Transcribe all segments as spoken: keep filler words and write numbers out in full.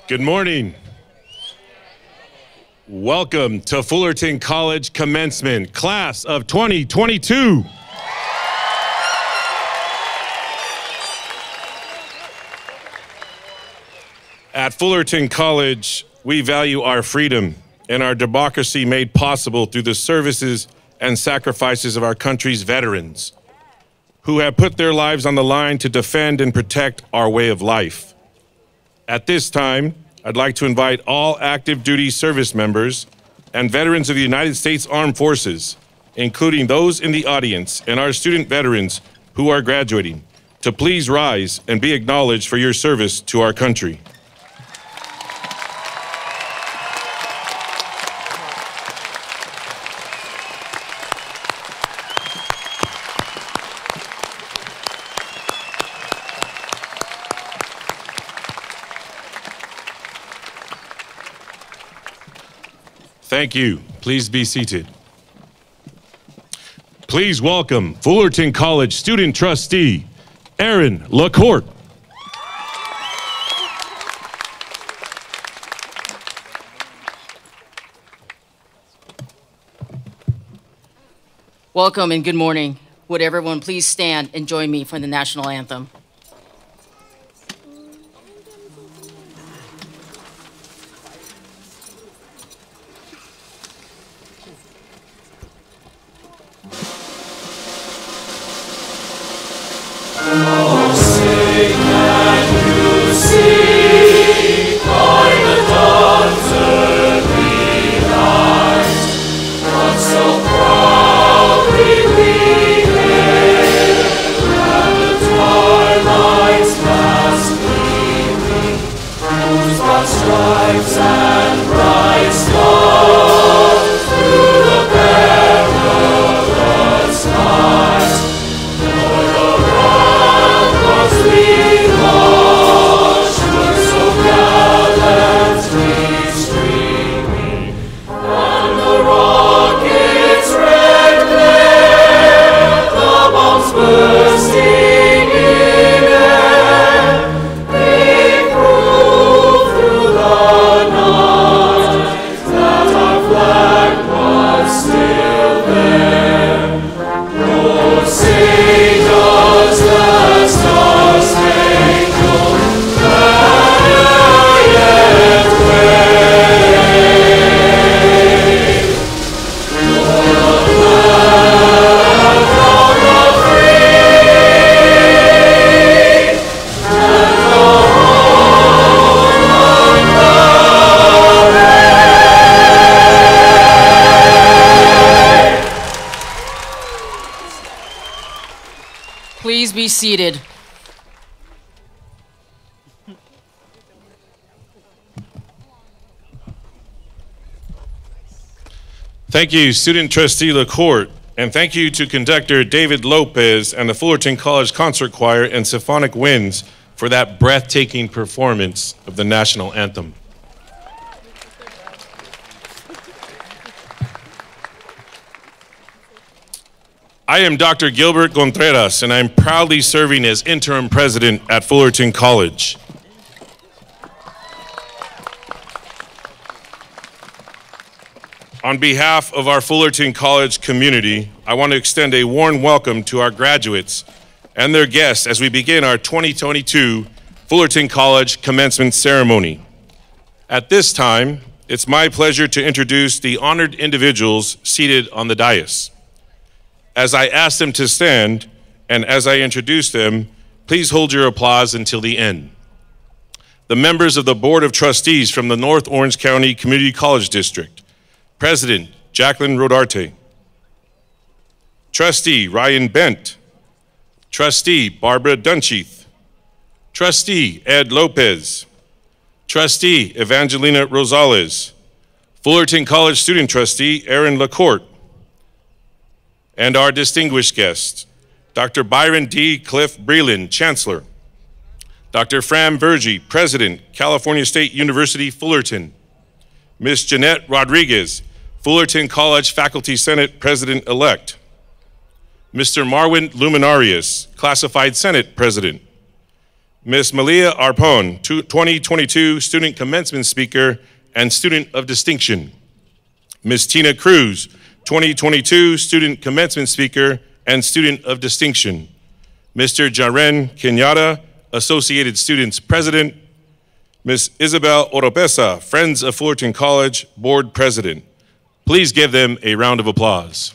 Good morning. Welcome to Fullerton College Commencement, Class of twenty twenty-two. At Fullerton College, we value our freedom and our democracy made possible through the services and sacrifices of our country's veterans, who have put their lives on the line to defend and protect our way of life. At this time, I'd like to invite all active duty service members and veterans of the United States Armed Forces, including those in the audience and our student veterans who are graduating, to please rise and be acknowledged for your service to our country. Thank you. Please be seated. Please welcome Fullerton College Student Trustee, Aaron LaCourte. Welcome and good morning. Would everyone please stand and join me for the national anthem? Please be seated. Thank you, Student Trustee LaCourte, and thank you to conductor David Lopez and the Fullerton College Concert Choir and Symphonic Winds for that breathtaking performance of the national anthem. I am Doctor Gilbert Contreras, and I'm proudly serving as interim president at Fullerton College. On behalf of our Fullerton College community, I want to extend a warm welcome to our graduates and their guests as we begin our twenty twenty-two Fullerton College Commencement Ceremony. At this time, it's my pleasure to introduce the honored individuals seated on the dais. As I ask them to stand, and as I introduce them, please hold your applause until the end. The members of the Board of Trustees from the North Orange County Community College District, President Jacqueline Rodarte, Trustee Ryan Bent, Trustee Barbara Duncheath, Trustee Ed Lopez, Trustee Evangelina Rosales, Fullerton College Student Trustee Aaron LaCourte, and our distinguished guest, Doctor Byron D. Cliff Breland, Chancellor, Doctor Fran Vergy, President, California State University, Fullerton, Miz Jeanette Rodriguez, Fullerton College Faculty Senate President-elect, Mister Marwin Luminarius, Classified Senate President, Miz Malia Arpon, twenty twenty-two Student Commencement Speaker and Student of Distinction. Miz Tina Cruz, twenty twenty-two Student Commencement Speaker and Student of Distinction. Mister Jaren Kenyatta, Associated Students President. Miz Isabel Oropesa, Friends of Fullerton College Board President. Please give them a round of applause.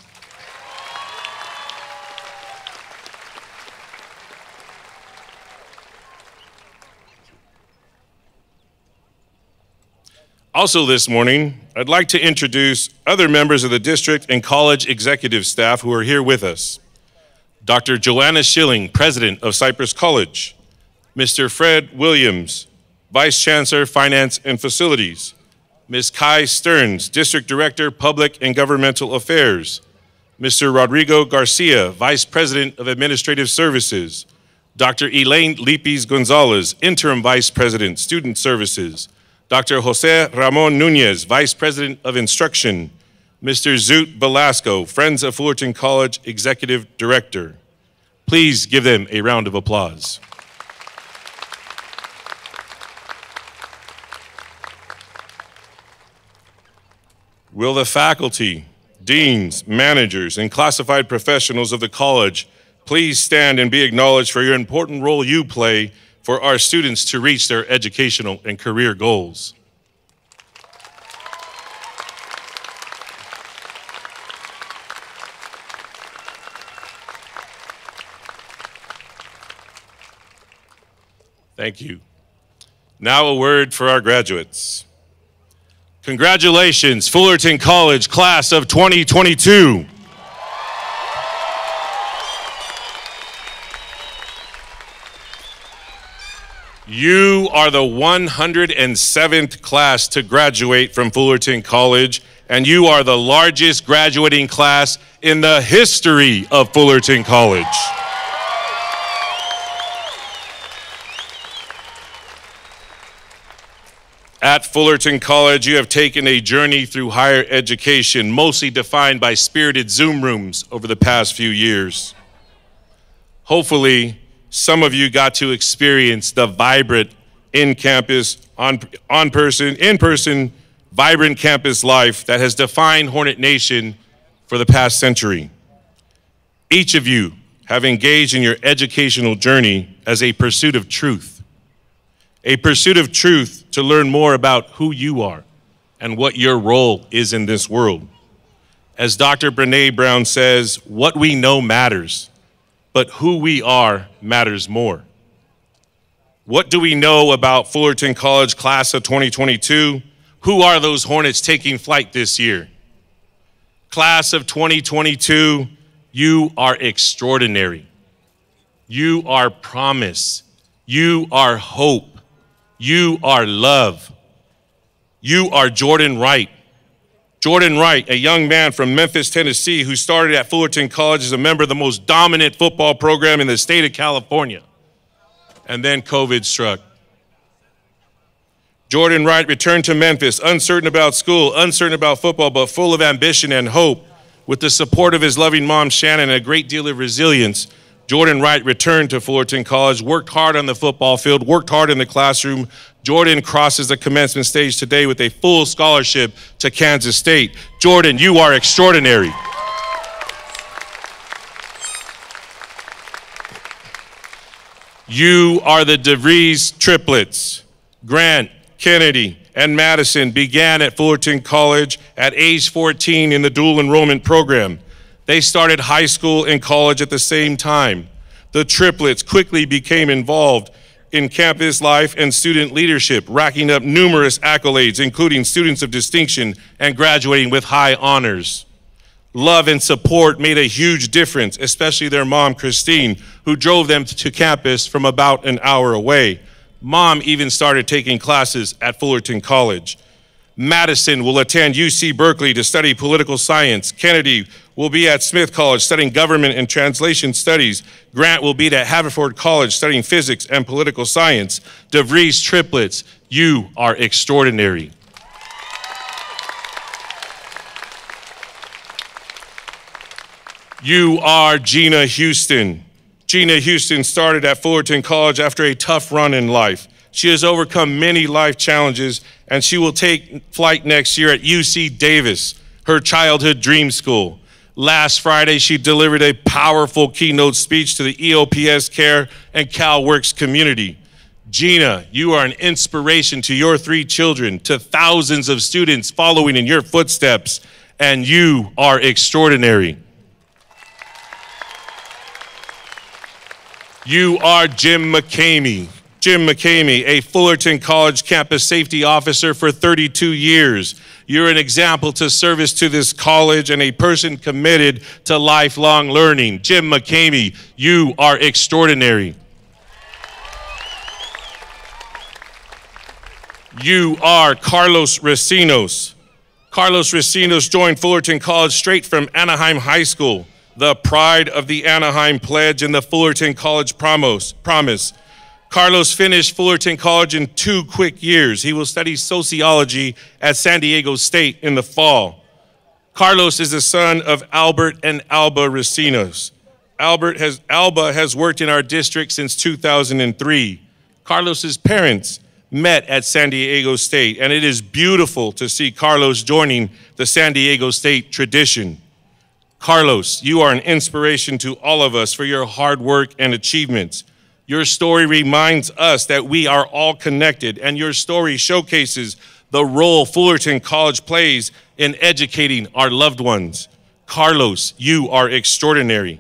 Also this morning, I'd like to introduce other members of the district and college executive staff who are here with us. Doctor Joanna Schilling, President of Cypress College. Mister Fred Williams, Vice Chancellor, Finance and Facilities. Miz Kai Stearns, District Director, Public and Governmental Affairs. Mister Rodrigo Garcia, Vice President of Administrative Services. Doctor Elaine Lipis Gonzalez, Interim Vice President, Student Services. Doctor Jose Ramon Nunez, Vice President of Instruction. Mister Zoot Velasco, Friends of Fullerton College Executive Director. Please give them a round of applause. Will the faculty, deans, managers, and classified professionals of the college please stand and be acknowledged for your important role you play for our students to reach their educational and career goals. Thank you. Now a word for our graduates. Congratulations, Fullerton College Class of twenty twenty-two. You are the one hundred seventh class to graduate from Fullerton College, and you are the largest graduating class in the history of Fullerton College. At Fullerton College, you have taken a journey through higher education, mostly defined by spirited Zoom rooms over the past few years. Hopefully, some of you got to experience the vibrant in-campus, on, on-person, in-person, vibrant campus life that has defined Hornet Nation for the past century. Each of you have engaged in your educational journey as a pursuit of truth, a pursuit of truth to learn more about who you are and what your role is in this world. As Doctor Brené Brown says, what we know matters, but who we are matters more. What do we know about Fullerton College Class of twenty twenty-two? Who are those Hornets taking flight this year? Class of twenty twenty-two, you are extraordinary. You are promise. You are hope. You are love. You are Jordan Wright. Jordan Wright, a young man from Memphis, Tennessee, who started at Fullerton College as a member of the most dominant football program in the state of California. And then COVID struck. Jordan Wright returned to Memphis, uncertain about school, uncertain about football, but full of ambition and hope. With the support of his loving mom, Shannon, and a great deal of resilience, Jordan Wright returned to Fullerton College, worked hard on the football field, worked hard in the classroom. Jordan crosses the commencement stage today with a full scholarship to Kansas State. Jordan, you are extraordinary. You are the DeVries triplets. Grant, Kennedy, and Madison began at Fullerton College at age fourteen in the dual enrollment program. They started high school and college at the same time. The triplets quickly became involved in campus life and student leadership, racking up numerous accolades, including students of distinction and graduating with high honors. Love and support made a huge difference, especially their mom, Christine, who drove them to campus from about an hour away. Mom even started taking classes at Fullerton College. Madison will attend U C Berkeley to study political science. Kennedy will be at Smith College studying government and translation studies. Grant will be at Haverford College studying physics and political science. DeVries triplets, you are extraordinary. You are Gina Houston, Gina Houston started at Fullerton College after a tough run in life. She has overcome many life challenges, and she will take flight next year at U C Davis, her childhood dream school. Last Friday, she delivered a powerful keynote speech to the E O P S Care and CalWorks community. Gina, you are an inspiration to your three children, to thousands of students following in your footsteps, and you are extraordinary. You are Jim McCamey. Jim McCamey, a Fullerton College campus safety officer for thirty-two years. You're an example to service to this college and a person committed to lifelong learning. Jim McCamey, you are extraordinary. You are Carlos Recinos. Carlos Recinos joined Fullerton College straight from Anaheim High School, the pride of the Anaheim Pledge and the Fullerton College Promise. Carlos finished Fullerton College in two quick years. He will study sociology at San Diego State in the fall. Carlos is the son of Albert and Alba Recinos. Albert has, Alba has worked in our district since two thousand three. Carlos's parents met at San Diego State, and it is beautiful to see Carlos joining the San Diego State tradition. Carlos, you are an inspiration to all of us for your hard work and achievements. Your story reminds us that we are all connected, and your story showcases the role Fullerton College plays in educating our loved ones. Carlos, you are extraordinary.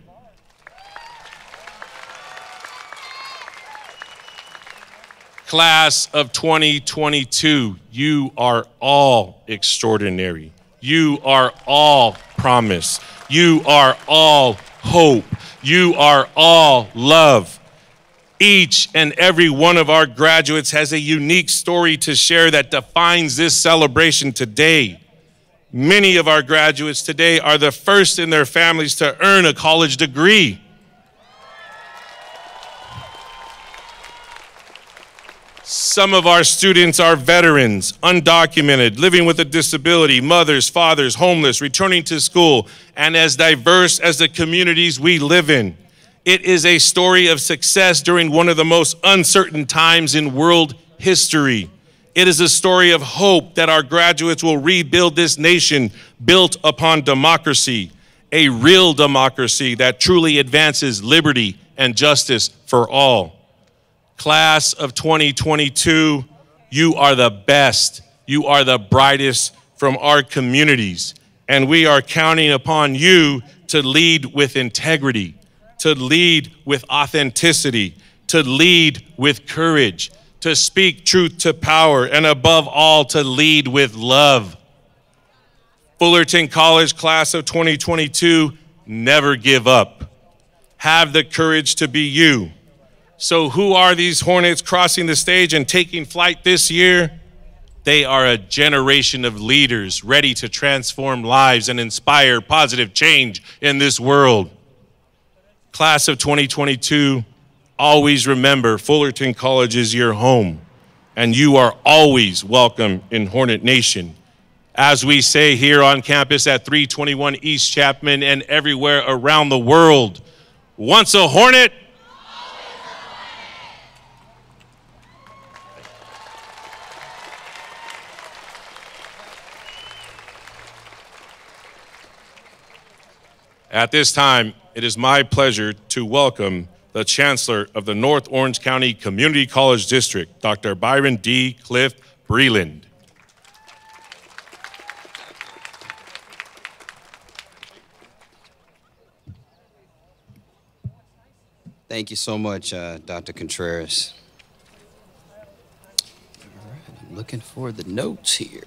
Class of twenty twenty-two, you are all extraordinary. You are all promise. You are all hope. You are all love. Each and every one of our graduates has a unique story to share that defines this celebration today. Many of our graduates today are the first in their families to earn a college degree. Some of our students are veterans, undocumented, living with a disability, mothers, fathers, homeless, returning to school, and as diverse as the communities we live in. It is a story of success during one of the most uncertain times in world history. It is a story of hope that our graduates will rebuild this nation built upon democracy, a real democracy that truly advances liberty and justice for all. Class of twenty twenty-two, you are the best. You are the brightest from our communities, and we are counting upon you to lead with integrity, to lead with authenticity, to lead with courage, to speak truth to power, and above all, to lead with love. Fullerton College class of twenty twenty-two, never give up. Have the courage to be you. So who are these Hornets crossing the stage and taking flight this year? They are a generation of leaders ready to transform lives and inspire positive change in this world. Class of twenty twenty-two, always remember Fullerton College is your home, and you are always welcome in Hornet Nation. As we say here on campus at three twenty-one East Chapman and everywhere around the world, once a Hornet, at this time, it is my pleasure to welcome the Chancellor of the North Orange County Community College District, Doctor Byron D. Cliff Breland. Thank you so much, uh, Doctor Contreras. All right, I'm looking for the notes here.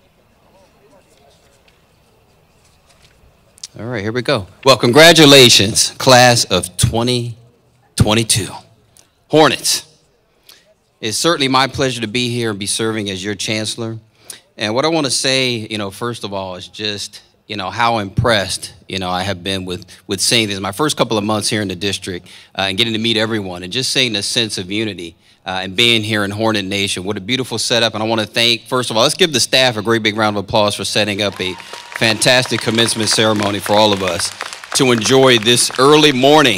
All right, here we go. Well, congratulations, class of twenty twenty-two. Hornets. It's certainly my pleasure to be here and be serving as your chancellor. And what I want to say, you know, first of all, is just, you know, how impressed, you know, I have been with, with seeing this. My first couple of months here in the district uh, and getting to meet everyone and just seeing a sense of unity uh, and being here in Hornet Nation. What a beautiful setup. And I want to thank, first of all, let's give the staff a great big round of applause for setting up a fantastic commencement ceremony for all of us to enjoy this early morning.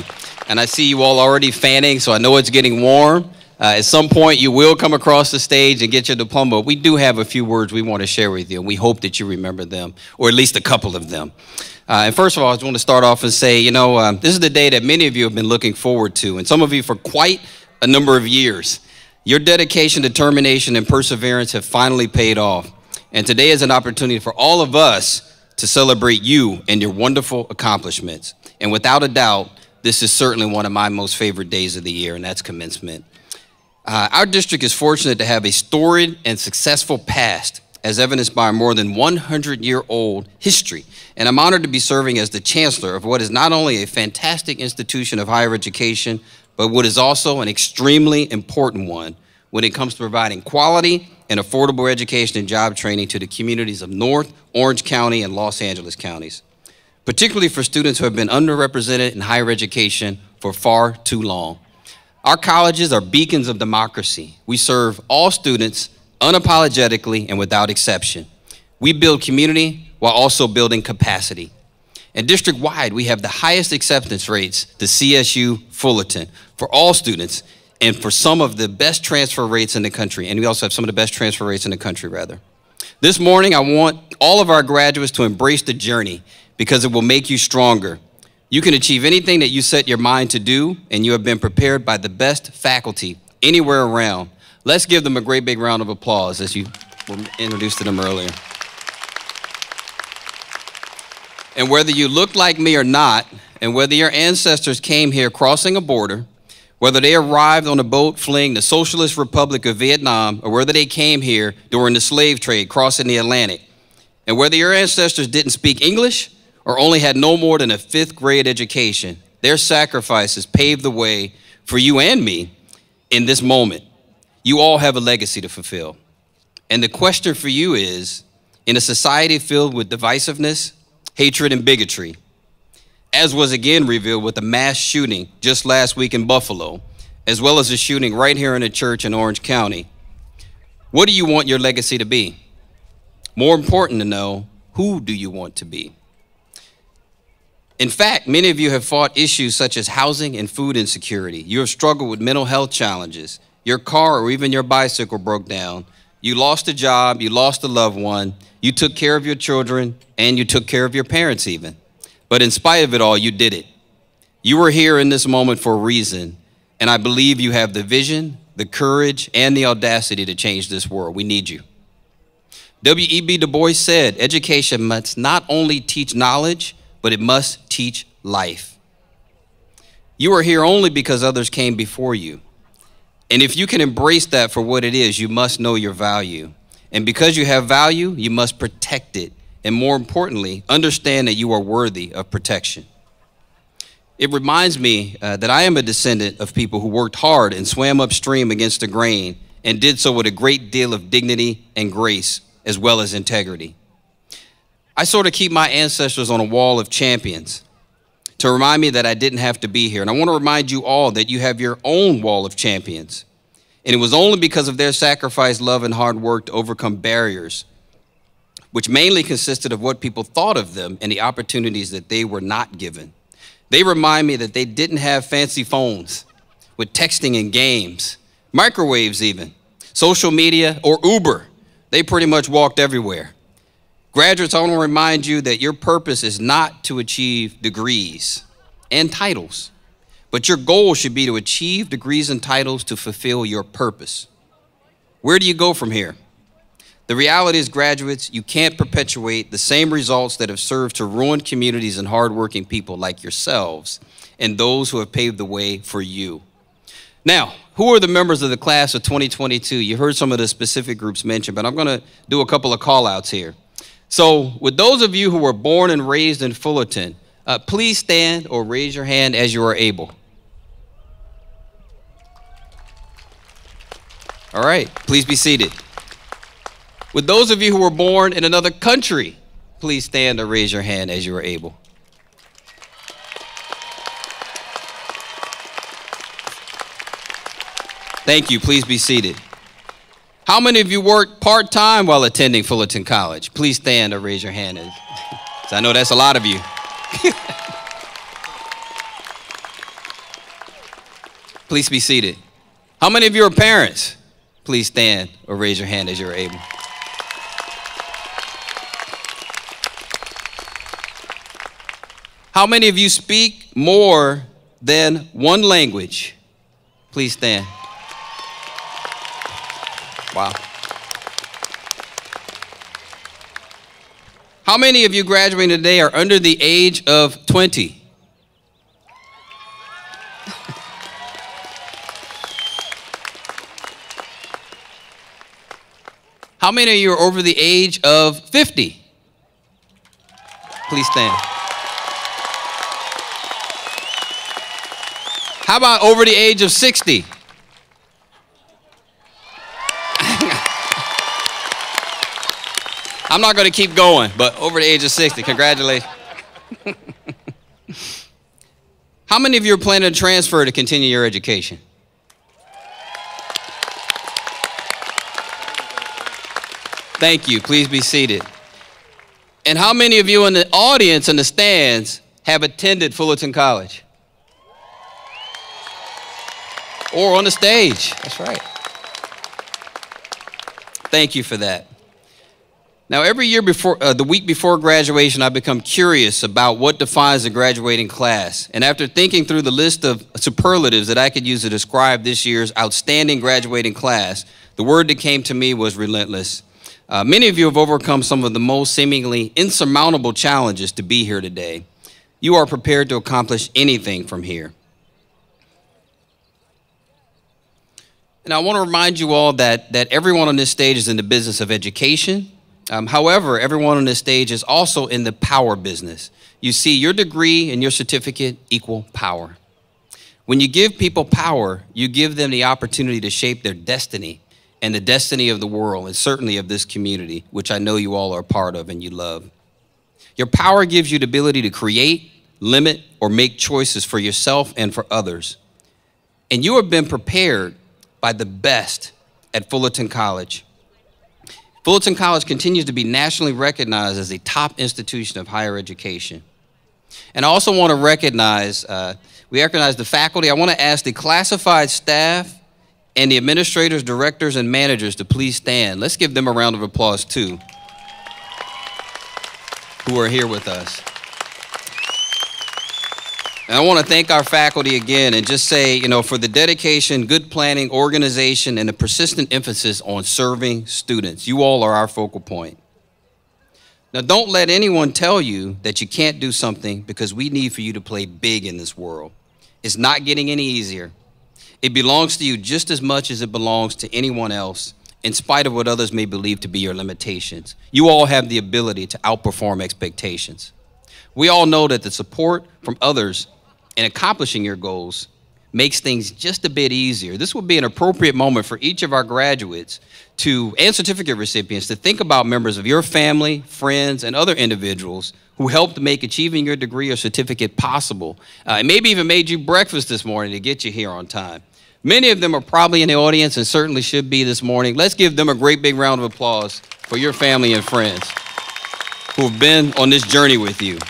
and I see you all already fanning, so I know it's getting warm. Uh, at some point, you will come across the stage and get your diploma. We do have a few words we want to share with you, and we hope that you remember them, or at least a couple of them. Uh, and first of all, I just want to start off and say, you know, um, this is the day that many of you have been looking forward to, and some of you for quite a number of years. Your dedication, determination, and perseverance have finally paid off. And today is an opportunity for all of us to celebrate you and your wonderful accomplishments. And without a doubt, this is certainly one of my most favorite days of the year, and that's commencement. Uh, our district is fortunate to have a storied and successful past, as evidenced by our more than one hundred year old history. And I'm honored to be serving as the chancellor of what is not only a fantastic institution of higher education, but what is also an extremely important one when it comes to providing quality and affordable education and job training to the communities of North, Orange County, and Los Angeles counties, particularly for students who have been underrepresented in higher education for far too long. Our colleges are beacons of democracy. We serve all students unapologetically and without exception. We build community while also building capacity. And district-wide, we have the highest acceptance rates to C S U Fullerton for all students, and for some of the best transfer rates in the country. And we also have some of the best transfer rates in the country, rather. This morning, I want all of our graduates to embrace the journey because it will make you stronger. You can achieve anything that you set your mind to do, and you have been prepared by the best faculty anywhere around. Let's give them a great big round of applause as you were introduced to them earlier. And whether you look like me or not, and whether your ancestors came here crossing a border, whether they arrived on a boat fleeing the Socialist Republic of Vietnam, or whether they came here during the slave trade crossing the Atlantic, and whether your ancestors didn't speak English or only had no more than a fifth grade education, their sacrifices paved the way for you and me in this moment. You all have a legacy to fulfill. And the question for you is, in a society filled with divisiveness, hatred, and bigotry, as was again revealed with the mass shooting just last week in Buffalo, as well as the shooting right here in a church in Orange County, what do you want your legacy to be? More important to know, who do you want to be? In fact, many of you have fought issues such as housing and food insecurity. You have struggled with mental health challenges. Your car or even your bicycle broke down. You lost a job, you lost a loved one, you took care of your children, and you took care of your parents even. But in spite of it all, you did it. You are here in this moment for a reason, and I believe you have the vision, the courage, and the audacity to change this world. We need you. W E B Du Bois said, education must not only teach knowledge, but it must teach life. You are here only because others came before you. And if you can embrace that for what it is, you must know your value. And because you have value, you must protect it. And more importantly, understand that you are worthy of protection. It reminds me uh, that I am a descendant of people who worked hard and swam upstream against the grain and did so with a great deal of dignity and grace, as well as integrity. I sort of keep my ancestors on a wall of champions to remind me that I didn't have to be here. And I want to remind you all that you have your own wall of champions. And it was only because of their sacrifice, love, and hard work to overcome barriers, which mainly consisted of what people thought of them and the opportunities that they were not given. They remind me that they didn't have fancy phones with texting and games, microwaves even, social media, or Uber. They pretty much walked everywhere. Graduates, I want to remind you that your purpose is not to achieve degrees and titles, but your goal should be to achieve degrees and titles to fulfill your purpose. Where do you go from here? The reality is, graduates, you can't perpetuate the same results that have served to ruin communities and hardworking people like yourselves and those who have paved the way for you. Now, who are the members of the class of twenty twenty-two? You heard some of the specific groups mentioned, but I'm going to do a couple of call-outs here. So with those of you who were born and raised in Fullerton, uh, please stand or raise your hand as you are able. All right, please be seated. With those of you who were born in another country, please stand or raise your hand as you are able. Thank you, please be seated. How many of you worked part-time while attending Fullerton College? Please stand or raise your hand. I know that's a lot of you. Please be seated. How many of you are parents? Please stand or raise your hand as you're able. How many of you speak more than one language? Please stand. Wow. How many of you graduating today are under the age of twenty? How many of you are over the age of fifty? Please stand. How about over the age of sixty? I'm not going to keep going, but over the age of sixty, congratulations. How many of you are planning to transfer to continue your education? Thank you. Please be seated. And how many of you in the audience in the stands have attended Fullerton College? Or on the stage? That's right. Thank you for that. Now, every year before, uh, the week before graduation, I become curious about what defines a graduating class. And after thinking through the list of superlatives that I could use to describe this year's outstanding graduating class, the word that came to me was relentless. Uh, many of you have overcome some of the most seemingly insurmountable challenges to be here today. You are prepared to accomplish anything from here. And I want to remind you all that, that everyone on this stage is in the business of education. Um, however, everyone on this stage is also in the power business. You see, your degree and your certificate equal power. When you give people power, you give them the opportunity to shape their destiny and the destiny of the world, and certainly of this community, which I know you all are a part of and you love. Your power gives you the ability to create, limit, or make choices for yourself and for others. And you have been prepared by the best at Fullerton College. Fullerton College continues to be nationally recognized as a top institution of higher education. And I also want to recognize, uh, we recognize the faculty. I want to ask the classified staff and the administrators, directors, and managers to please stand. Let's give them a round of applause too, who are here with us. And I want to thank our faculty again and just say, you know, for the dedication, good planning, organization, and the persistent emphasis on serving students. You all are our focal point. Now, don't let anyone tell you that you can't do something, because we need for you to play big in this world. It's not getting any easier. It belongs to you just as much as it belongs to anyone else, in spite of what others may believe to be your limitations. You all have the ability to outperform expectations. We all know that the support from others in accomplishing your goals makes things just a bit easier. This would be an appropriate moment for each of our graduates to, and certificate recipients, to think about members of your family, friends, and other individuals who helped make achieving your degree or certificate possible, uh, and maybe even made you breakfast this morning to get you here on time. Many of them are probably in the audience and certainly should be this morning. Let's give them a great big round of applause for your family and friends who have been on this journey with you.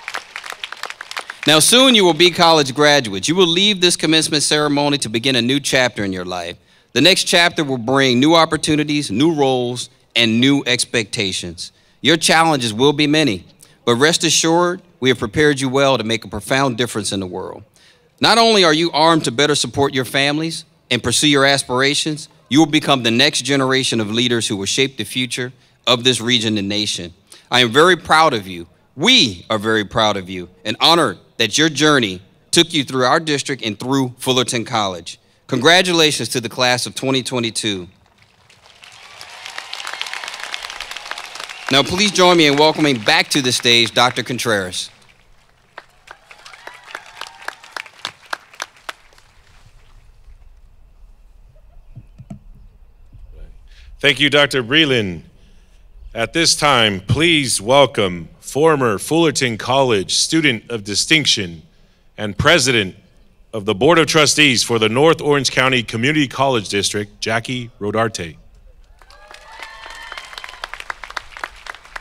Now, soon you will be college graduates. You will leave this commencement ceremony to begin a new chapter in your life. The next chapter will bring new opportunities, new roles, and new expectations. Your challenges will be many, but rest assured, we have prepared you well to make a profound difference in the world. Not only are you armed to better support your families and pursue your aspirations, you will become the next generation of leaders who will shape the future of this region and nation. I am very proud of you. We are very proud of you and honored that your journey took you through our district and through Fullerton College. Congratulations to the class of twenty twenty-two. Now, please join me in welcoming back to the stage Doctor Contreras. Thank you, Doctor Breland. At this time, please welcome former Fullerton College student of distinction and president of the Board of Trustees for the North Orange County Community College District, Jackie Rodarte.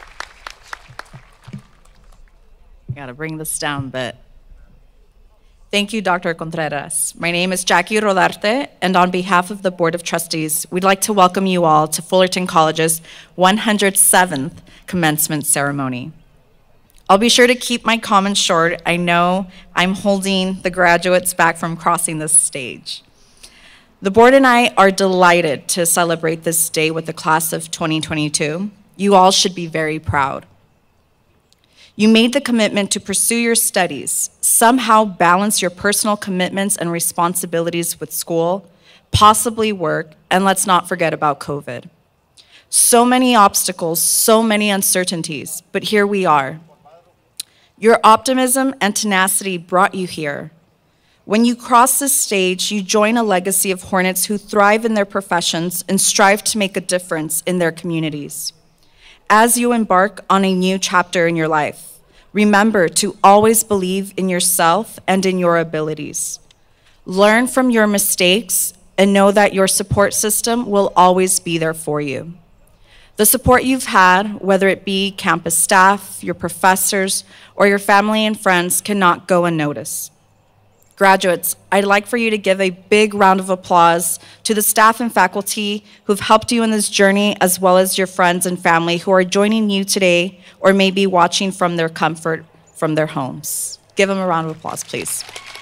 Got to bring this down a bit. Thank you, Doctor Contreras. My name is Jackie Rodarte, and on behalf of the Board of Trustees, we'd like to welcome you all to Fullerton College's one hundred seventh commencement ceremony. I'll be sure to keep my comments short. I know I'm holding the graduates back from crossing this stage. The board and I are delighted to celebrate this day with the class of twenty twenty-two. You all should be very proud. You made the commitment to pursue your studies, somehow balance your personal commitments and responsibilities with school, possibly work, and let's not forget about COVID. So many obstacles, so many uncertainties, but here we are. Your optimism and tenacity brought you here. When you cross this stage, you join a legacy of Hornets who thrive in their professions and strive to make a difference in their communities. As you embark on a new chapter in your life, remember to always believe in yourself and in your abilities. Learn from your mistakes and know that your support system will always be there for you. The support you've had, whether it be campus staff, your professors, or your family and friends, cannot go unnoticed. Graduates, I'd like for you to give a big round of applause to the staff and faculty who've helped you in this journey, as well as your friends and family who are joining you today or may be watching from their comfort from their homes. Give them a round of applause, please.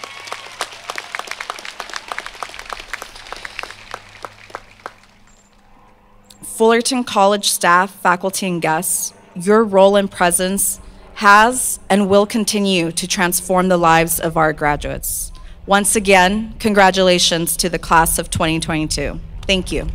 Fullerton College staff, faculty, and guests, your role and presence has and will continue to transform the lives of our graduates. Once again, congratulations to the class of twenty twenty-two. Thank you.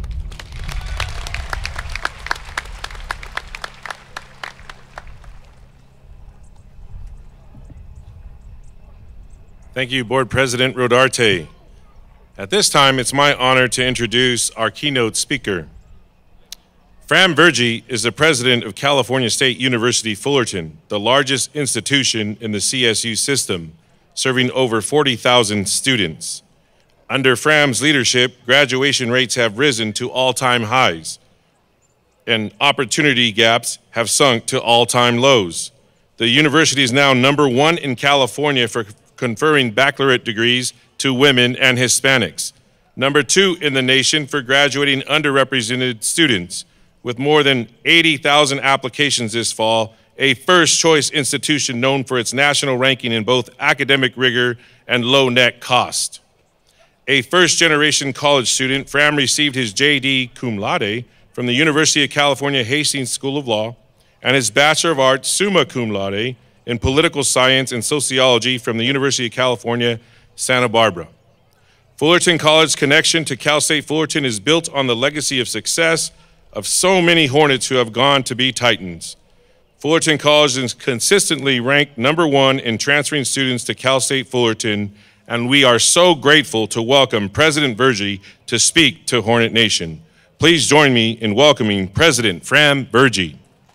Thank you, Board President Rodarte. At this time, it's my honor to introduce our keynote speaker. Fran Vergy is the president of California State University Fullerton, the largest institution in the C S U system, serving over forty thousand students. Under Fram's leadership, graduation rates have risen to all-time highs, and opportunity gaps have sunk to all-time lows. The university is now number one in California for conferring baccalaureate degrees to women and Hispanics, number two in the nation for graduating underrepresented students, with more than eighty thousand applications this fall, a first-choice institution known for its national ranking in both academic rigor and low net cost. A first-generation college student, Fram received his J D cum laude from the University of California Hastings School of Law and his Bachelor of Arts summa cum laude in political science and sociology from the University of California, Santa Barbara. Fullerton College's connection to Cal State Fullerton is built on the legacy of success of so many Hornets who have gone to be Titans. Fullerton College is consistently ranked number one in transferring students to Cal State Fullerton, and we are so grateful to welcome President Vergy to speak to Hornet Nation. Please join me in welcoming President Fran Vergy.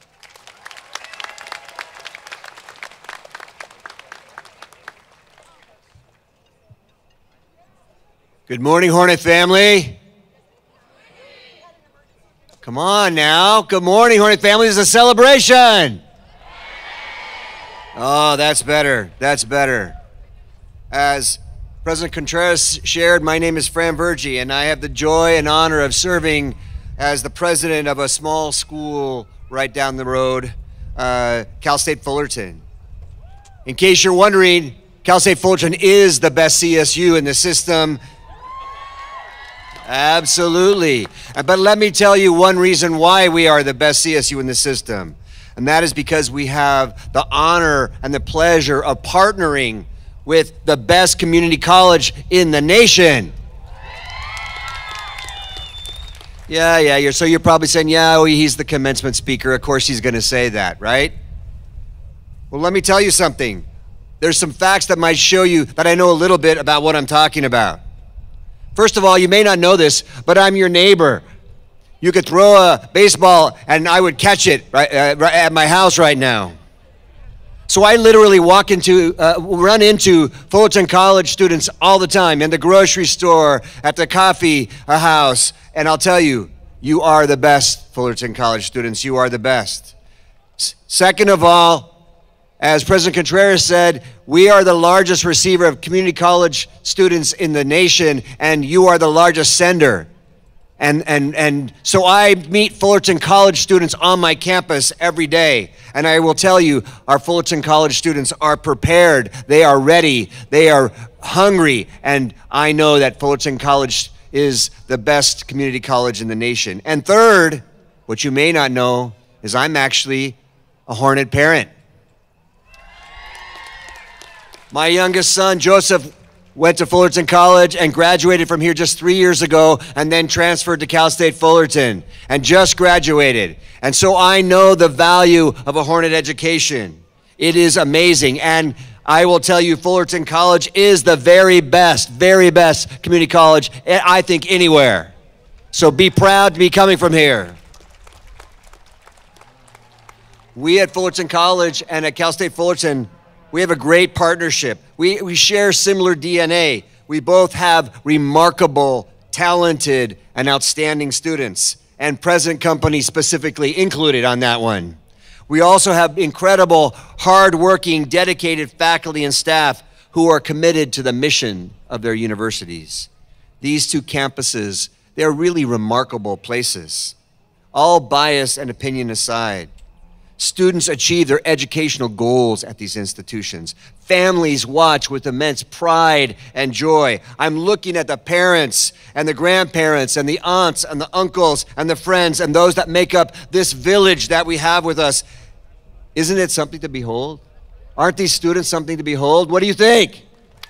Good morning, Hornet family. Come on now. Good morning, Hornet family. This is a celebration. Oh, that's better. That's better. As President Contreras shared, my name is Fran Vergy, and I have the joy and honor of serving as the president of a small school right down the road, uh, Cal State Fullerton. In case you're wondering, Cal State Fullerton is the best C S U in the system. Absolutely. But let me tell you one reason why we are the best C S U in the system. And that is because we have the honor and the pleasure of partnering with the best community college in the nation. Yeah, yeah, you're, so you're probably saying, yeah, oh, he's the commencement speaker. Of course he's going to say that, right? Well, let me tell you something. There's some facts that might show you that I know a little bit about what I'm talking about. First of all, you may not know this, but I'm your neighbor. You could throw a baseball and I would catch it right, uh, right at my house right now. So I literally walk into, uh, run into Fullerton College students all the time, in the grocery store, at the coffee house, and I'll tell you, you are the best, Fullerton College students, you are the best. S- second of all, As President Contreras said, we are the largest receiver of community college students in the nation, and you are the largest sender. And, and, and so I meet Fullerton College students on my campus every day. And I will tell you, our Fullerton College students are prepared. They are ready. They are hungry. And I know that Fullerton College is the best community college in the nation. And third, what you may not know is I'm actually a Hornet parent. My youngest son, Joseph, went to Fullerton College and graduated from here just three years ago and then transferred to Cal State Fullerton and just graduated. And so I know the value of a Hornet education. It is amazing. And I will tell you, Fullerton College is the very best, very best community college, I think, anywhere. So be proud to be coming from here. We at Fullerton College and at Cal State Fullerton, we have a great partnership. We, we share similar D N A. We both have remarkable, talented, and outstanding students, and present company specifically included on that one. We also have incredible, hardworking, dedicated faculty and staff who are committed to the mission of their universities. These two campuses, they're really remarkable places. All bias and opinion aside, students achieve their educational goals at these institutions. Families watch with immense pride and joy. I'm looking at the parents and the grandparents and the aunts and the uncles and the friends and those that make up this village that we have with us. Isn't it something to behold? Aren't these students something to behold? What do you think?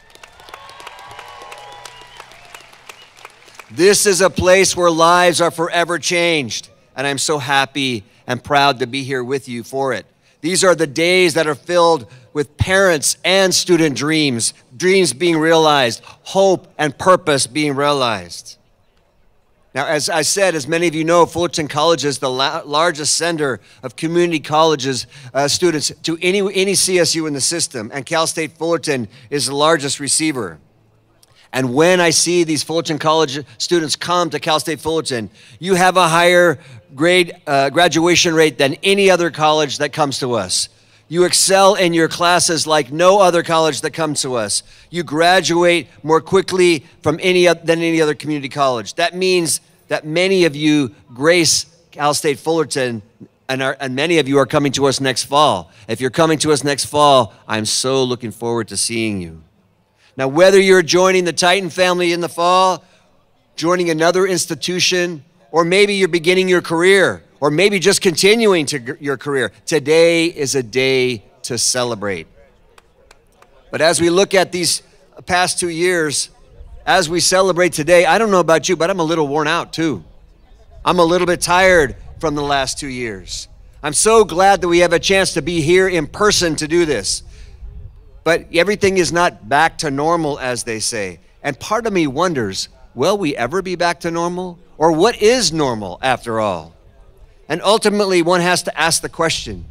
This is a place where lives are forever changed, and I'm so happy and proud to be here with you for it. These are the days that are filled with parents and student dreams, dreams being realized, hope and purpose being realized. Now, as I said, as many of you know, Fullerton College is the la largest sender of community colleges uh, students to any, any C S U in the system, and Cal State Fullerton is the largest receiver. And when I see these Fullerton College students come to Cal State Fullerton, you have a higher grade uh, graduation rate than any other college that comes to us. You excel in your classes like no other college that comes to us. You graduate more quickly from any than any other community college. That means that many of you grace Cal State Fullerton, and, are, and many of you are coming to us next fall. If you're coming to us next fall, I'm so looking forward to seeing you. Now, whether you're joining the Titan family in the fall, joining another institution, or maybe you're beginning your career, or maybe just continuing to your career, today is a day to celebrate. But as we look at these past two years, as we celebrate today, I don't know about you, but I'm a little worn out too. I'm a little bit tired from the last two years. I'm so glad that we have a chance to be here in person to do this. But everything is not back to normal, as they say. And part of me wonders, will we ever be back to normal? Or what is normal, after all? And ultimately, one has to ask the question,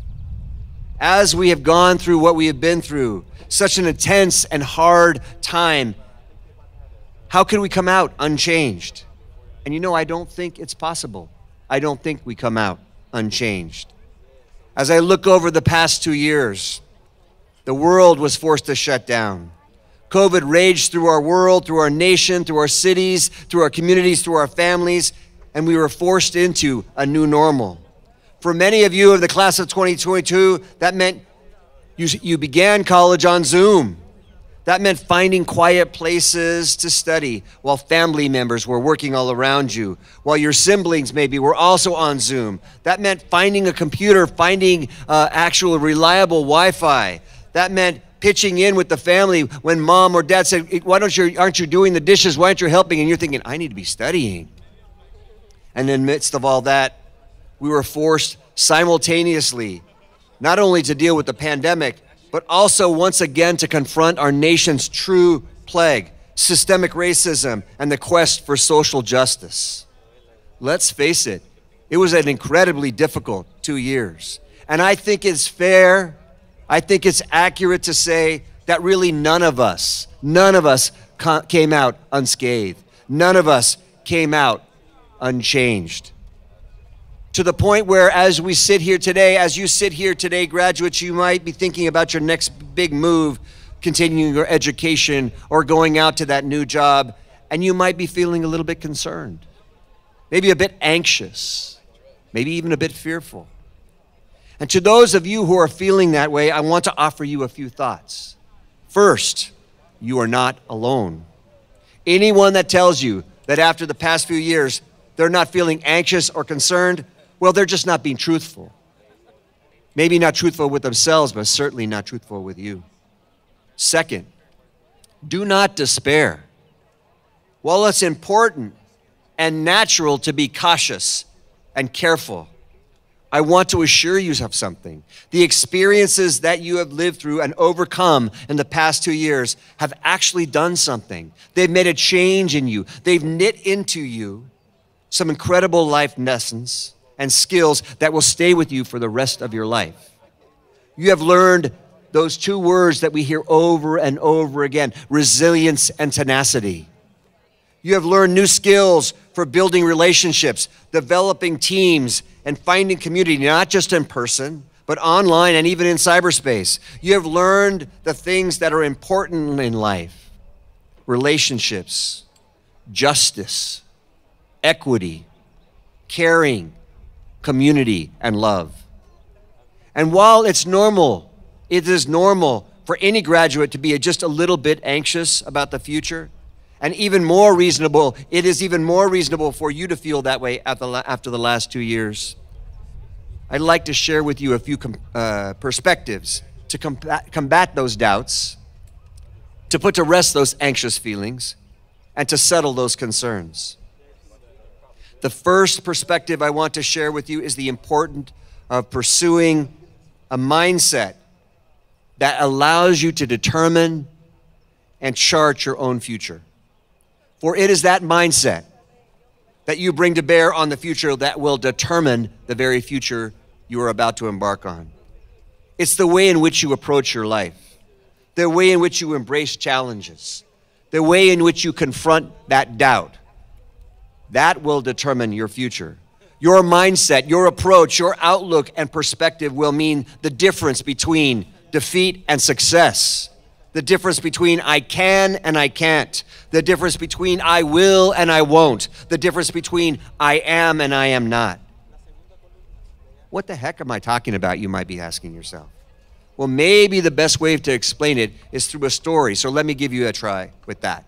as we have gone through what we have been through, such an intense and hard time, how can we come out unchanged? And you know, I don't think it's possible. I don't think we come out unchanged. As I look over the past two years, the world was forced to shut down. COVID raged through our world, through our nation, through our cities, through our communities, through our families, and we were forced into a new normal. For many of you of the class of twenty twenty-two, that meant you, you began college on Zoom. That meant finding quiet places to study while family members were working all around you, while your siblings maybe were also on Zoom. That meant finding a computer, finding uh, actual reliable Wi-Fi. That meant pitching in with the family when mom or dad said, why don't you, aren't you doing the dishes? Why aren't you helping? And you're thinking, I need to be studying. And in the midst of all that, we were forced simultaneously, not only to deal with the pandemic, but also once again to confront our nation's true plague, systemic racism, and the quest for social justice. Let's face it, it was an incredibly difficult two years. And I think it's fair, I think it's accurate to say that really none of us, none of us came out unscathed. None of us came out unchanged. To the point where as we sit here today, as you sit here today, graduates, you might be thinking about your next big move, continuing your education or going out to that new job, and you might be feeling a little bit concerned, maybe a bit anxious, maybe even a bit fearful. And to those of you who are feeling that way, I want to offer you a few thoughts. First, you are not alone. Anyone that tells you that after the past few years, they're not feeling anxious or concerned, well, they're just not being truthful. Maybe not truthful with themselves, but certainly not truthful with you. Second, do not despair. While it's important and natural to be cautious and careful, I want to assure you of something. The experiences that you have lived through and overcome in the past two years have actually done something. They've made a change in you. They've knit into you some incredible life lessons and skills that will stay with you for the rest of your life. You have learned those two words that we hear over and over again, resilience and tenacity. You have learned new skills for building relationships, developing teams, and finding community, not just in person, but online and even in cyberspace. You have learned the things that are important in life: relationships, justice, equity, caring, community, and love. And while it's normal, it is normal for any graduate to be just a little bit anxious about the future, and even more reasonable, it is even more reasonable for you to feel that way after the last two years. I'd like to share with you a few uh, perspectives to combat, combat those doubts, to put to rest those anxious feelings, and to settle those concerns. The first perspective I want to share with you is the importance of pursuing a mindset that allows you to determine and chart your own future. For it is that mindset that you bring to bear on the future that will determine the very future you are about to embark on. It's the way in which you approach your life, the way in which you embrace challenges, the way in which you confront that doubt. That will determine your future. Your mindset, your approach, your outlook and perspective will mean the difference between defeat and success, the difference between I can and I can't, the difference between I will and I won't, the difference between I am and I am not. What the heck am I talking about, you might be asking yourself? Well, maybe the best way to explain it is through a story, so let me give you a try with that.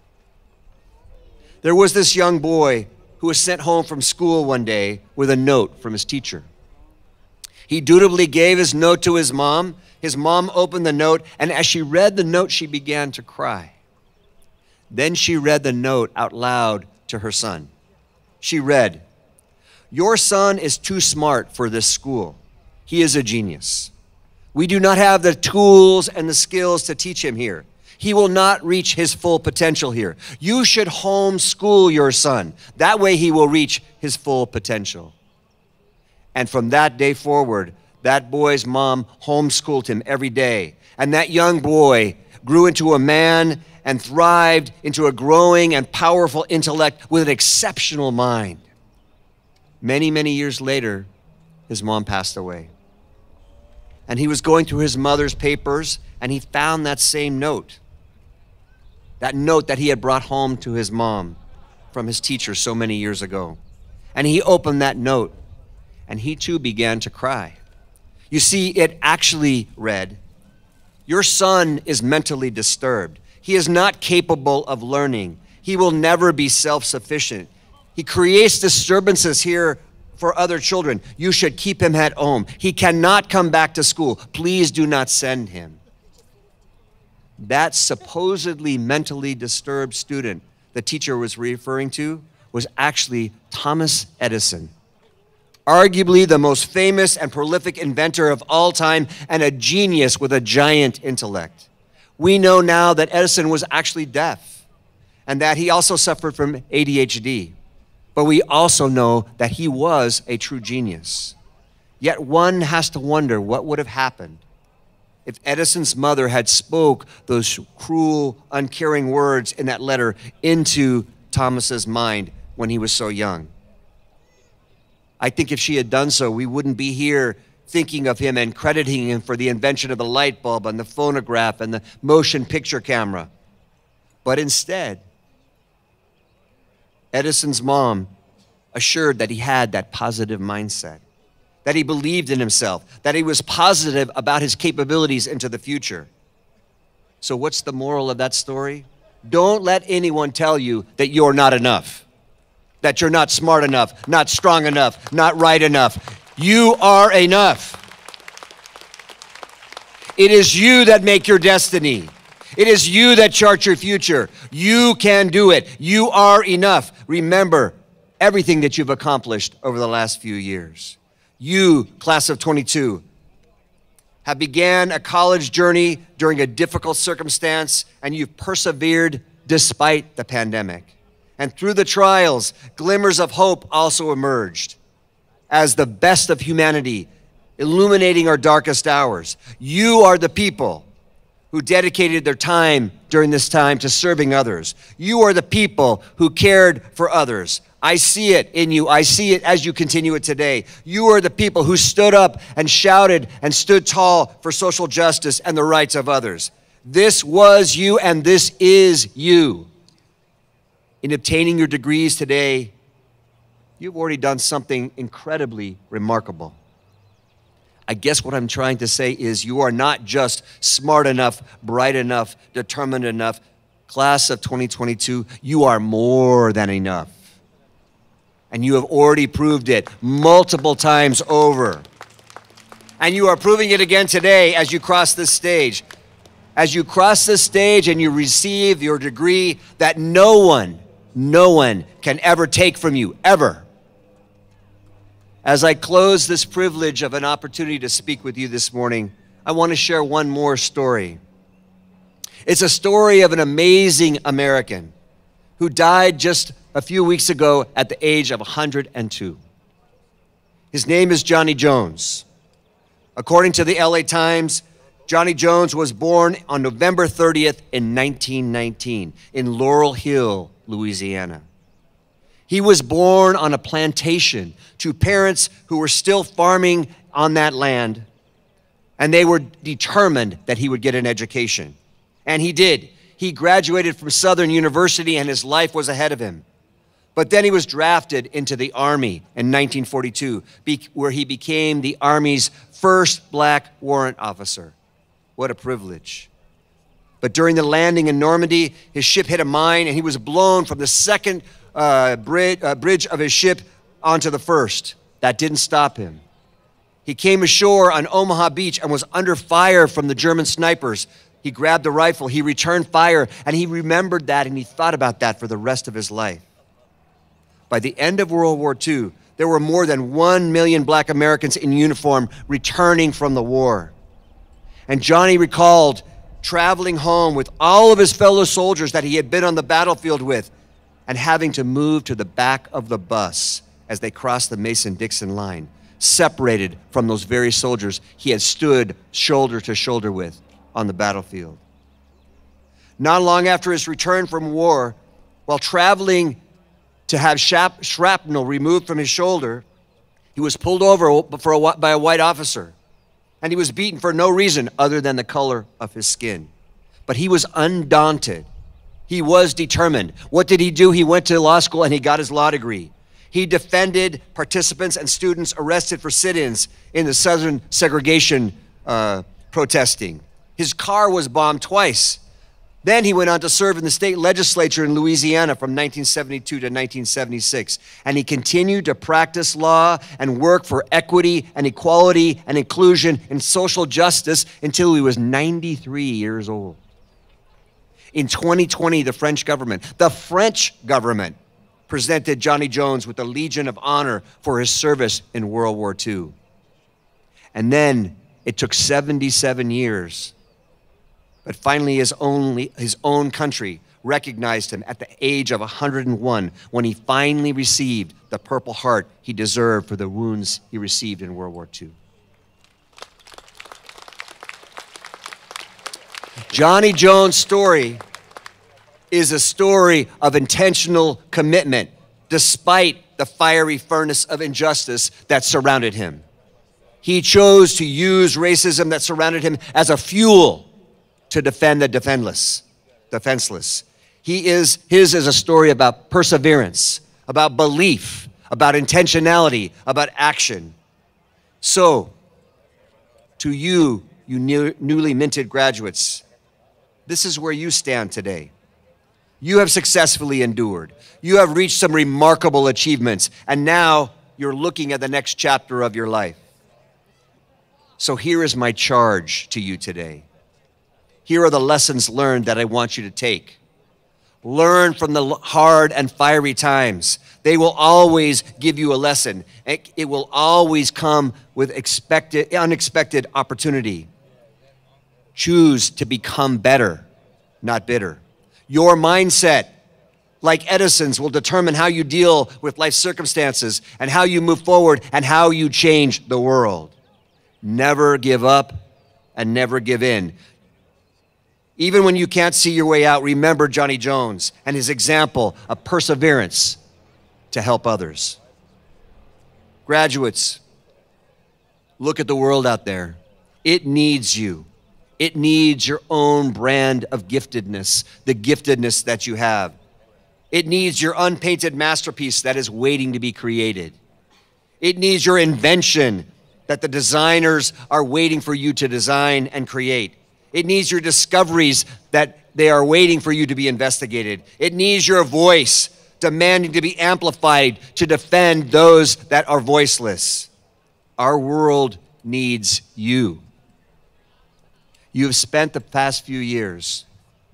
There was this young boy who was sent home from school one day with a note from his teacher. He dutifully gave his note to his mom. His mom opened the note, and as she read the note, she began to cry. Then she read the note out loud to her son. She read, "Your son is too smart for this school. He is a genius. We do not have the tools and the skills to teach him here. He will not reach his full potential here. You should homeschool your son. That way he will reach his full potential." And from that day forward, that boy's mom homeschooled him every day. And that young boy grew into a man and thrived into a growing and powerful intellect with an exceptional mind. Many, many years later, his mom passed away. And he was going through his mother's papers, and he found that same note. That note that he had brought home to his mom from his teacher so many years ago. And he opened that note, and he too began to cry. You see, it actually read, "Your son is mentally disturbed. He is not capable of learning. He will never be self-sufficient. He creates disturbances here for other children. You should keep him at home. He cannot come back to school. Please do not send him." That supposedly mentally disturbed student the teacher was referring to was actually Thomas Edison, arguably the most famous and prolific inventor of all time and a genius with a giant intellect. We know now that Edison was actually deaf and that he also suffered from A D H D. But we also know that he was a true genius. Yet one has to wonder what would have happened if Edison's mother had spoke those cruel, uncaring words in that letter into Thomas's mind when he was so young. I think if she had done so, we wouldn't be here thinking of him and crediting him for the invention of the light bulb and the phonograph and the motion picture camera. But instead, Edison's mom assured that he had that positive mindset, that he believed in himself, that he was positive about his capabilities into the future. So what's the moral of that story? Don't let anyone tell you that you're not enough, that you're not smart enough, not strong enough, not right enough. You are enough. It is you that make your destiny. It is you that chart your future. You can do it. You are enough. Remember everything that you've accomplished over the last few years. You, class of twenty-two, have began a college journey during a difficult circumstance, and you've persevered despite the pandemic. And through the trials, glimmers of hope also emerged as the best of humanity, illuminating our darkest hours. You are the people who dedicated their time during this time to serving others. You are the people who cared for others. I see it in you. I see it as you continue it today. You are the people who stood up and shouted and stood tall for social justice and the rights of others. This was you, and this is you. In obtaining your degrees today, you've already done something incredibly remarkable. I guess what I'm trying to say is you are not just smart enough, bright enough, determined enough. Class of twenty twenty-two, you are more than enough. And you have already proved it multiple times over. And you are proving it again today as you cross this stage. As you cross this stage and you receive your degree that no one, no one can ever take from you, ever. As I close this privilege of an opportunity to speak with you this morning, I want to share one more story. It's a story of an amazing American who died just a few weeks ago at the age of one hundred and two. His name is Johnny Jones. According to the L A Times, Johnny Jones was born on November thirtieth in nineteen nineteen in Laurel Hill, Louisiana. He was born on a plantation to parents who were still farming on that land, and they were determined that he would get an education. And he did. He graduated from Southern University, and his life was ahead of him. But then he was drafted into the Army in nineteen forty-two, where he became the Army's first black warrant officer. What a privilege. But during the landing in Normandy, his ship hit a mine, and he was blown from the second uh, bridge, uh, bridge of his ship onto the first. That didn't stop him. He came ashore on Omaha Beach and was under fire from the German snipers. He grabbed a rifle, he returned fire, and he remembered that, and he thought about that for the rest of his life. By the end of World War Two, there were more than one million black Americans in uniform returning from the war. And Johnny recalled traveling home with all of his fellow soldiers that he had been on the battlefield with and having to move to the back of the bus as they crossed the Mason-Dixon line, separated from those very soldiers he had stood shoulder to shoulder with on the battlefield. Not long after his return from war, while traveling to have shrapnel removed from his shoulder, he was pulled over for a, by a white officer, and he was beaten for no reason other than the color of his skin. But he was undaunted. He was determined. What did he do? He went to law school and he got his law degree. He defended participants and students arrested for sit-ins in the Southern segregation uh, protesting. His car was bombed twice. Then he went on to serve in the state legislature in Louisiana from nineteen seventy-two to nineteen seventy-six. And he continued to practice law and work for equity and equality and inclusion and social justice until he was ninety-three years old. In twenty twenty, the French government, the French government presented Johnny Jones with the Legion of Honor for his service in World War Two. And then it took seventy-seven years. But finally, his, only, his own country recognized him at the age of one hundred and one when he finally received the Purple Heart he deserved for the wounds he received in World War Two. Johnny Jones' story is a story of intentional commitment, despite the fiery furnace of injustice that surrounded him. He chose to use racism that surrounded him as a fuel to defend the defenseless. defenseless. He is, his is a story about perseverance, about belief, about intentionality, about action. So, to you, you new, newly minted graduates, this is where you stand today. You have successfully endured. You have reached some remarkable achievements, and now you're looking at the next chapter of your life. So here is my charge to you today. Here are the lessons learned that I want you to take. Learn from the hard and fiery times. They will always give you a lesson. It will always come with expected, unexpected opportunity. Choose to become better, not bitter. Your mindset, like Edison's, will determine how you deal with life circumstances and how you move forward and how you change the world. Never give up and never give in. Even when you can't see your way out, remember Johnny Jones and his example of perseverance to help others. Graduates, look at the world out there. It needs you. It needs your own brand of giftedness, the giftedness that you have. It needs your unpainted masterpiece that is waiting to be created. It needs your invention that the designers are waiting for you to design and create. It needs your discoveries that they are waiting for you to be investigated. It needs your voice demanding to be amplified to defend those that are voiceless. Our world needs you. You have spent the past few years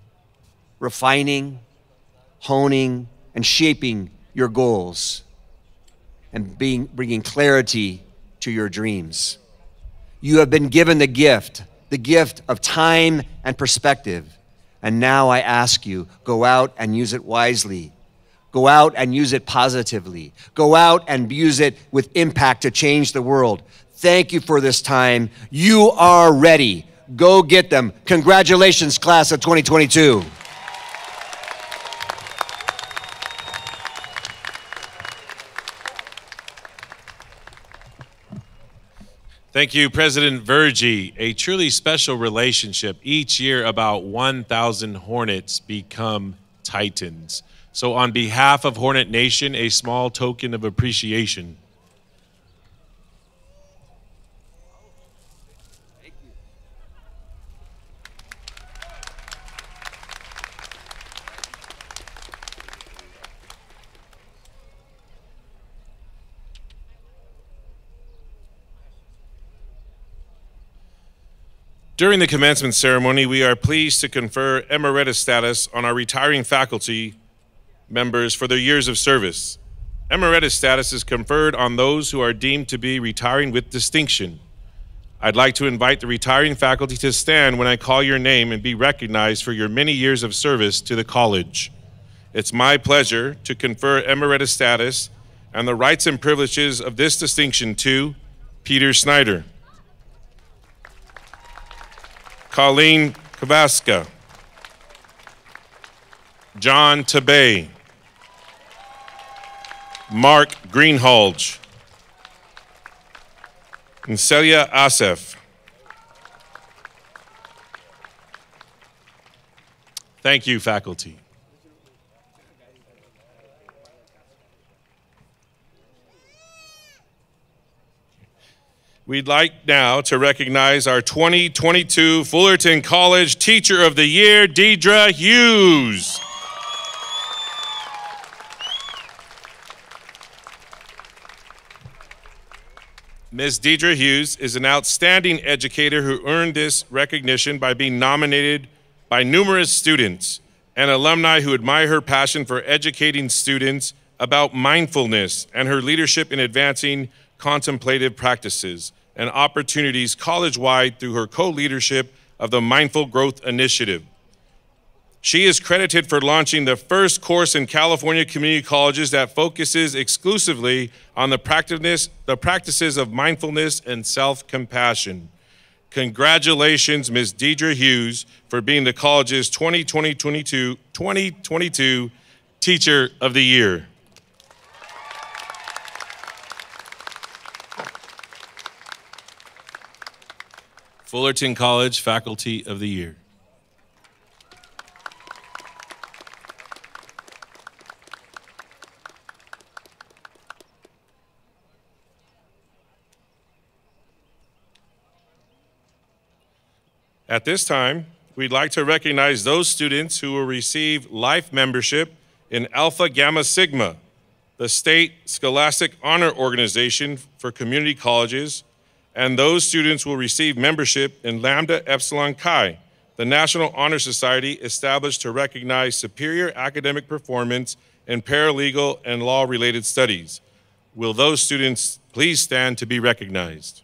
refining, honing, and shaping your goals and being, bringing clarity to your dreams. You have been given the gift, the gift of time and perspective. And now I ask you, go out and use it wisely. Go out and use it positively. Go out and use it with impact to change the world. Thank you for this time. You are ready. Go get them. Congratulations, class of twenty twenty-two. Thank you, President Vergy. A truly special relationship. Each year, about one thousand Hornets become Titans. So on behalf of Hornet Nation, a small token of appreciation. During the commencement ceremony, we are pleased to confer emeritus status on our retiring faculty members for their years of service. Emeritus status is conferred on those who are deemed to be retiring with distinction. I'd like to invite the retiring faculty to stand when I call your name and be recognized for your many years of service to the college. It's my pleasure to confer emeritus status and the rights and privileges of this distinction to Peter Snyder, Colleen Kavaska, John Tabay, Mark Greenhalgh, and Celia Asef. Thank you, faculty. We'd like now to recognize our twenty twenty-two Fullerton College Teacher of the Year, Deidre Hughes. Miz Deidre Hughes is an outstanding educator who earned this recognition by being nominated by numerous students and alumni who admire her passion for educating students about mindfulness and her leadership in advancing contemplative practices and opportunities college-wide through her co-leadership of the Mindful Growth Initiative. She is credited for launching the first course in California community colleges that focuses exclusively on the practice, the practices of mindfulness and self-compassion. Congratulations, Miz Deidre Hughes, for being the college's twenty twenty-two Teacher of the Year. Fullerton College Faculty of the Year. At this time, we'd like to recognize those students who will receive life membership in Alpha Gamma Sigma, the state scholastic honor organization for community colleges, and those students will receive membership in Lambda Epsilon Chi, the National Honor Society established to recognize superior academic performance in paralegal and law-related studies. Will those students please stand to be recognized?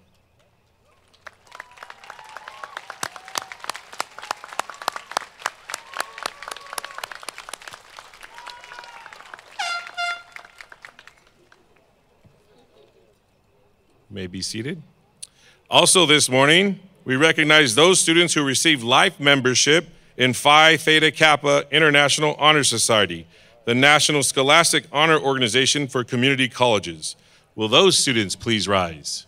May be seated. Also this morning, we recognize those students who receive life membership in Phi Theta Kappa International Honor Society, the National Scholastic Honor Organization for Community Colleges. Will those students please rise?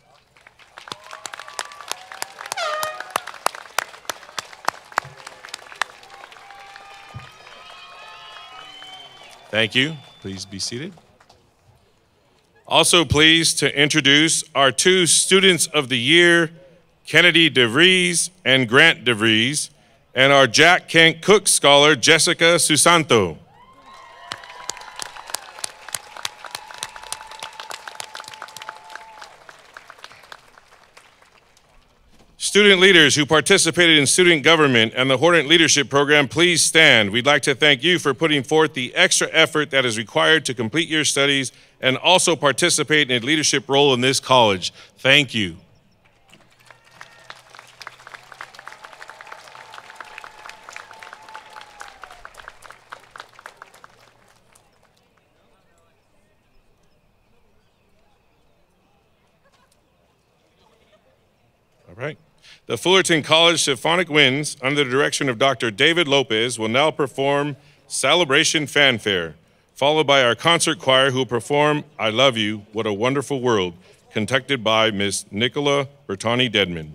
Thank you. Please be seated. Also pleased to introduce our two Students of the Year, Kennedy DeVries and Grant DeVries, and our Jack Kent Cook Scholar, Jessica Susanto. Student leaders who participated in student government and the Hornet Leadership Program, please stand. We'd like to thank you for putting forth the extra effort that is required to complete your studies and also participate in a leadership role in this college. Thank you. All right. The Fullerton College Symphonic Winds, under the direction of Doctor David Lopez, will now perform Celebration Fanfare, followed by our concert choir who will perform I Love You, What a Wonderful World, conducted by Miss Nicola Bertani Dedman.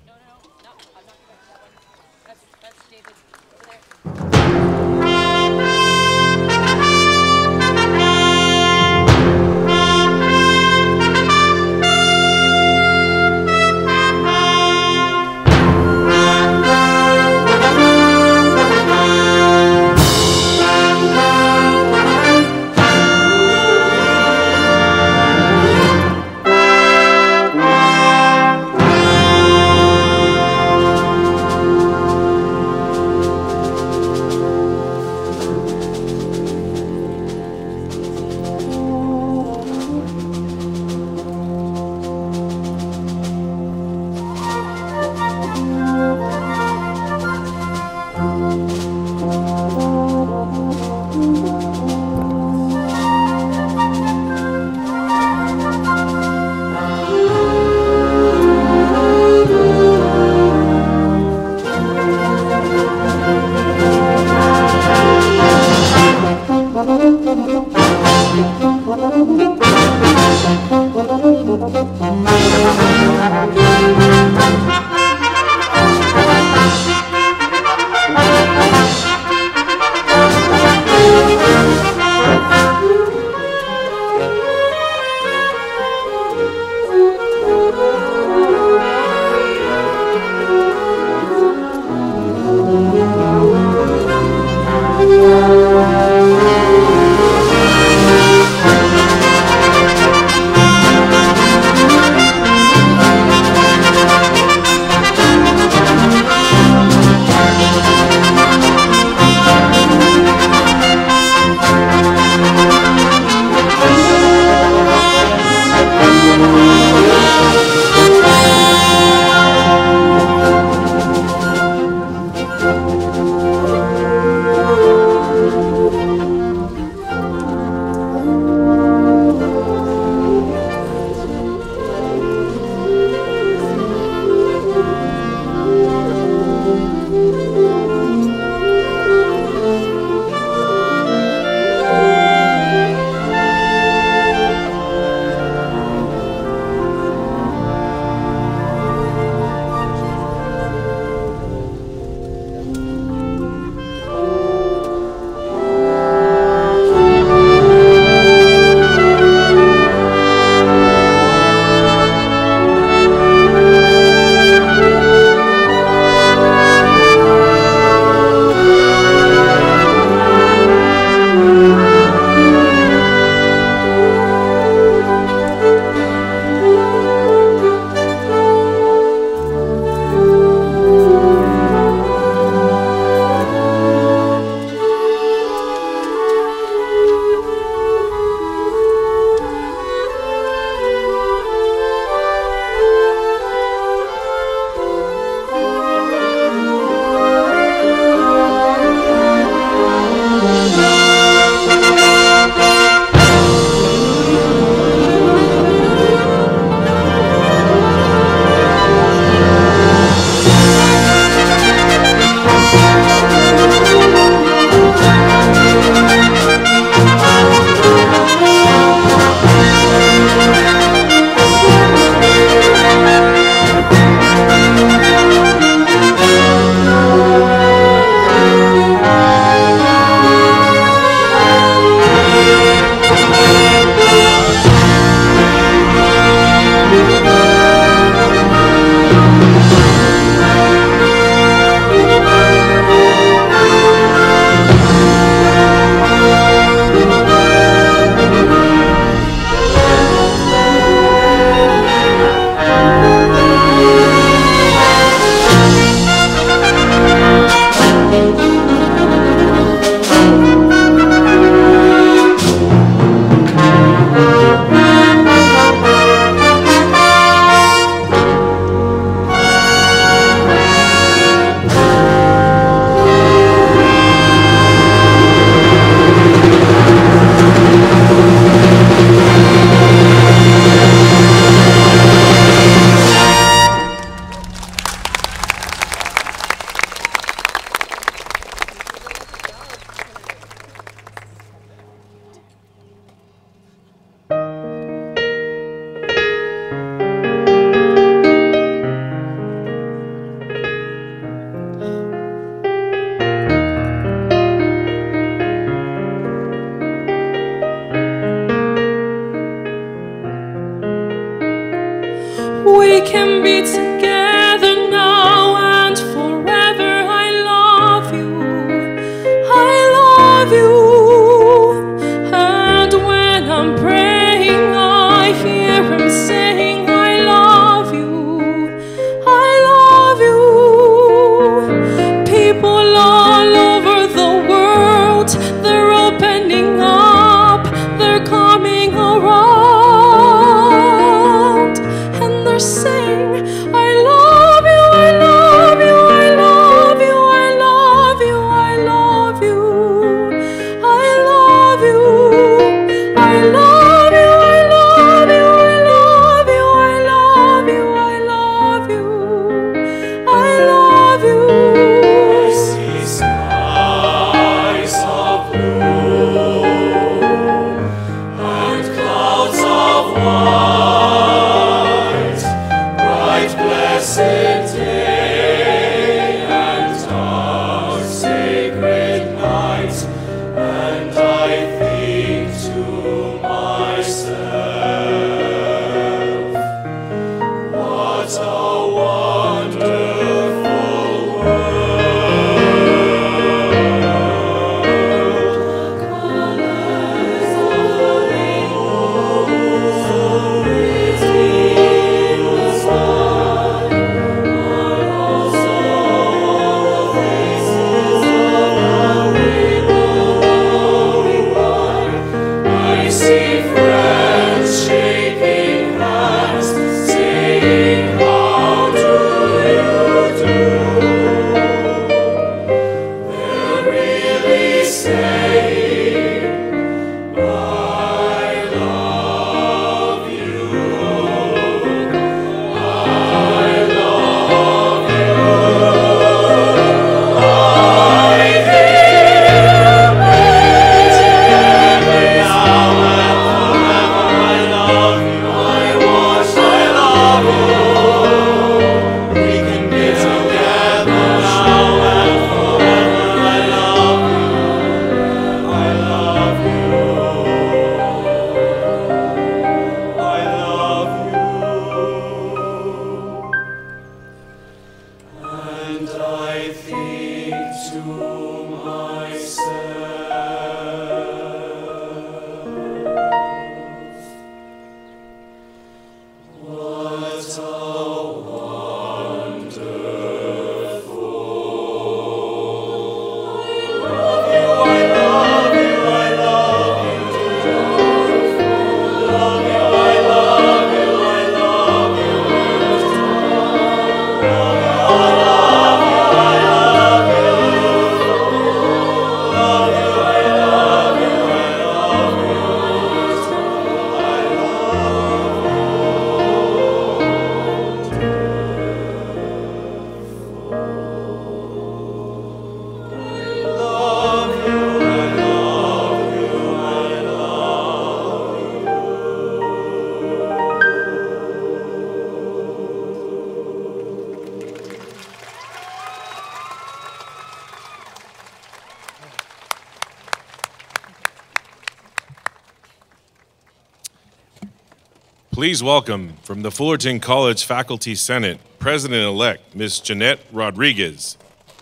Please welcome from the Fullerton College Faculty Senate, President-elect Miz Jeanette Rodriguez.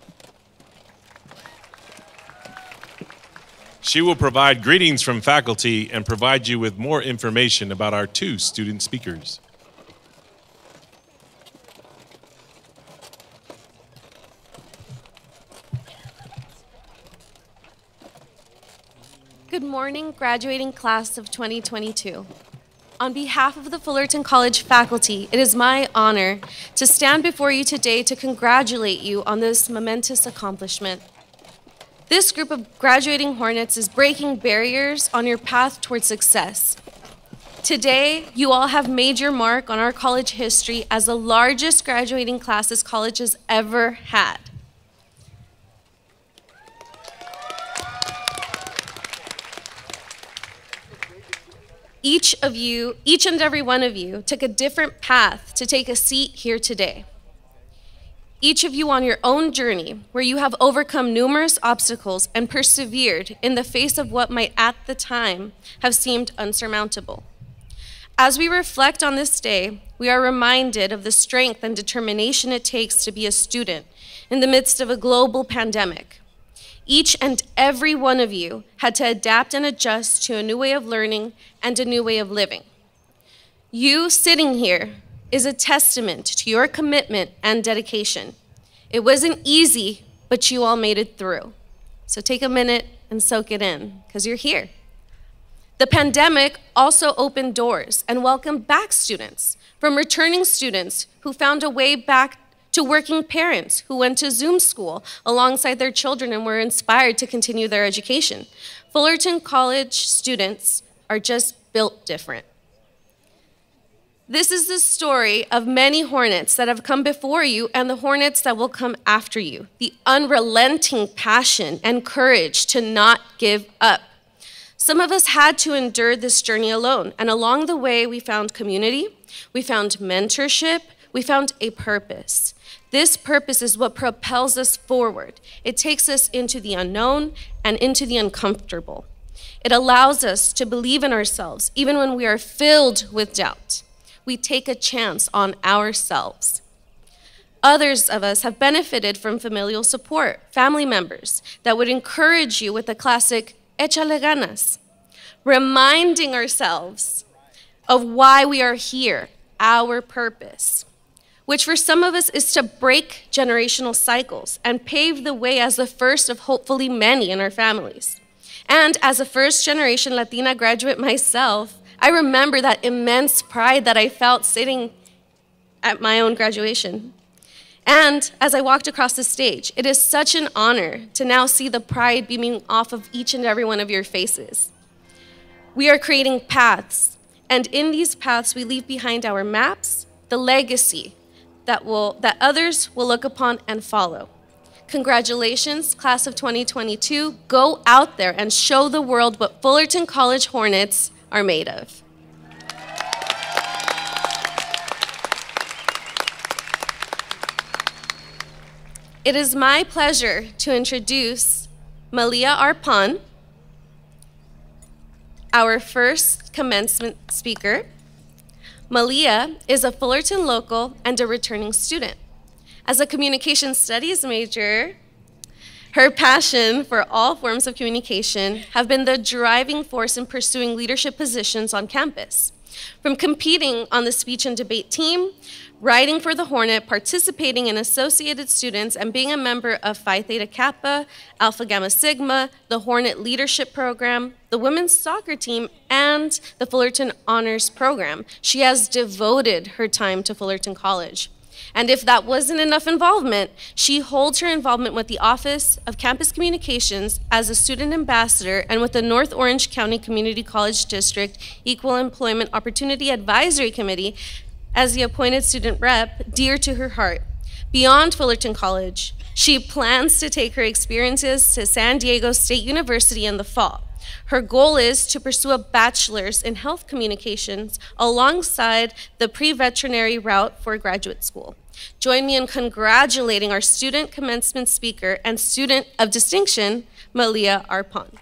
She will provide greetings from faculty and provide you with more information about our two student speakers. Good morning, graduating class of twenty twenty-two. On behalf of the Fullerton College faculty, it is my honor to stand before you today to congratulate you on this momentous accomplishment. This group of graduating Hornets is breaking barriers on your path towards success. Today, you all have made your mark on our college history as the largest graduating class this college has ever had. Each of you, each and every one of you, took a different path to take a seat here today. Each of you on your own journey, where you have overcome numerous obstacles and persevered in the face of what might at the time have seemed unsurmountable. As we reflect on this day, we are reminded of the strength and determination it takes to be a student in the midst of a global pandemic. Each and every one of you had to adapt and adjust to a new way of learning and a new way of living. You sitting here is a testament to your commitment and dedication. It wasn't easy, but you all made it through. So take a minute and soak it in, because you're here. The pandemic also opened doors and welcomed back students, from returning students who found a way back to working parents who went to Zoom school alongside their children and were inspired to continue their education. Fullerton College students are just built different. This is the story of many Hornets that have come before you and the Hornets that will come after you. The unrelenting passion and courage to not give up. Some of us had to endure this journey alone, and along the way we found community, we found mentorship, we found a purpose. This purpose is what propels us forward. It takes us into the unknown and into the uncomfortable. It allows us to believe in ourselves, even when we are filled with doubt. We take a chance on ourselves. Others of us have benefited from familial support, family members that would encourage you with the classic, échale ganas, reminding ourselves of why we are here, our purpose, which for some of us is to break generational cycles and pave the way as the first of hopefully many in our families. And as a first generation Latina graduate myself, I remember that immense pride that I felt sitting at my own graduation. And as I walked across the stage, it is such an honor to now see the pride beaming off of each and every one of your faces. We are creating paths, and in these paths we leave behind our maps, the legacy that, will, that others will look upon and follow. Congratulations, class of twenty twenty-two. Go out there and show the world what Fullerton College Hornets are made of. It is my pleasure to introduce Malia Arpan, our first commencement speaker. Malia is a Fullerton local and a returning student. As a communication studies major, her passion for all forms of communication have been the driving force in pursuing leadership positions on campus. From competing on the speech and debate team, writing for the Hornet, participating in associated students, and being a member of Phi Theta Kappa, Alpha Gamma Sigma, the Hornet Leadership Program, the women's soccer team, and the Fullerton Honors Program, she has devoted her time to Fullerton College. And if that wasn't enough involvement, she holds her involvement with the Office of Campus Communications as a student ambassador and with the North Orange County Community College District Equal Employment Opportunity Advisory Committee as the appointed student rep, dear to her heart. Beyond Fullerton College, she plans to take her experiences to San Diego State University in the fall. Her goal is to pursue a bachelor's in health communications alongside the pre-veterinary route for graduate school. Join me in congratulating our student commencement speaker and student of distinction, Malia Arpan.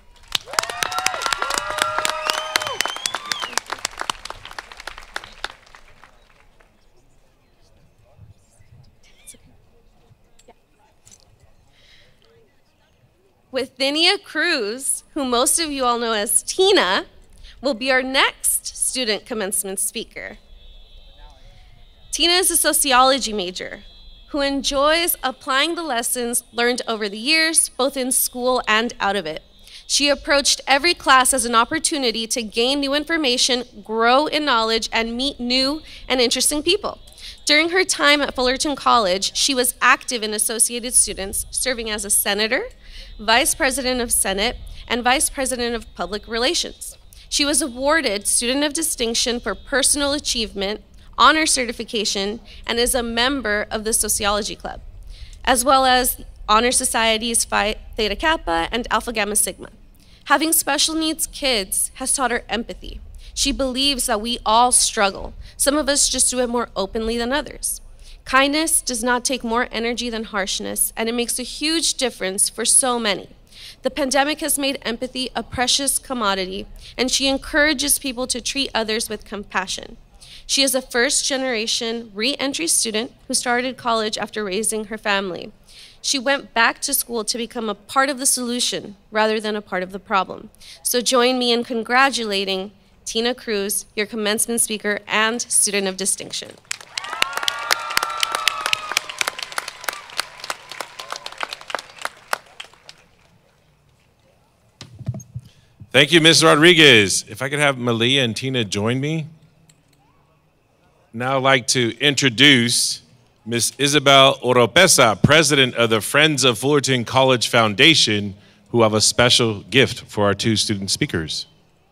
with Thynia Cruz, who most of you all know as Tina, will be our next student commencement speaker. Tina is a sociology major who enjoys applying the lessons learned over the years, both in school and out of it. She approached every class as an opportunity to gain new information, grow in knowledge, and meet new and interesting people. During her time at Fullerton College, she was active in Associated Students, serving as a senator, vice president of Senate, and vice president of Public Relations. She was awarded Student of Distinction for Personal Achievement, Honor Certification, and is a member of the Sociology Club, as well as Honor Societies Phi Theta Kappa and Alpha Gamma Sigma. Having special needs kids has taught her empathy. She believes that we all struggle. Some of us just do it more openly than others. Kindness does not take more energy than harshness, and it makes a huge difference for so many. The pandemic has made empathy a precious commodity, and she encourages people to treat others with compassion. She is a first-generation re-entry student who started college after raising her family. She went back to school to become a part of the solution rather than a part of the problem. So join me in congratulating Tina Cruz, your commencement speaker and student of distinction. Thank you, Miz Rodriguez. If I could have Malia and Tina join me. Now I'd like to introduce Miz Isabel Oropesa, president of the Friends of Fullerton College Foundation, who have a special gift for our two student speakers.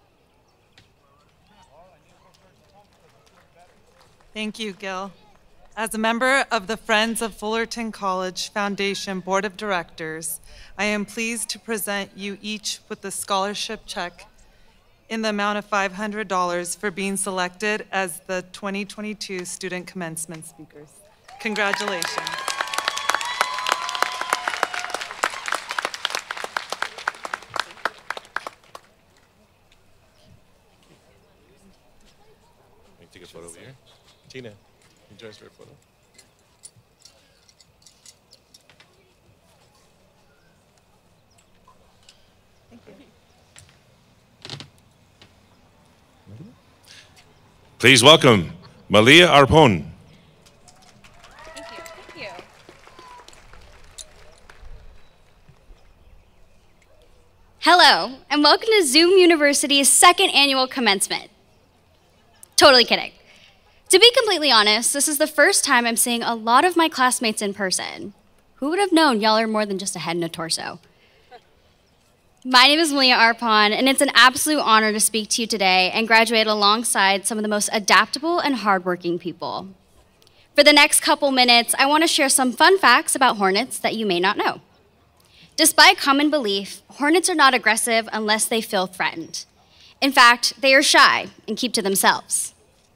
Thank you, Gil. As a member of the Friends of Fullerton College Foundation Board of Directors, I am pleased to present you each with a scholarship check in the amount of five hundred dollars for being selected as the twenty twenty-two Student Commencement Speakers. Congratulations. Take a photo over here. Tina, can you join us for a photo? Thank you. Please welcome Malia Arpon. Thank you. Thank you. Hello, and welcome to Zoom University's second annual commencement. Totally kidding. To be completely honest, this is the first time I'm seeing a lot of my classmates in person. Who would have known y'all are more than just a head and a torso? My name is Malia Arpon, and it's an absolute honor to speak to you today and graduate alongside some of the most adaptable and hardworking people. For the next couple minutes, I want to share some fun facts about hornets that you may not know. Despite common belief, hornets are not aggressive unless they feel threatened. In fact, they are shy and keep to themselves.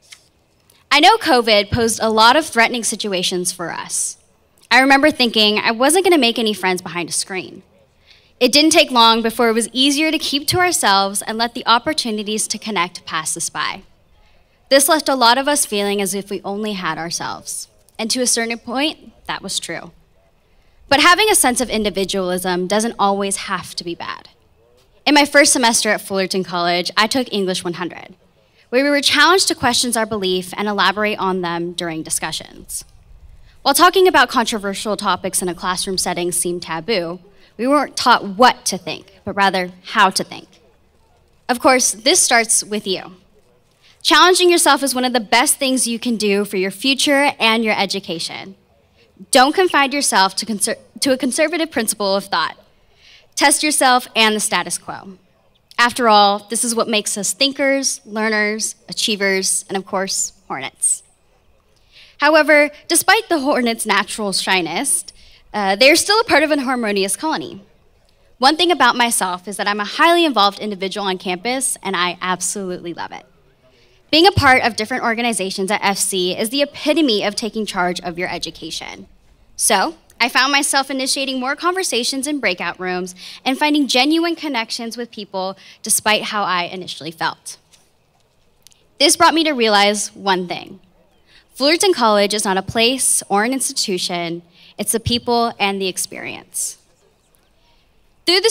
I know COVID posed a lot of threatening situations for us. I remember thinking I wasn't going to make any friends behind a screen. It didn't take long before it was easier to keep to ourselves and let the opportunities to connect pass us by. This left a lot of us feeling as if we only had ourselves. And to a certain point, that was true. But having a sense of individualism doesn't always have to be bad. In my first semester at Fullerton College, I took English one hundred, where we were challenged to question our belief and elaborate on them during discussions. While talking about controversial topics in a classroom setting seemed taboo, we weren't taught what to think, but rather how to think. Of course, this starts with you. Challenging yourself is one of the best things you can do for your future and your education. Don't confine yourself to, conser- to a conservative principle of thought. Test yourself and the status quo. After all, this is what makes us thinkers, learners, achievers, and of course, hornets. However, despite the hornet's natural shyness, uh, they are still a part of an harmonious colony. One thing about myself is that I'm a highly involved individual on campus, and I absolutely love it. Being a part of different organizations at F C is the epitome of taking charge of your education. So, I found myself initiating more conversations in breakout rooms and finding genuine connections with people despite how I initially felt. This brought me to realize one thing. Fullerton College is not a place or an institution, it's the people and the experience. Through the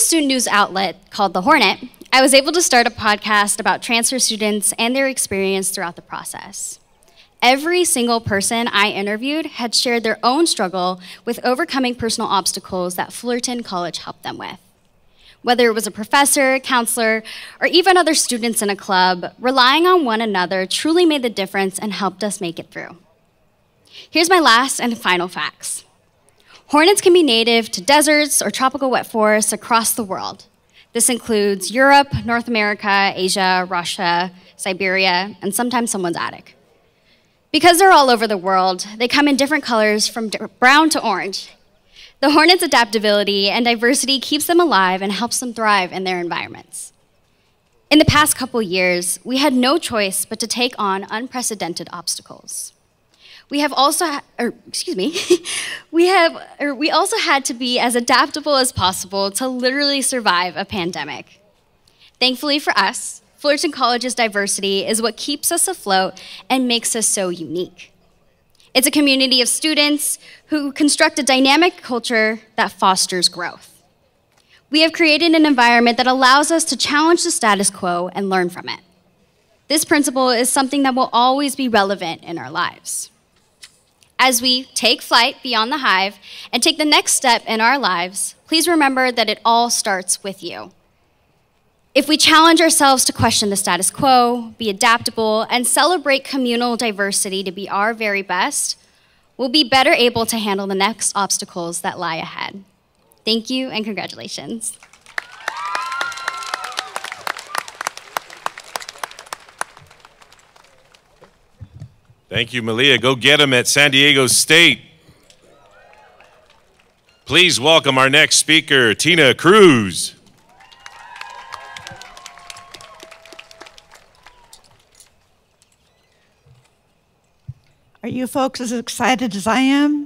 student news outlet called The Hornet, I was able to start a podcast about transfer students and their experience throughout the process. Every single person I interviewed had shared their own struggle with overcoming personal obstacles that Fullerton College helped them with. Whether it was a professor, counselor, or even other students in a club, relying on one another truly made the difference and helped us make it through. Here's my last and final facts. Hornets can be native to deserts or tropical wet forests across the world. This includes Europe, North America, Asia, Russia, Siberia, and sometimes someone's attic. Because they're all over the world, they come in different colors from brown to orange. The hornet's adaptability and diversity keeps them alive and helps them thrive in their environments. In the past couple years, we had no choice but to take on unprecedented obstacles. We have also, ha- or excuse me, we have, or we also had to be as adaptable as possible to literally survive a pandemic. Thankfully for us, Fullerton College's diversity is what keeps us afloat and makes us so unique. It's a community of students who construct a dynamic culture that fosters growth. We have created an environment that allows us to challenge the status quo and learn from it. This principle is something that will always be relevant in our lives. As we take flight beyond the hive and take the next step in our lives, please remember that it all starts with you. If we challenge ourselves to question the status quo, be adaptable, and celebrate communal diversity to be our very best, we'll be better able to handle the next obstacles that lie ahead. Thank you and congratulations. Thank you, Malia. Go get them at San Diego State. Please welcome our next speaker, Tina Cruz. Are you folks as excited as I am?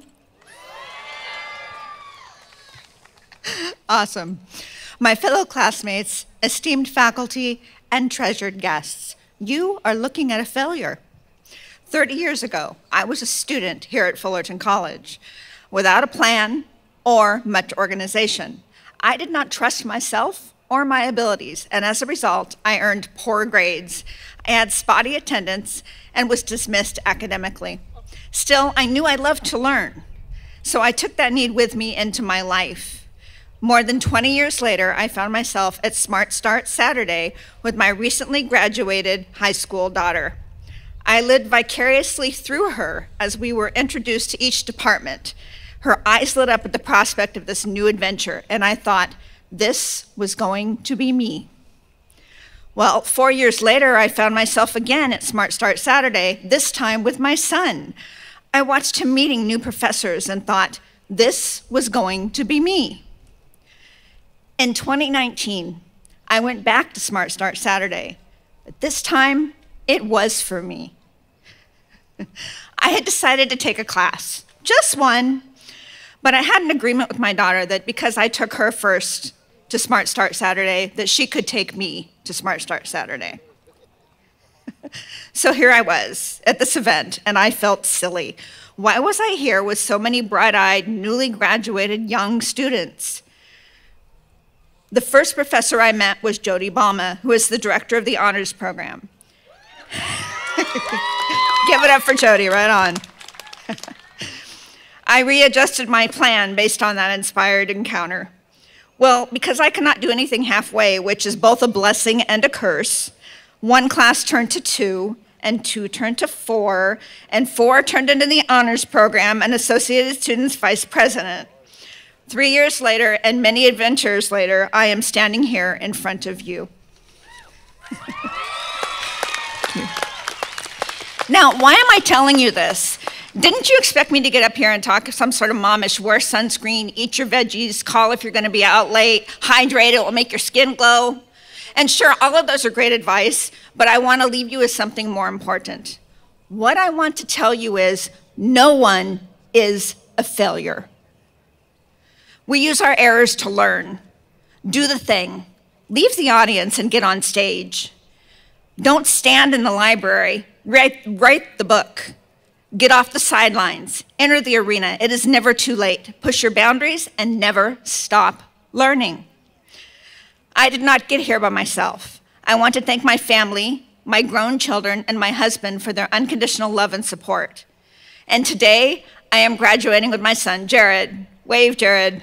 Awesome. My fellow classmates, esteemed faculty, and treasured guests, you are looking at a failure. thirty years ago, I was a student here at Fullerton College without a plan or much organization. I did not trust myself or my abilities, and as a result, I earned poor grades. I had spotty attendance and was dismissed academically. Still, I knew I loved to learn, so I took that need with me into my life. More than twenty years later, I found myself at Smart Start Saturday with my recently graduated high school daughter. I lived vicariously through her as we were introduced to each department. Her eyes lit up at the prospect of this new adventure, and I thought, this was going to be me. Well, four years later, I found myself again at Smart Start Saturday, this time with my son. I watched him meeting new professors and thought, this was going to be me. In twenty nineteen, I went back to Smart Start Saturday, but this time, it was for me. I had decided to take a class, just one, but I had an agreement with my daughter that because I took her first to Smart Start Saturday, that she could take me to Smart Start Saturday. So here I was at this event, and I felt silly. Why was I here with so many bright-eyed, newly graduated young students? The first professor I met was Jody Balma, who is the director of the honors program. Give it up for Jody, right on. I readjusted my plan based on that inspired encounter. Well, because I cannot do anything halfway, which is both a blessing and a curse, one class turned to two, and two turned to four, and four turned into the honors program and Associated Students Vice President. Three years later, and many adventures later, I am standing here in front of you. Now, why am I telling you this? Didn't you expect me to get up here and talk some sort of momish, wear sunscreen, eat your veggies, call if you're gonna be out late, hydrate, it will make your skin glow? And sure, all of those are great advice, but I wanna leave you with something more important. What I want to tell you is, no one is a failure. We use our errors to learn. Do the thing. Leave the audience and get on stage. Don't stand in the library. Write, write the book. Get off the sidelines. Enter the arena. It is never too late. Push your boundaries and never stop learning. I did not get here by myself. I want to thank my family, my grown children, and my husband for their unconditional love and support. And today, I am graduating with my son, Jared. Wave, Jared.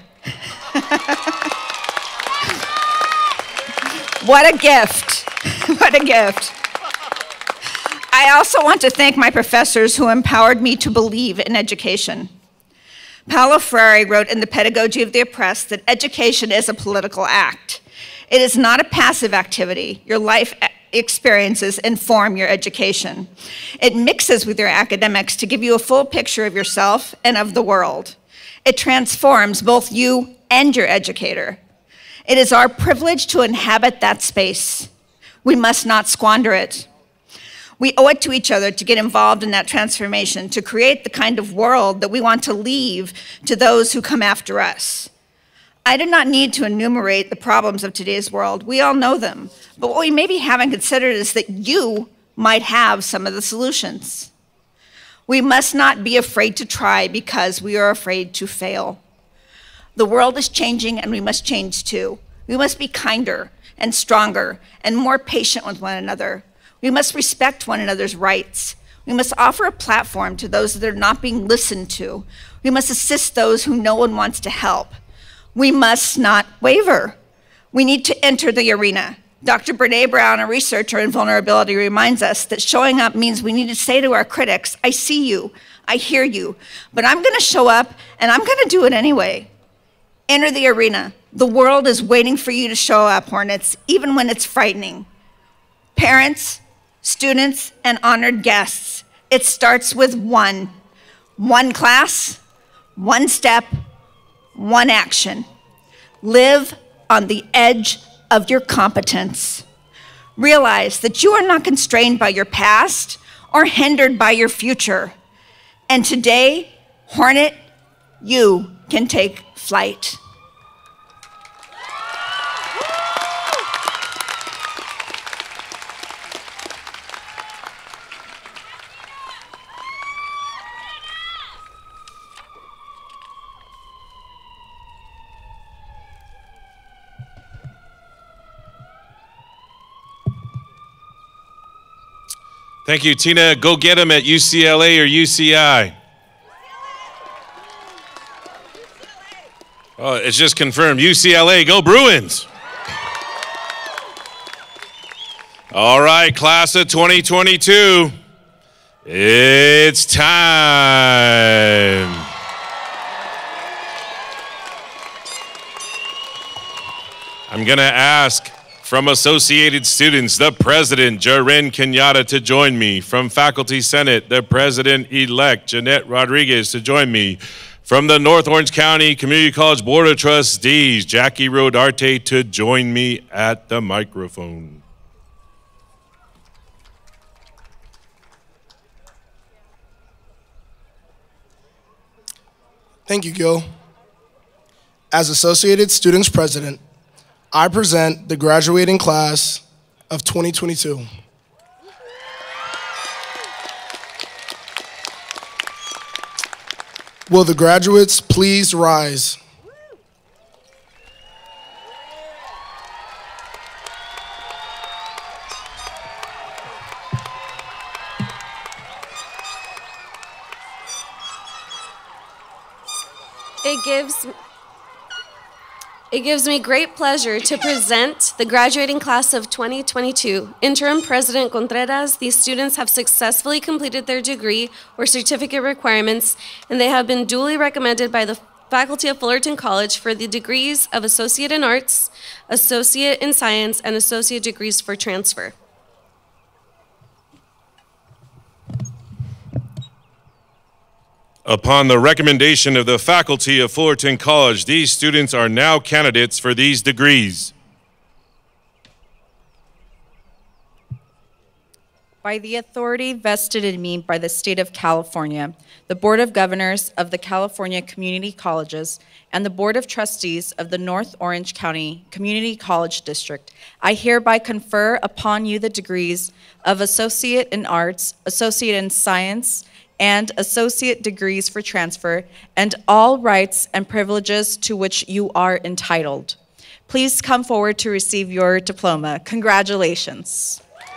What a gift. What a gift. I also want to thank my professors who empowered me to believe in education. Paulo Freire wrote in The Pedagogy of the Oppressed that education is a political act. It is not a passive activity. Your life experiences inform your education. It mixes with your academics to give you a full picture of yourself and of the world. It transforms both you and your educator. It is our privilege to inhabit that space. We must not squander it. We owe it to each other to get involved in that transformation, to create the kind of world that we want to leave to those who come after us. I do not need to enumerate the problems of today's world. We all know them. But what we maybe haven't considered is that you might have some of the solutions. We must not be afraid to try because we are afraid to fail. The world is changing and we must change too. We must be kinder and stronger and more patient with one another. We must respect one another's rights. We must offer a platform to those that are not being listened to. We must assist those who no one wants to help. We must not waver. We need to enter the arena. Doctor Brené Brown, a researcher in vulnerability, reminds us that showing up means we need to say to our critics, I see you, I hear you, but I'm gonna show up and I'm gonna do it anyway. Enter the arena. The world is waiting for you to show up, Hornets, even when it's frightening. Parents, students, and honored guests, it starts with one. One class, one step, one action. Live on the edge of your competence. Realize that you are not constrained by your past or hindered by your future. And today, Hornet, you can take flight. Thank you, Tina. Go get them at U C L A or U C I. Oh, it's just confirmed. U C L A, go Bruins. All right, class of twenty twenty-two. It's time. I'm going to ask from Associated Students, the President, Jaren Kenyatta, to join me. From Faculty Senate, the President-elect, Jeanette Rodriguez, to join me. From the North Orange County Community College Board of Trustees, Jackie Rodarte, to join me at the microphone. Thank you, Gil. As Associated Students President, I present the graduating class of twenty twenty-two. Will the graduates please rise? It gives It gives me great pleasure to present the graduating class of twenty twenty-two. Interim President Contreras, these students have successfully completed their degree or certificate requirements, and they have been duly recommended by the faculty of Fullerton College for the degrees of Associate in Arts, Associate in Science, and Associate degrees for transfer. Upon the recommendation of the faculty of Fullerton College, these students are now candidates for these degrees. By the authority vested in me by the state of California, the Board of Governors of the California Community Colleges, and the Board of Trustees of the North Orange County Community College District, I hereby confer upon you the degrees of Associate in Arts, Associate in Science, and associate degrees for transfer, and all rights and privileges to which you are entitled. Please come forward to receive your diploma. Congratulations.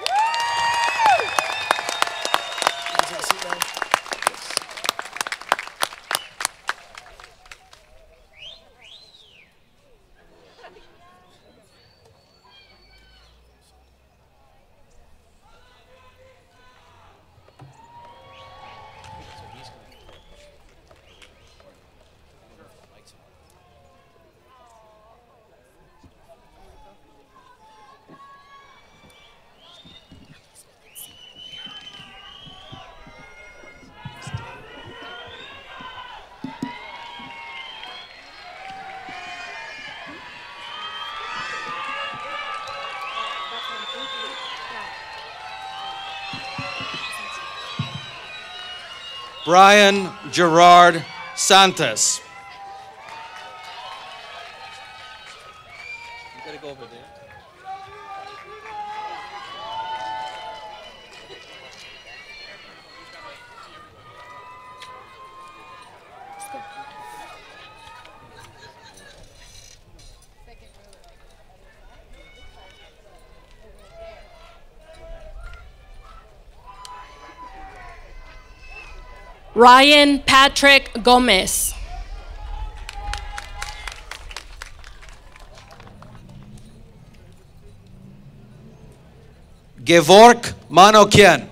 Brian Gerard Santos. You gotta go over there. Ryan Patrick Gomez. Gevork Manokian.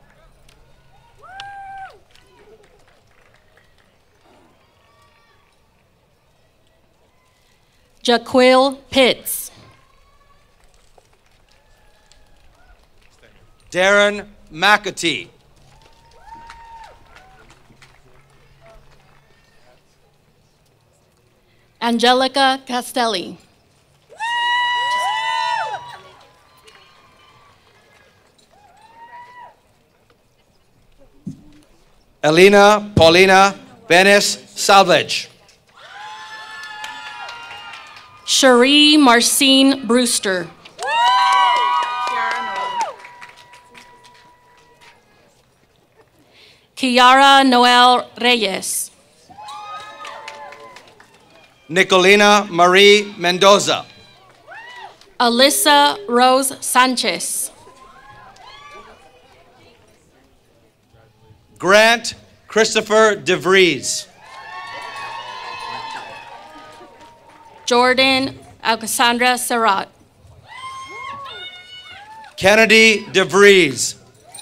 Jaquil Pitts. Darren McAtee. Angelica Castelli. Elena Paulina Benes Salvage. Cherie Marcine Brewster. Kiara Noel Reyes. Nicolina Marie Mendoza. Alyssa Rose Sanchez. Grant Christopher DeVries. Jordan Alexandra Serrat. Kennedy DeVries.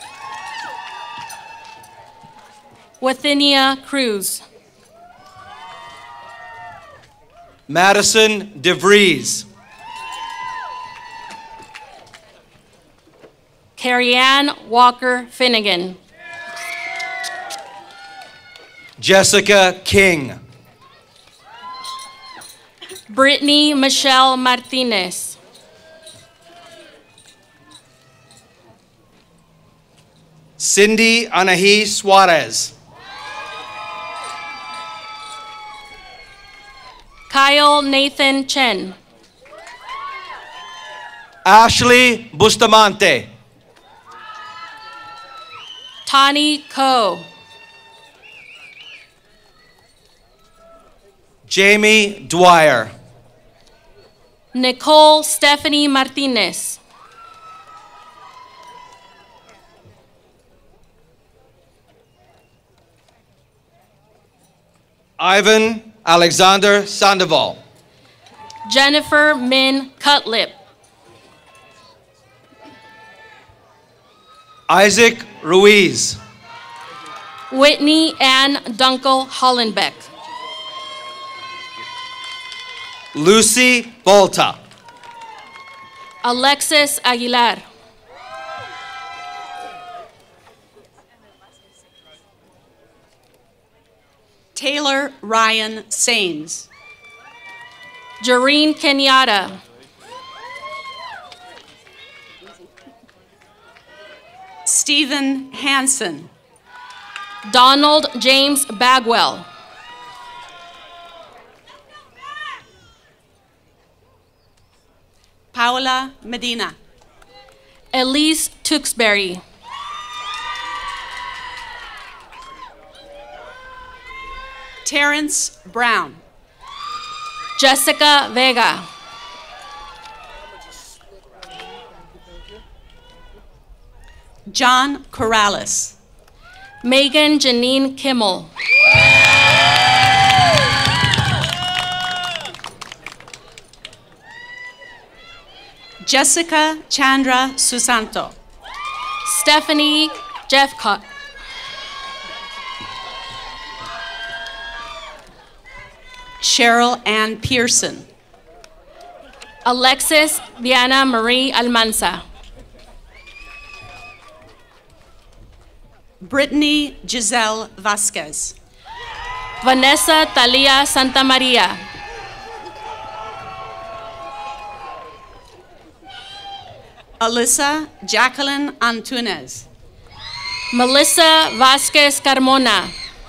Wathinia Cruz. Madison DeVries. Carrie-Ann Walker Finnegan. Jessica King. Brittany Michelle Martinez. Cindy Anahi Suarez. Kyle Nathan Chen. Ashley Bustamante. Tani Ko. Jamie Dwyer. Nicole Stephanie Martinez. Ivan Alexander Sandoval. Jennifer Min Cutlip. Isaac Ruiz. Whitney Ann Dunkel Hollenbeck. Lucy Volta. Alexis Aguilar. Taylor Ryan Sames. Jareen Kenyatta. Stephen Hansen. Donald James Bagwell. Paula Medina. Elise Tewksbury. Terrence Brown. Jessica Vega. John Corrales. Megan Janine Kimmel. Jessica Chandra Susanto. Stephanie Jeffcott. Cheryl Ann Pearson. Alexis Diana Marie Almanza. Brittany Giselle Vasquez. Vanessa Talia Santamaria. Alyssa Jacqueline Antunes. Melissa Vasquez Carmona.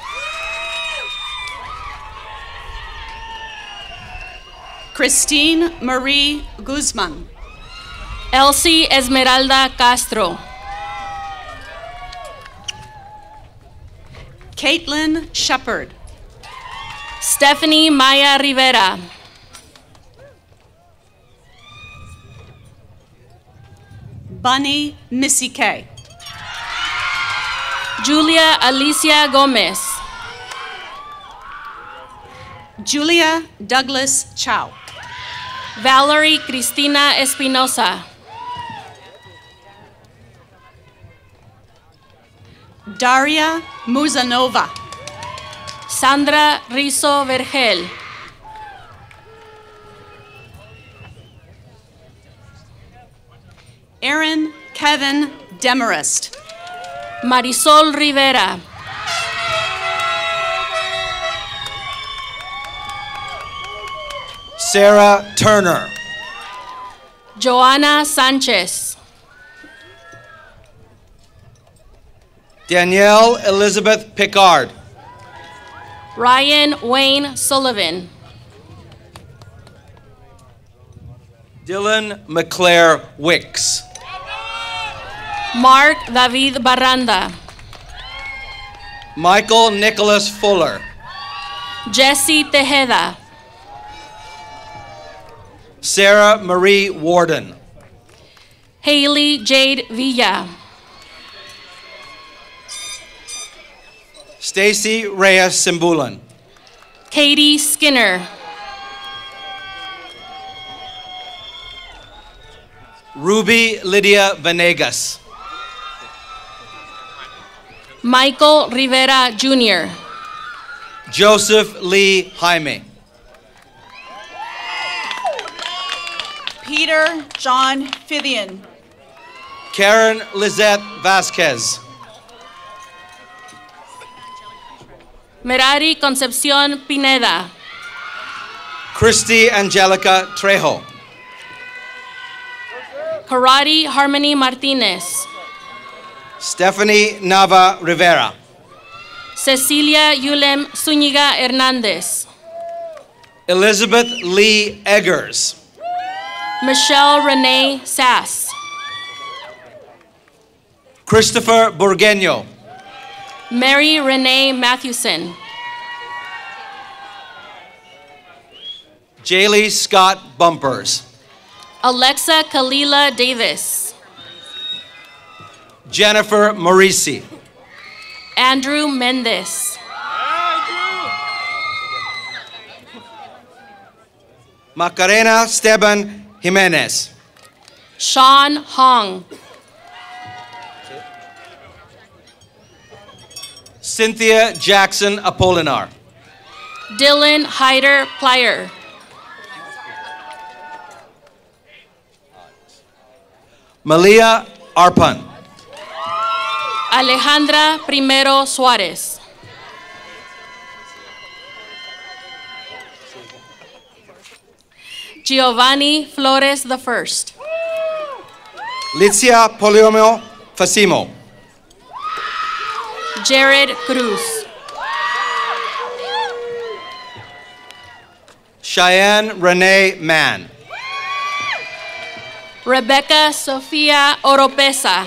Christine Marie Guzman. Elsie Esmeralda Castro. Caitlin Shepard. Stephanie Maya Rivera. Bunny Missy K. Julia Alicia Gomez. Julia Douglas Chow. Valerie Cristina Espinosa. Daria Muzanova. Sandra Rizo Vergel. Aaron Kevin Demarest. Marisol Rivera. Sarah Turner. Joanna Sanchez. Danielle Elizabeth Picard. Ryan Wayne Sullivan. Dylan McClare Wicks. Mark David Barranda. Michael Nicholas Fuller. Jesse Tejeda. Sarah Marie Warden. Haley Jade Villa. Stacy Reyes Simbulan. Katie Skinner. Ruby Lydia Venegas. Michael Rivera Junior Joseph Lee Jaime. Peter John Fithian. Karen Lizette Vasquez. Merari Concepcion Pineda. Christy Angelica Trejo. Karate Harmony Martinez. Stephanie Nava Rivera. Cecilia Yulem Zúñiga Hernández. Elizabeth Lee Eggers. Michelle Renee Sass. Christopher Burgueño. Mary Renee Mathewson. Jaylee Scott Bumpers. Alexa Kalila Davis. Jennifer Morisi. Andrew Mendez. Macarena Esteban Jimenez. Sean Hong. Cynthia Jackson Apolinar. Dylan Hyder Plyer. Malia Arpan. Alejandra Primero Suárez. Giovanni Flores the First. Litzia Poliomio Fasimo. Jared Cruz. Cheyenne Renee Mann. Rebecca Sofia Oropesa.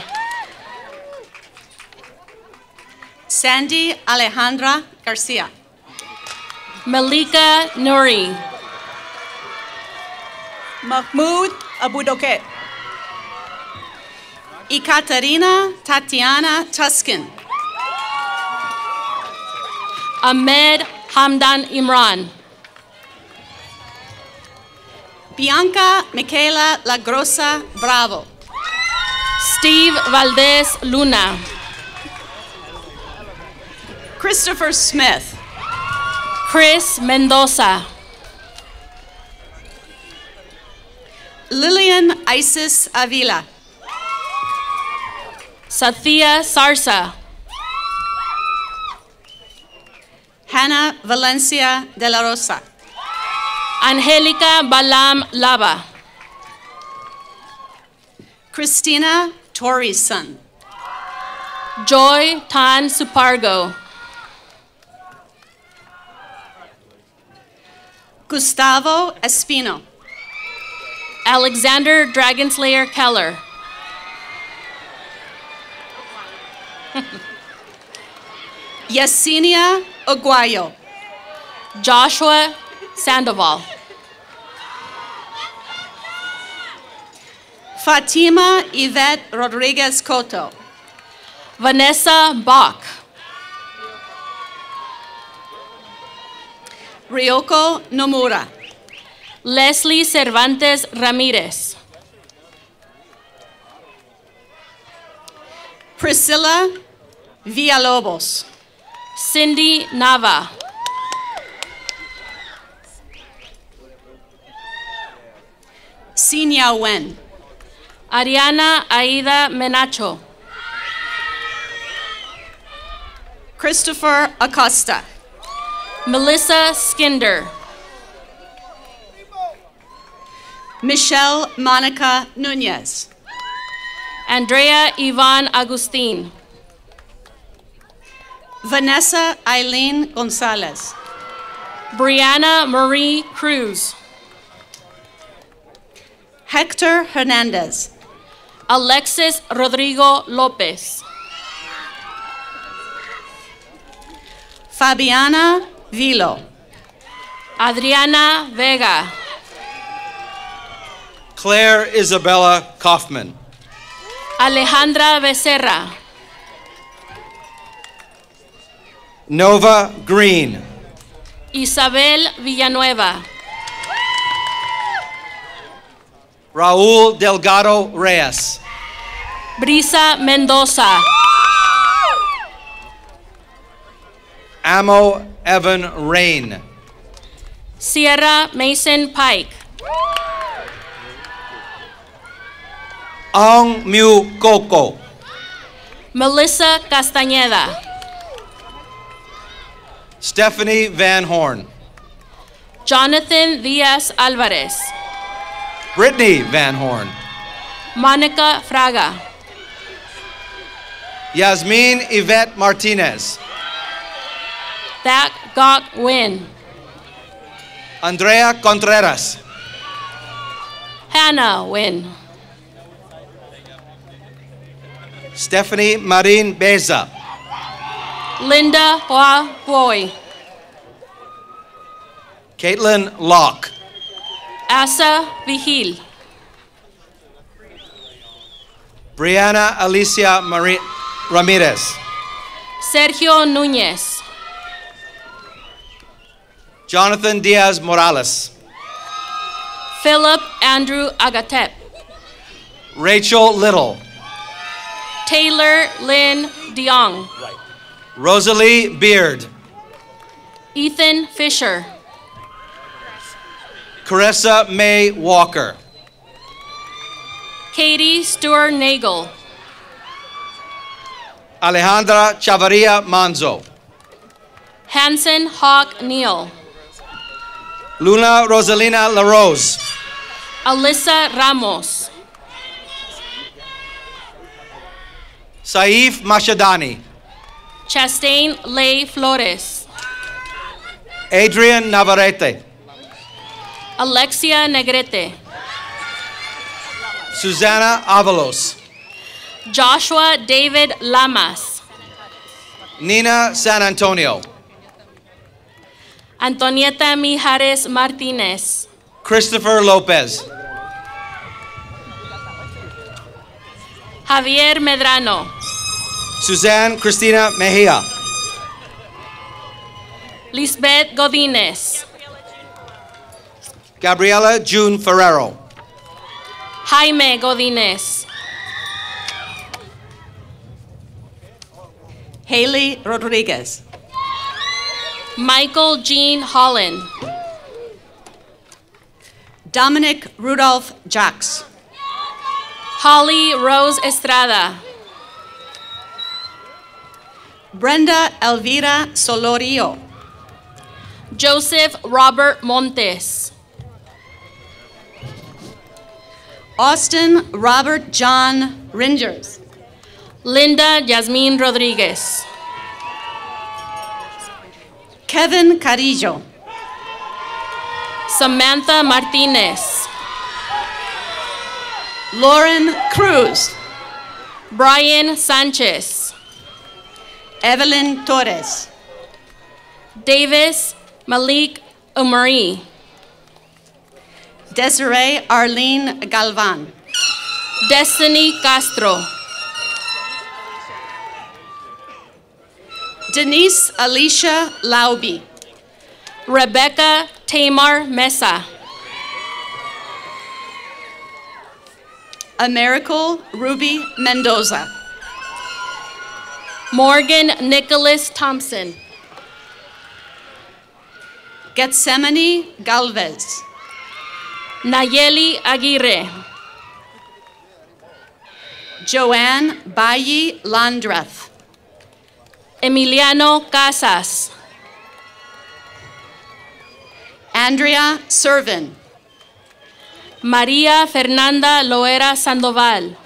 Sandy Alejandra Garcia. Malika Nuri. Mahmoud Abudoket. Ekaterina Tatiana Tuskin. Ahmed Hamdan Imran. Bianca Michaela Lagrosa Bravo. Steve Valdez Luna. Christopher Smith. Chris Mendoza. Lillian Isis Avila. Sathia Sarsa. Hannah Valencia de la Rosa. Angelica Balam Lava. Christina Torreson. Joy Tan Supargo. Gustavo Espino. Alexander Dragonslayer Keller. Yesenia Aguayo. Joshua Sandoval. Fatima Yvette Rodriguez Cotto. Vanessa Bach. Ryoko Nomura. Leslie Cervantes Ramirez. Priscilla Villalobos. Cindy Nava. Xinya Wen. Ariana Aida Menacho. Christopher Acosta. Melissa Skinder. Michelle Monica Nunez. Andrea Ivan Agustin. Vanessa Eileen Gonzalez. Brianna Marie Cruz. Hector Hernandez. Alexis Rodrigo Lopez. Fabiana Vilo. Adriana Vega. Claire Isabella Kaufman. Alejandra Becerra. Nova Green. Isabel Villanueva. Raul Delgado Reyes. Brisa Mendoza. Amo Evan Rain. Sierra Mason Pike. Ong Miu Coco. Melissa Castañeda. Stephanie Van Horn. Jonathan Diaz Alvarez. Brittany Van Horn. Monica Fraga. Yasmin Yvette Martinez. Dak Gok Win. Andrea Contreras. Hannah Win. Stephanie Marin Beza. Linda Hua Boy. Caitlin Locke. Asa Vigil. Brianna Alicia Marie Ramirez. Sergio Núñez. Jonathan Diaz Morales. Philip Andrew Agatep. Rachel Little. Taylor Lynn DeYoung. Rosalie Beard. Ethan Fisher. Carissa May Walker. Katie Stewart Nagel. Alejandra Chavarria Manzo. Hanson Hawk Neal. Luna Rosalina LaRose. Alyssa Ramos. Saif Mashadani. Chastain Lay Flores. Adrian Navarrete. Alexia Negrete. Susana Avalos. Joshua David Lamas. Nina San Antonio. Antonieta Mijares Martinez. Christopher Lopez. Javier Medrano. Suzanne Cristina Mejia. Lisbeth Godinez. Gabriela June Ferrero. Jaime Godinez. Haley Rodriguez. Michael Jean Holland. Dominic Rudolph Jacks. Holly Rose Estrada. Brenda Elvira Solorio. Joseph Robert Montes. Austin Robert John Ringers. Linda Yasmin Rodriguez. Kevin Carillo. Samantha Martinez. Lauren Cruz. Brian Sanchez. Evelyn Torres. Davis Malik Umari. Desiree Arlene Galvan. Destiny Castro. Denise Alicia Lauby. Rebecca Tamar Mesa. Americal Ruby Mendoza. Morgan Nicholas Thompson. Gethsemane Galvez. Nayeli Aguirre. Joanne Bayi Landreth. Emiliano Casas. Andrea Servin. María Fernanda Loera Sandoval.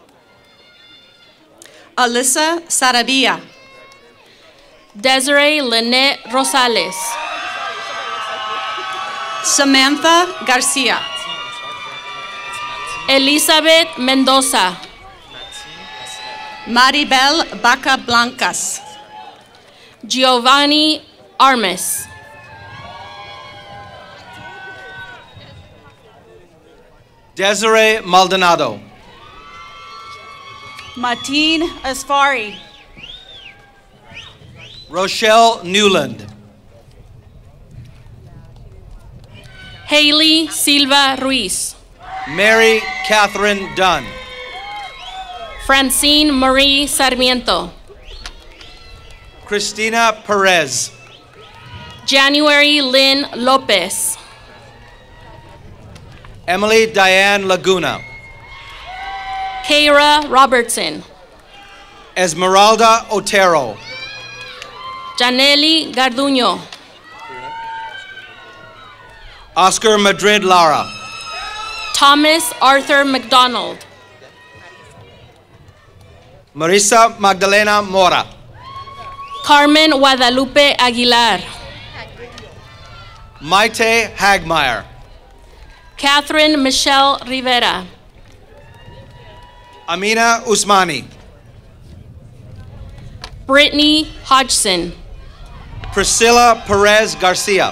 Alyssa Sarabia. Desiree Lynette Rosales. Samantha Garcia. Elizabeth Mendoza. Maribel Baca Blancas. Giovanni Armas. Desiree Maldonado. Mateen Asfari. Rochelle Newland. Haley Silva Ruiz. Mary Catherine Dunn. Francine Marie Sarmiento. Christina Perez. January Lynn Lopez. Emily Diane Laguna. Keira Robertson. Esmeralda Otero. Janely Garduño. Oscar Madrid Lara. Thomas Arthur McDonald. Marisa Magdalena Mora. Carmen Guadalupe Aguilar. Maite Hagmeyer. Catherine Michelle Rivera. Amina Usmani. Brittany Hodgson. Priscilla Perez Garcia.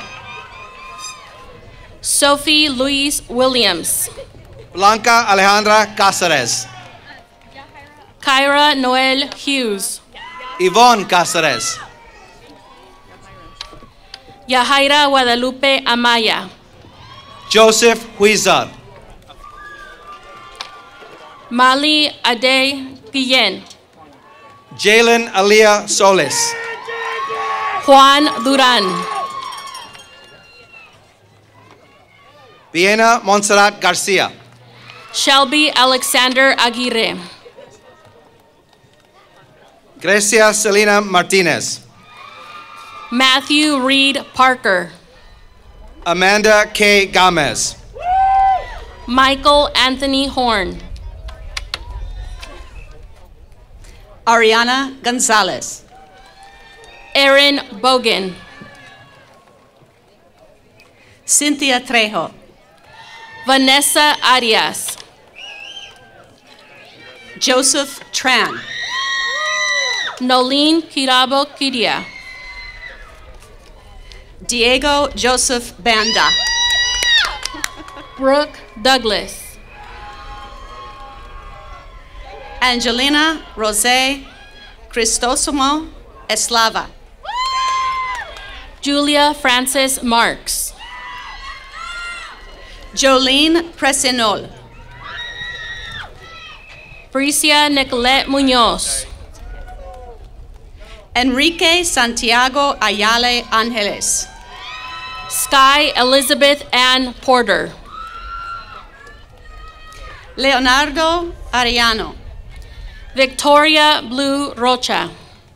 Sophie Louise Williams. Blanca Alejandra Cáceres. Kyra Noel Hughes. Yvonne Cáceres. Yahaira Guadalupe Amaya. Joseph Huizar. Mali Ade Guillen. Jalen Alia Solis. Juan Duran. Viena Montserrat Garcia. Shelby Alexander Aguirre. Grecia Selena Martinez. Matthew Reed Parker. Amanda K. Gomez. Michael Anthony Horn. Ariana Gonzalez. Erin Bogan. Cynthia Trejo. Vanessa Arias. Joseph Tran. Nolene Kirabo Kiria. Diego Joseph Banda. Brooke Douglas. Angelina Rosé Cristosomo Eslava. Julia Frances Marks. Jolene Presenol. Bricia Nicolette Munoz. Enrique Santiago Ayala Angeles. Sky Elizabeth Ann Porter. Leonardo Ariano. Victoria Blue Rocha.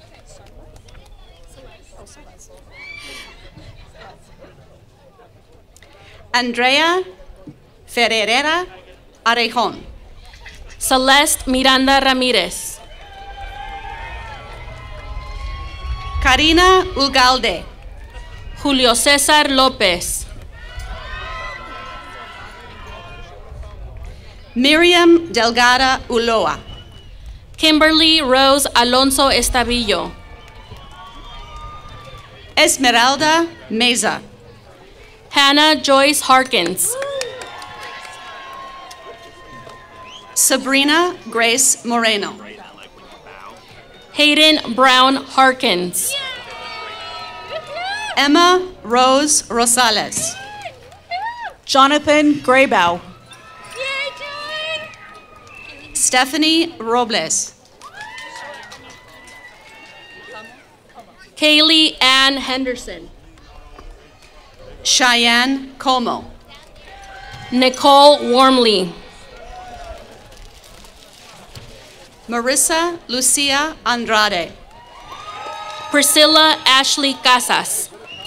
Andrea Ferreira Arejon. Celeste Miranda Ramirez. Karina Ugalde. Julio Cesar Lopez. Miriam Delgada Uloa. Kimberly Rose Alonso Estavillo. Esmeralda Meza. Hannah Joyce Harkins. Sabrina Grace Moreno. Hayden Brown Harkins. Emma Rose Rosales. Jonathan Graybow. Stephanie Robles. Kaylee Ann Henderson. Cheyenne Como. Nicole Wormley. Marissa Lucia Andrade. Priscilla Ashley Casas.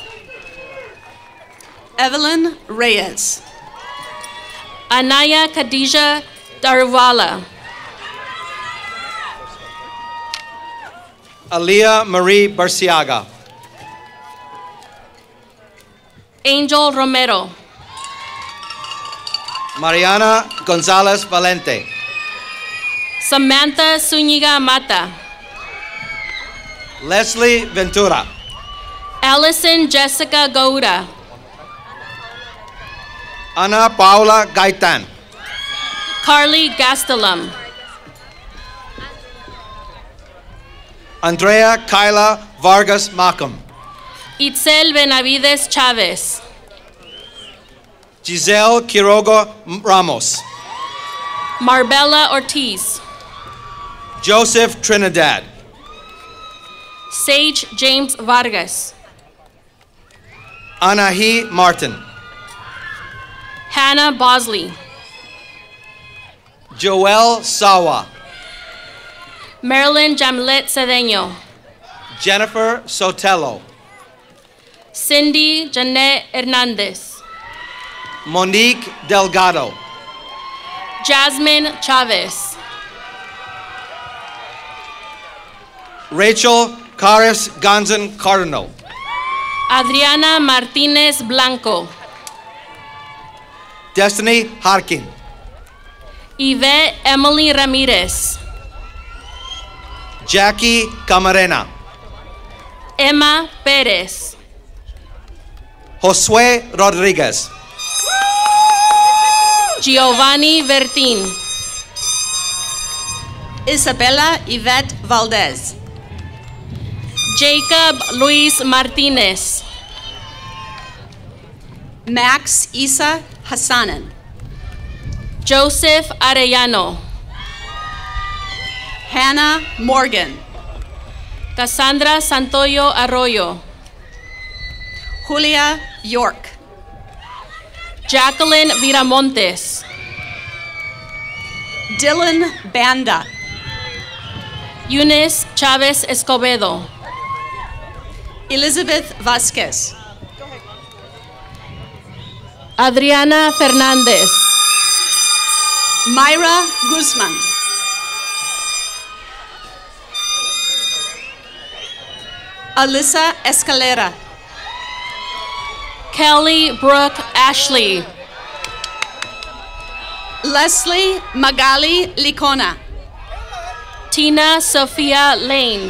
Evelyn Reyes. Anaya Khadija Darwala. Aliyah Marie Barciaga. Angel Romero. Mariana Gonzalez Valente. Samantha Zuniga Mata. Leslie Ventura. Allison Jessica Gouda. Ana Paula Gaitan. Carly Gastelum. Andrea Kyla Vargas Macum. Itzel Benavides Chavez. Giselle Quiroga Ramos. Marbella Ortiz. Joseph Trinidad. Sage James Vargas. Anahi Martin. Hannah Bosley. Joel Sawa. Marilyn Jamlet Cedeño. Jennifer Sotelo. Cindy Janet Hernandez. Monique Delgado. Jasmine Chavez. Rachel Caris Gonzan Cardinal. Adriana Martinez Blanco. Destiny Harkin. Yvette Emily Ramirez. Jackie Camarena. Emma Perez. Josue Rodriguez. Giovanni Vertin. Isabella Yvette Valdez. Jacob Luis Martinez. Max Isa Hassanen. Joseph Arellano. Hannah Morgan. Cassandra Santoyo Arroyo. Julia York. Jacqueline Viramontes. Dylan Banda. Eunice Chavez Escobedo. Elizabeth Vasquez. Adriana Fernandez. Myra Guzman. Alyssa Escalera. Kelly Brooke Ashley. Leslie Magali Licona. Tina Sophia Lane.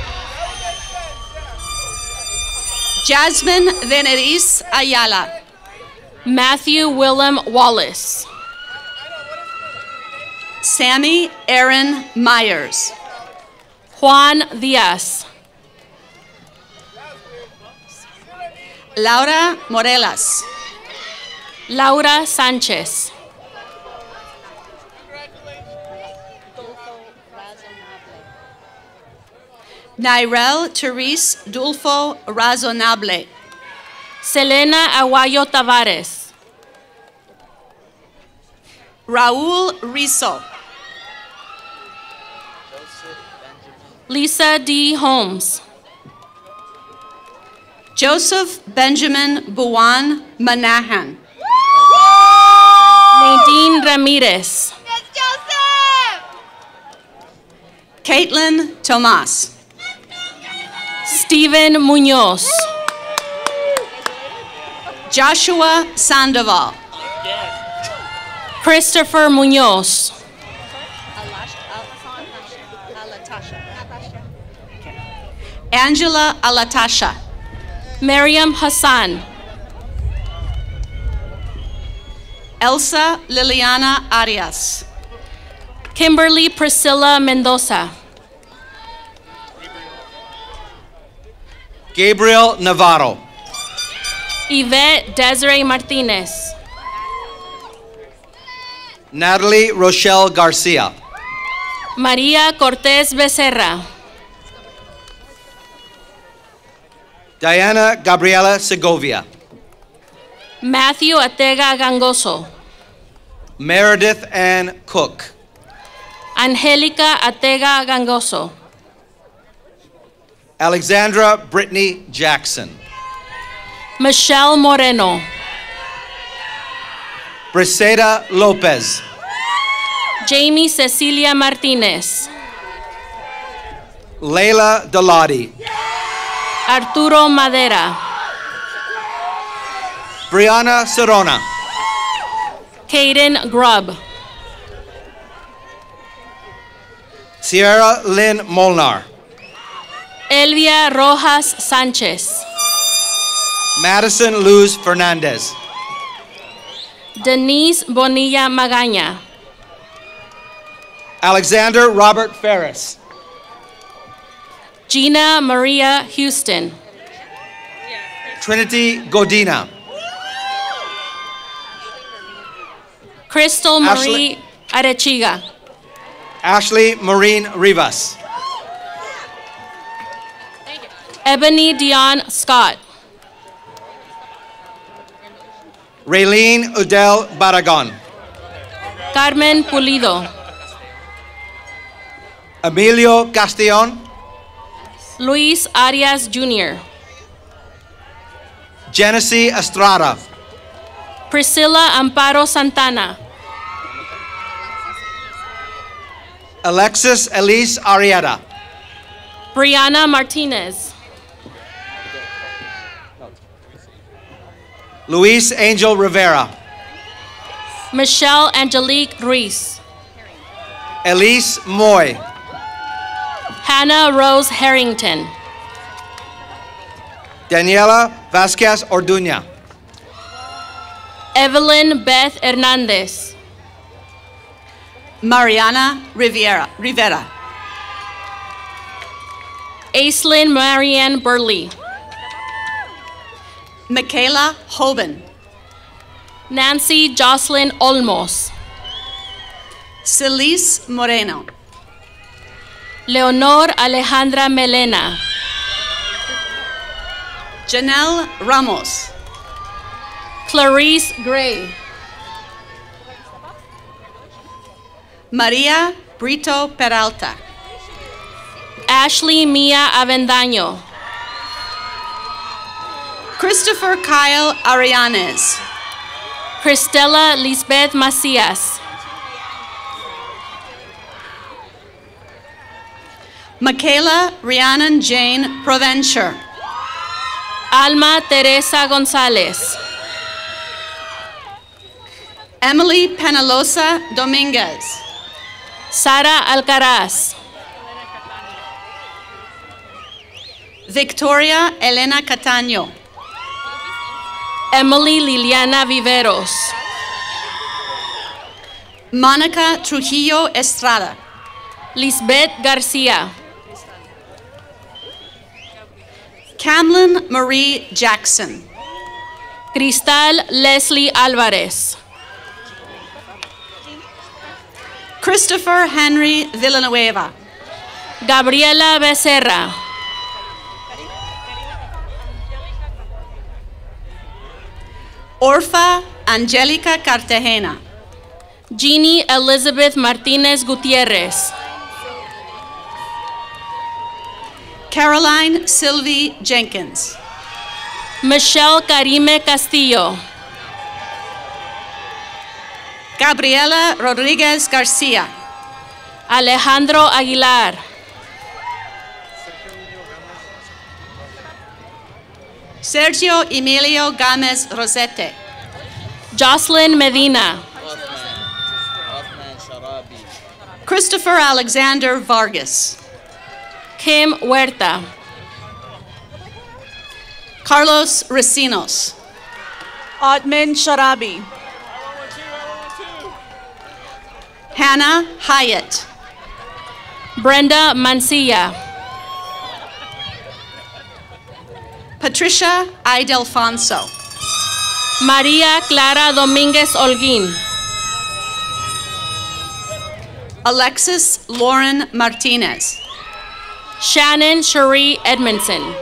Jasmine Veneris Ayala. Matthew Willem Wallace. Sammy Aaron Myers. Juan Diaz. Laura Morelas. Laura Sanchez. Nairel Therese Dulfo Razonable. Selena Aguayo Tavares. Raúl Rizzo. Lisa D. Holmes. Joseph Benjamin Buwan Manahan. Nadine Ramirez. Caitlin Tomas. Stephen Muñoz. Joshua Sandoval. Christopher Muñoz. Angela Alatasha. Miriam Hassan. Elsa Liliana Arias. Kimberly Priscilla Mendoza. Gabriel Navarro. Yvette Desiree Martinez. Natalie Rochelle Garcia. María Cortés Becerra. Diana Gabriela Segovia. Matthew Atega Gangoso. Meredith Ann Cook. Angélica Atega Gangoso. Alexandra Brittany Jackson. Michelle Moreno. Briseda Lopez. Jamie Cecilia Martinez. Layla Delati. Arturo Madera. Brianna Serona. Caden Grubb. Sierra Lynn Molnar. Elvia Rojas Sanchez. Madison Luz Fernandez. Denise Bonilla Magaña. Alexander Robert Ferris. Gina Maria Houston. Trinity Godina. Crystal Ashley- Marie Arechiga. Ashley Maureen Rivas. Ebony Dion Scott. Raylene Udell Barragon. Carmen Pulido. Emilio Castellon. Luis Arias Junior Genesee Estrada. Priscilla Amparo Santana. Alexis Elise Arieta. Brianna Martinez. Luis Angel Rivera. Michelle Angelique Ruiz. Elise Moy. Hannah Rose Harrington. Daniela Vasquez Orduña. Evelyn Beth Hernandez. Mariana Rivera. Rivera. Aislinn Marianne Burley. Michaela Hoban. Nancy Jocelyn Olmos. Celise Moreno. Leonor Alejandra Melena. Janelle Ramos. Clarice Gray. Maria Brito Peralta. Ashley Mia Avendaño. Christopher Kyle Arianes. Cristela Lisbeth Macias. Michaela Rhiannon Jane Provencher. Alma Teresa Gonzalez. Emily Penalosa Dominguez. Sara Alcaraz. Victoria Elena Cataño. Emily Liliana Viveros. Monica Trujillo Estrada. Lisbeth Garcia. Camlyn Marie Jackson. Cristal Leslie Alvarez. Christopher Henry Villanueva. Gabriela Becerra. Orfa Angelica Cartagena. Jeannie Elizabeth Martinez Gutierrez. Caroline Sylvie Jenkins. Michelle Karime Castillo. Gabriela Rodriguez Garcia. Alejandro Aguilar. Sergio Emilio Gomez Rosete. Jocelyn Medina. Christopher Alexander Vargas. Kim Huerta. Carlos Recinos. Otman Sharabi. Hannah Hyatt. Brenda Mancilla. Patricia Idelfonso. María Clara Domínguez Holguín. Alexis Lauren Martinez. Shannon Cherie Edmondson.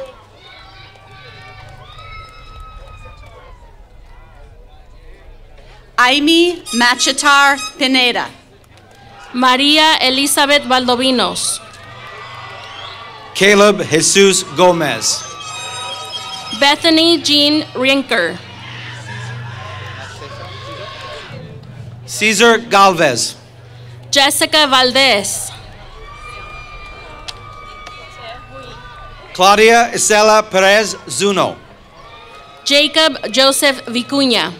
Aimee Machitar Pineda. María Elizabeth Valdovinos. Caleb Jesus Gomez. Bethany Jean Rinker. Cesar Galvez. Jessica Valdez. Claudia Isela Perez Zuno. Jacob Joseph Vicuña.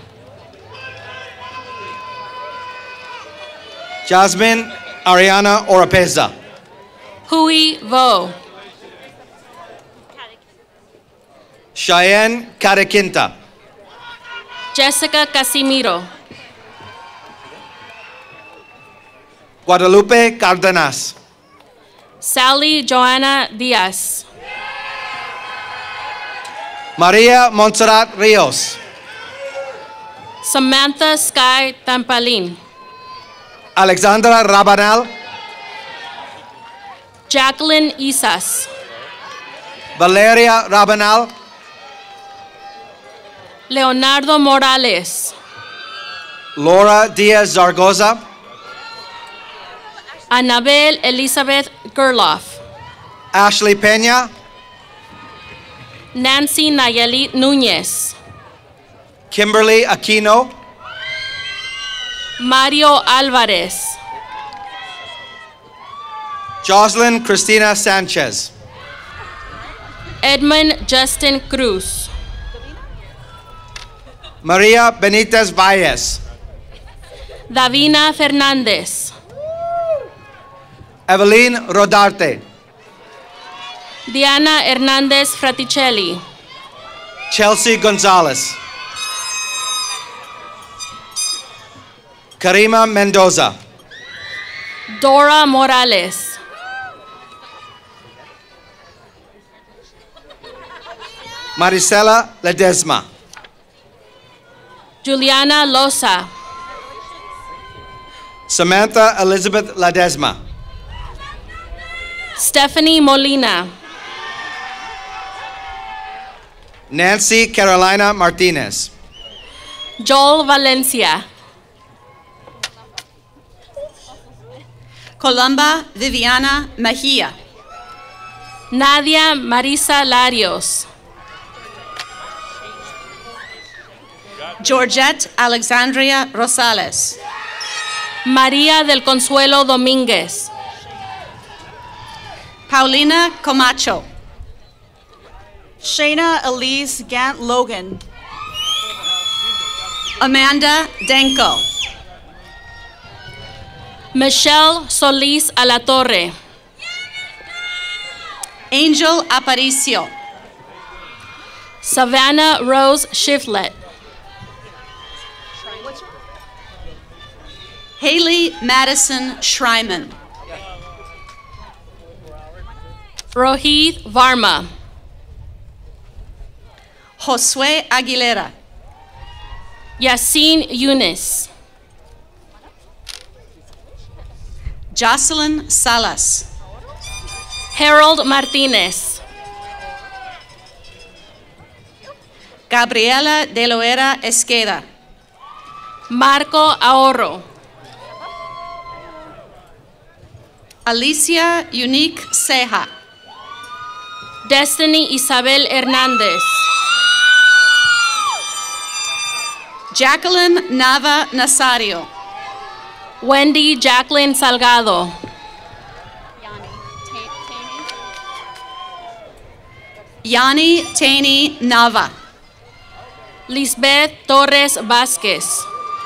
Jasmine Ariana Oropeza. Hui Vo. Cheyenne Cadequinta. Jessica Casimiro. Guadalupe Cardenas. Sally Joanna Diaz. Maria Montserrat Rios. Samantha Sky Tampalin. Alexandra Rabanal. Jacqueline Isas. Valeria Rabanal. Leonardo Morales. Laura Diaz Zargoza. Anabel Elizabeth Gerloff. Ashley Peña. Nancy Nayeli Núñez. Kimberly Aquino. Mario Alvarez. Jocelyn Cristina Sanchez. Edmund Justin Cruz. Maria Benitez Valles. Davina Fernandez. Evelyn Rodarte. Diana Hernandez Fraticelli. Chelsea Gonzalez. Karima Mendoza. Dora Morales. Marisela Ledesma. Juliana Loza. Samantha Elizabeth Ledesma. Stephanie Molina. Nancy Carolina Martinez. Joel Valencia. Columba Viviana Mejia. Nadia Marisa Larios. Georgette Alexandria Rosales. María del Consuelo Domínguez. Paulina Comacho. Shayna Elise Gant Logan. Amanda Denko. Michelle Solis Alatorre. Angel Aparicio. Savannah Rose Shiflett. Haley Madison Schreiman. Rohit Varma. Josue Aguilera. Yasin Yunis. Jocelyn Salas. Harold Martinez. Gabriela de Loera Esqueda. Marco Ahorro. Alicia Unique Ceja. Destiny Isabel Hernández. Jacqueline Nava Nazario. Wendy Jacqueline Salgado. Yani Taney Nava. Lisbeth Torres Vázquez.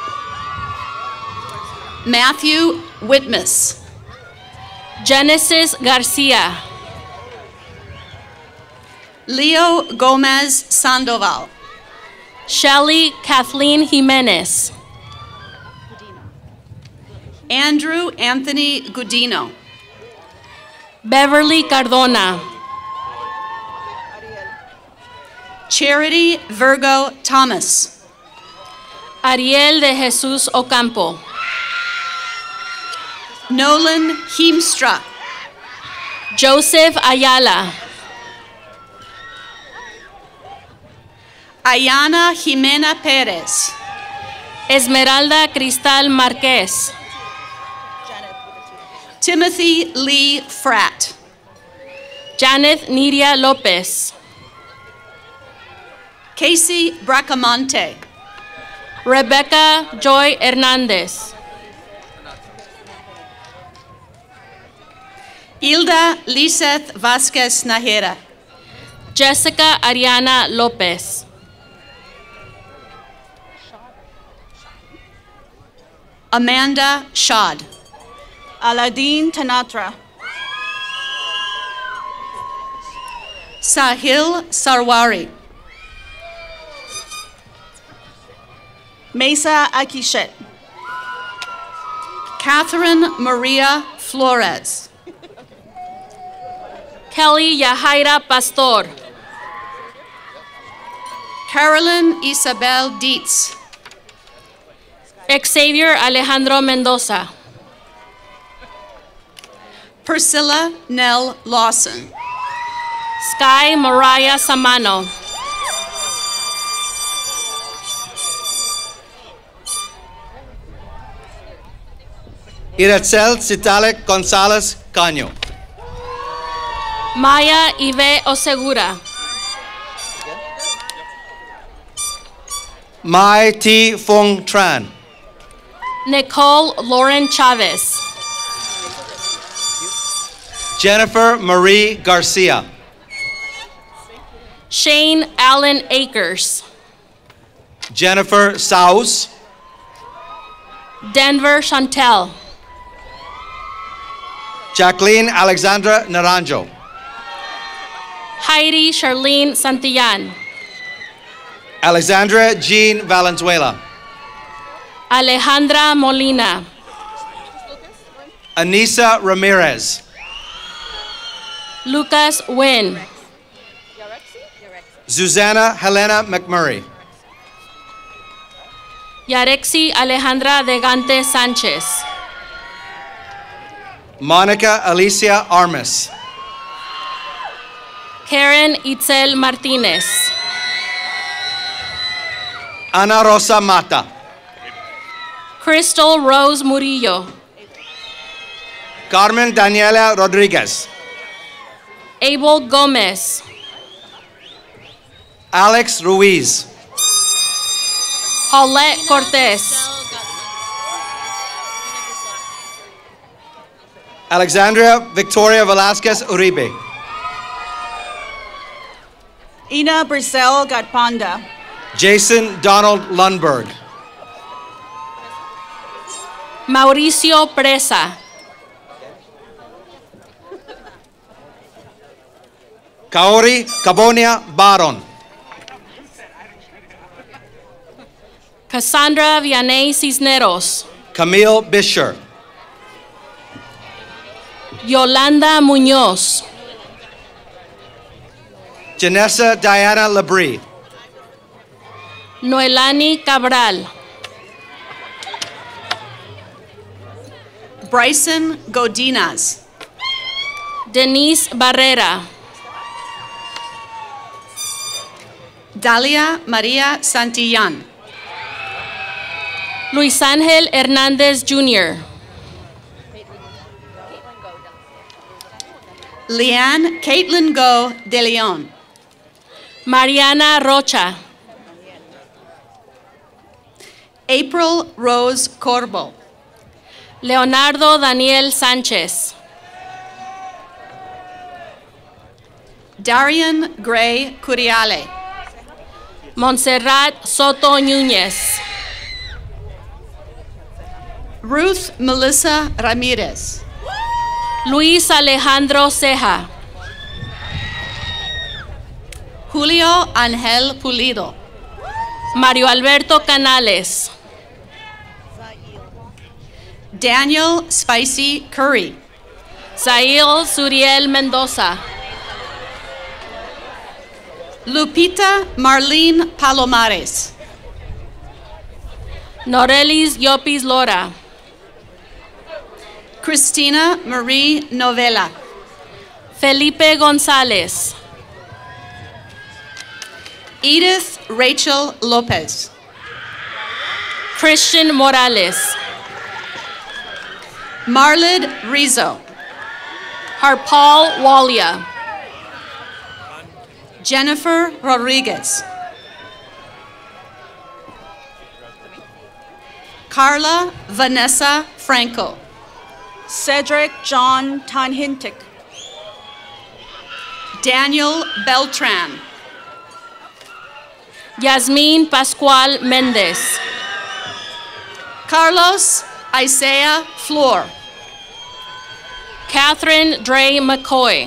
Matthew Whitmus. Genesis Garcia. Leo Gomez Sandoval. Shelly Kathleen Jimenez. Andrew Anthony Gudino. Beverly Cardona. Charity Virgo Thomas. Ariel de Jesus Ocampo. Nolan Heemstra. Joseph Ayala. Ayana Jimena Perez. Esmeralda Cristal Marquez. Timothy Lee Fratt. Janet Nidia Lopez. Casey Bracamonte. Rebecca Joy Hernandez. Hilda Liseth Vasquez Najera. Jessica Ariana Lopez. Amanda Shad. Aladeen Tanatra. Sahil Sarwari. Mesa Akishet. Catherine Maria Flores. Kelly Yahaira Pastor. Carolyn Isabel Dietz. Xavier Alejandro Mendoza. Priscilla Nell Lawson. Sky Mariah Samano. Iracel Citalek Gonzalez Caño. Maya Ive Osegura. Mai T. Fong Tran. Nicole Lauren Chavez. Jennifer Marie Garcia. Shane Allen Akers. Jennifer Saus. Denver Chantel. Jacqueline Alexandra Naranjo. Heidi Charlene Santillan. Alexandra Jean Valenzuela. Alejandra Molina. Anissa Ramirez. Lucas Wynn. Susanna Helena McMurray. Yarexi Alejandra de Gante Sánchez. Monica Alicia Armas. Karen Itzel Martinez. Ana Rosa Mata. Crystal Rose Murillo. Carmen Daniela Rodriguez. Abel Gomez. Alex Ruiz. Paulette Cortez. Alexandria Victoria Velasquez Uribe. Ina Brisel Gatpanda. Jason Donald Lundberg. Mauricio Presa. Kaori Cabonia Baron. Cassandra Vianey Cisneros. Camille Bisher. Yolanda Muñoz. Janessa Diana Labrie. Noelani Cabral. Bryson Godinez. Denise Barrera. Dalia Maria Santillan. Luis Ángel Hernández Junior Leanne Caitlin Go de Leon. Mariana Rocha. April Rose Corbo. Leonardo Daniel Sánchez. Darian Gray Curiale. Montserrat Soto Núñez. Ruth Melissa Ramirez. Luis Alejandro Ceja. Julio Angel Pulido. Mario Alberto Canales. Daniel Spicy Curry. Zail Suriel Mendoza. Lupita Marlene Palomares. Norelis Llopis Lora. Cristina Marie Novella. Felipe González. Edith Rachel Lopez. Christian Morales. Marlid Rizzo. Harpal Walia. Jennifer Rodriguez. Carla Vanessa Franco. Cedric John Tanhintik. Daniel Beltran. Yasmin Pascual Méndez. Carlos Isaiah Flor. Catherine Dre McCoy.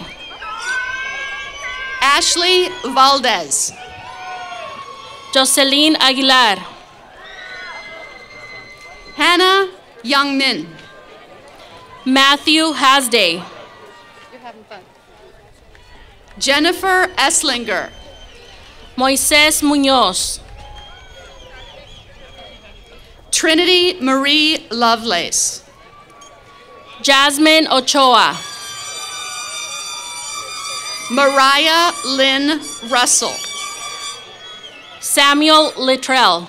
Ashley Valdez. Jocelyn Aguilar. Hannah Youngmin. Matthew Hasday. Jennifer Esslinger. Moises Muñoz. Trinity Marie Lovelace. Jasmine Ochoa. Mariah Lynn Russell. Samuel Littrell.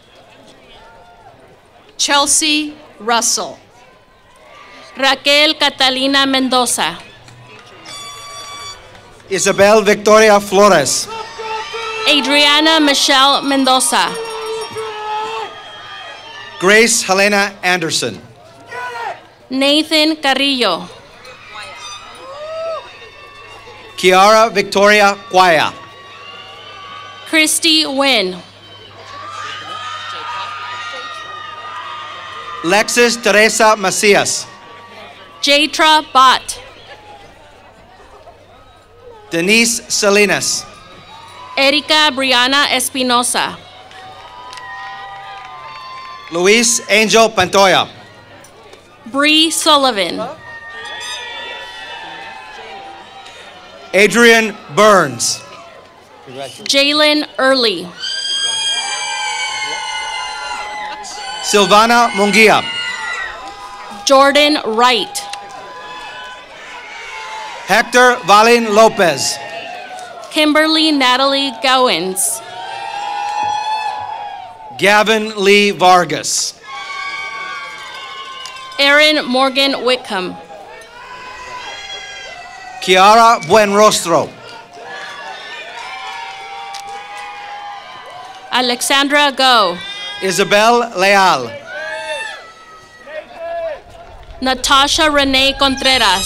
Chelsea Russell. Raquel Catalina Mendoza. Isabel Victoria Flores. Adriana Michelle Mendoza. Grace Helena Anderson. Nathan Carrillo. Kiara Victoria Quaya. Christy Wynn. Lexis Teresa Macias. Jatra Bott. Denise Salinas. Erika Brianna Espinosa. Luis Angel Pantoya. Bree Sullivan. Adrian Burns. Jalen Early. Silvana Munguia. Jordan Wright. Hector Valin Lopez. Kimberly Natalie Gowins. Gavin Lee Vargas. Aaron Morgan Whitcomb. Kiara Buenrostro. Alexandra Go. Isabel Leal. Natasha Renee Contreras.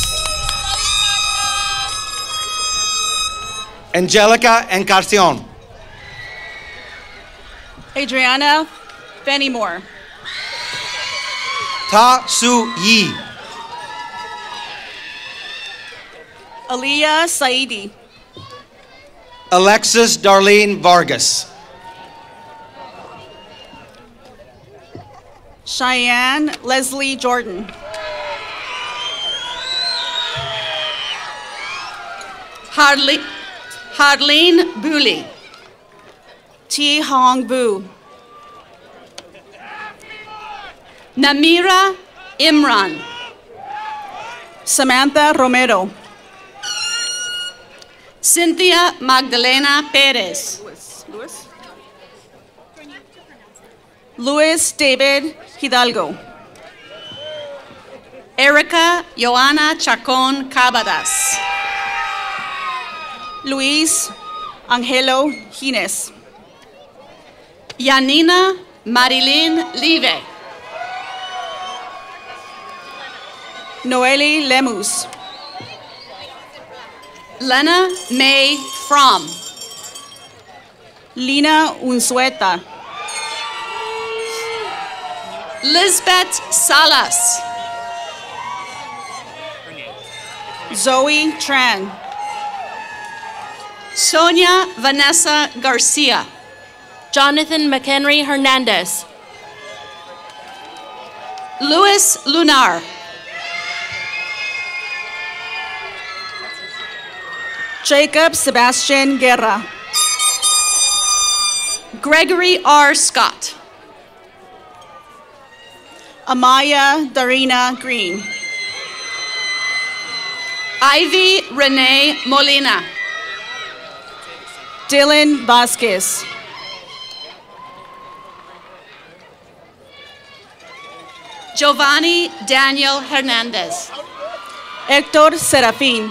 Angelica Encarcion. Adriana Fenimore. Ta Su Yi. Aliyah Saidi. Alexis Darlene Vargas. Cheyenne Leslie Jordan. Hardly, Harleen Booley. T. Hong Vu. Namira Imran. Samantha Romero. Cynthia Magdalena Perez. Luis. Luis David Hidalgo. Erica Joana Chacon Cabadas. Luis Angelo Gines. Yanina Marilyn Live. Noeli Lemus. Lena May Fromm. Lina Unzueta. Lisbeth Salas. Zoe Tran. Sonia Vanessa Garcia. Jonathan McHenry Hernandez. Luis Lunar. Jacob Sebastian Guerra. Gregory R. Scott. Amaya Darina Green. Ivy Renee Molina. Dylan Vasquez. Giovanni Daniel Hernandez. Hector Serafin.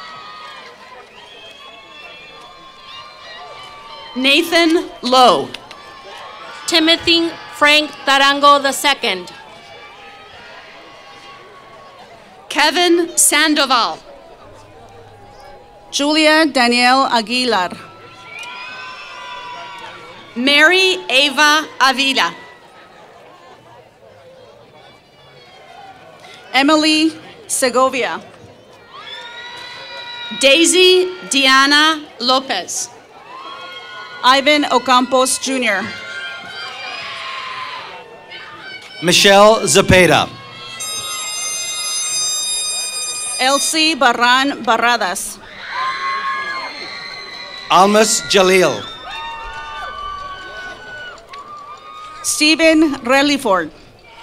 Nathan Lowe. Timothy Frank Tarango the second. Kevin Sandoval. Julia Danielle Aguilar. Mary Ava Avila. Emily Segovia. Daisy Diana Lopez. Ivan Ocampos Junior Michelle Zepeda. Elsie Barran Barradas. Almas Jalil. Stephen Reliford.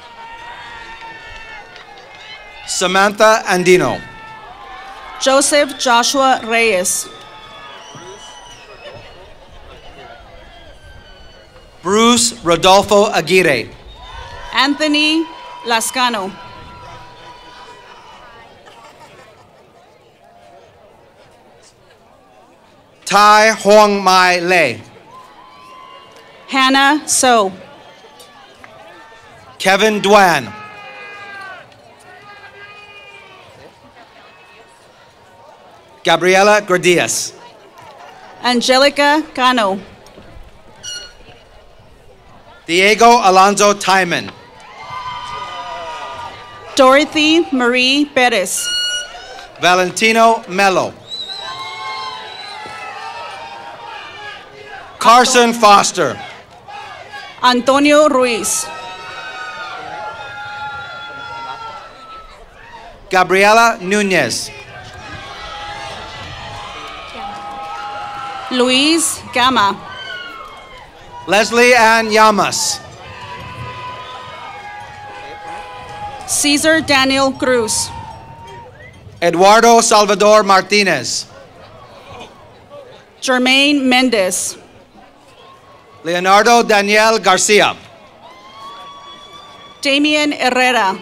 Samantha Andino. Joseph Joshua Reyes. Bruce Rodolfo Aguirre. Anthony Lascano. Tai Hong Mai Le. Hannah So. Kevin Dwan. Gabriela Gordias. Angelica Cano. Diego Alonso Timon. Dorothy Marie Perez. Valentino Mello. Carson Foster. Antonio Ruiz. Gabriela Nunez. Luis Gama. Leslie Ann Llamas. Cesar Daniel Cruz. Eduardo Salvador Martinez. Jermaine Mendez. Leonardo Daniel Garcia. Damian Herrera.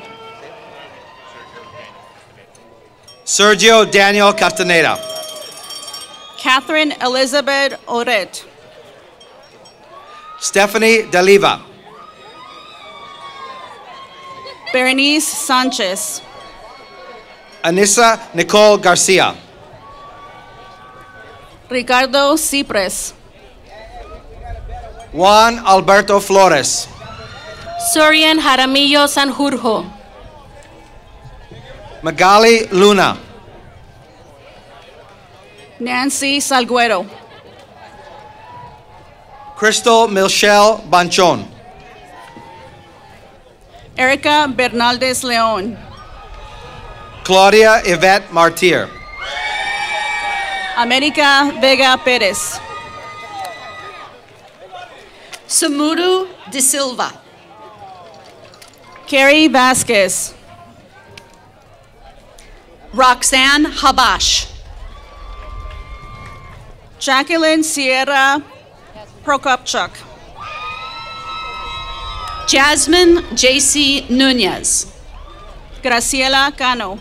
Sergio Daniel Castaneda. Catherine Elizabeth Oret. Stephanie Daliva. Berenice Sanchez. Anissa Nicole Garcia. Ricardo Cipres. Juan Alberto Flores. Surian Jaramillo Sanjurjo. Magali Luna. Nancy Salguero. Crystal Michelle Banchon. Erica Bernaldez Leon. Claudia Yvette Martir. America Vega Perez. Samuru De Silva. Carrie Vasquez. Roxanne Habash. Jacqueline Sierra Prokopchuk. Jasmine J C Nunez. Graciela Cano.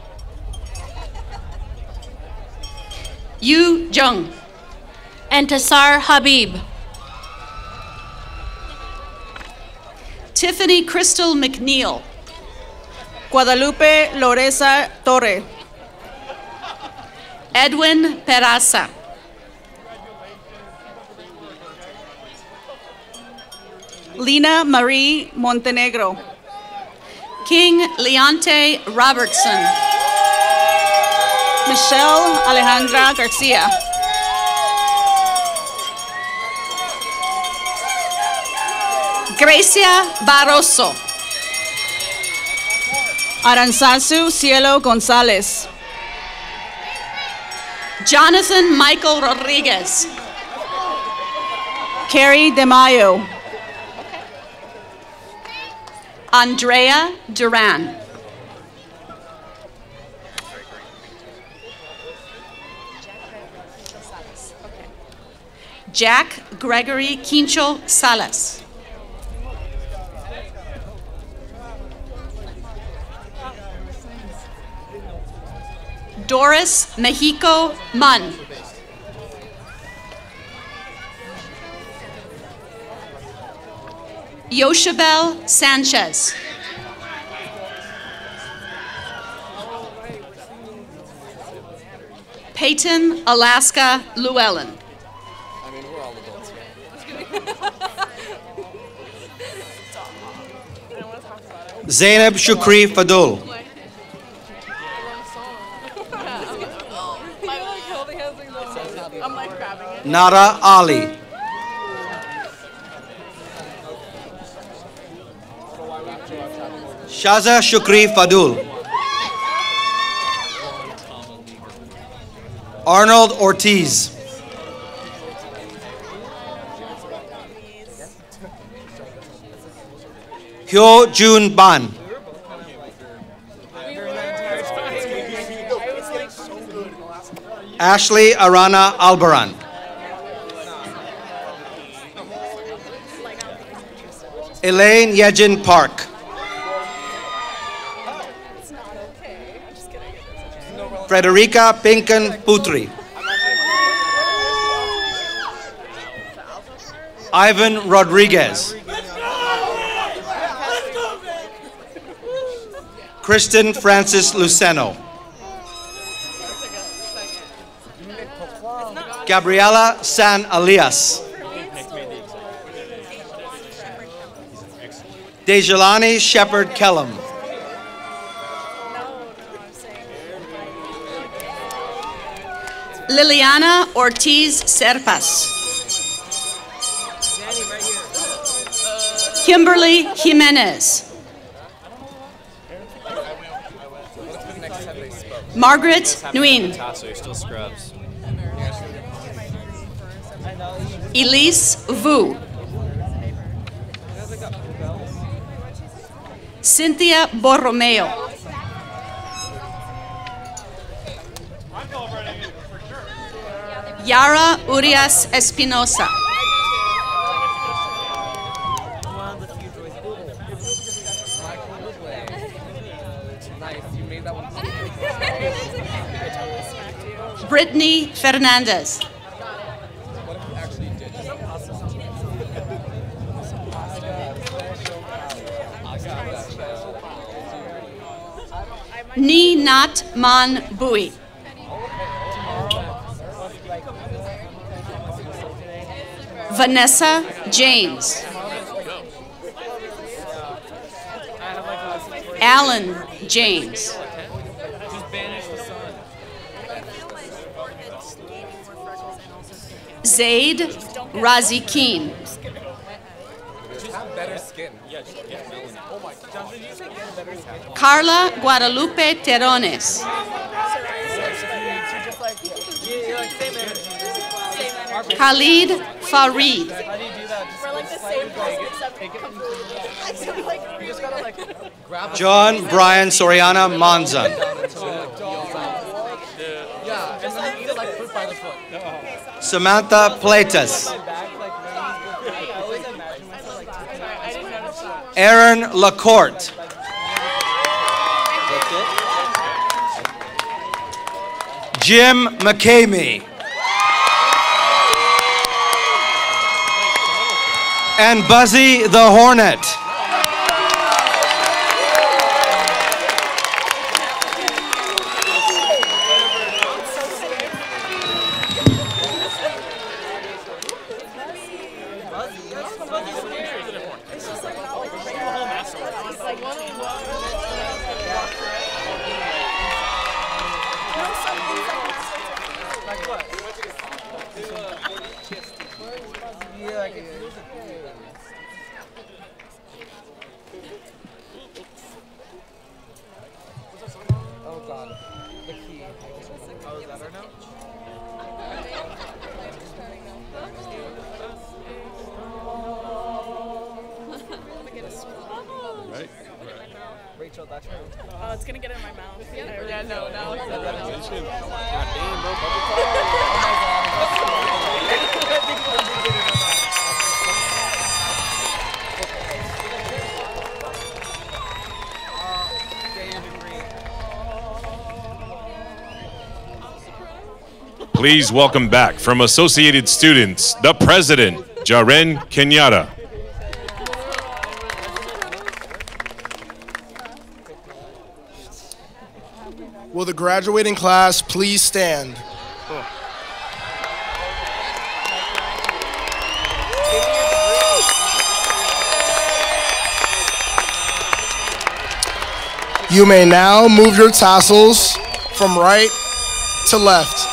Yu Jung. Entasar Habib. Tiffany Crystal McNeil. Guadalupe Loreza Torre. Edwin Peraza. Lina Marie Montenegro. King Leonte Robertson. Michelle Alejandra Garcia. Gracia Barroso. Aranzazu Cielo Gonzalez. Jonathan Michael Rodriguez. Carrie DeMayo. Andrea Duran. Jack Gregory Quincho Salas. Doris Mexico Munn. Yoshabel Sanchez. Peyton Alaska Llewellyn. Zainab Shukri Fadul. Nara Ali. Shaza Shukri Fadul. Arnold Ortiz. Hyo Jun Ban. Ashley Arana Albaran. Elaine Yejin Park. Frederica Pinkan Putri. Ivan Rodriguez. Kristen Francis Luceno. Gabriela San Alias. Dejelani Shepard Kellum. Liliana Ortiz Serpas. Kimberly Jimenez. Margaret Nguyen. Elise Vu. Cynthia Borromeo. Yara Urias Espinosa. Brittany Fernandez. Ni Nat Man Bui. Vanessa James. Alan James. Zaid Razikeen. Just have better skin. Yeah, just get melanin. Oh my God. Carla Guadalupe Terrones. Khalid Farid. John Brian Soriana Monzon. Samantha Platas. Aaron Lacourte. Jim McCamey. And Buzzy the Hornet. Oh, it's gonna get in my mouth. Yeah, yeah no, no. Please welcome back from Associated Students, the President, Jaren Kenyatta. Will the graduating class please stand? You may now move your tassels from right to left.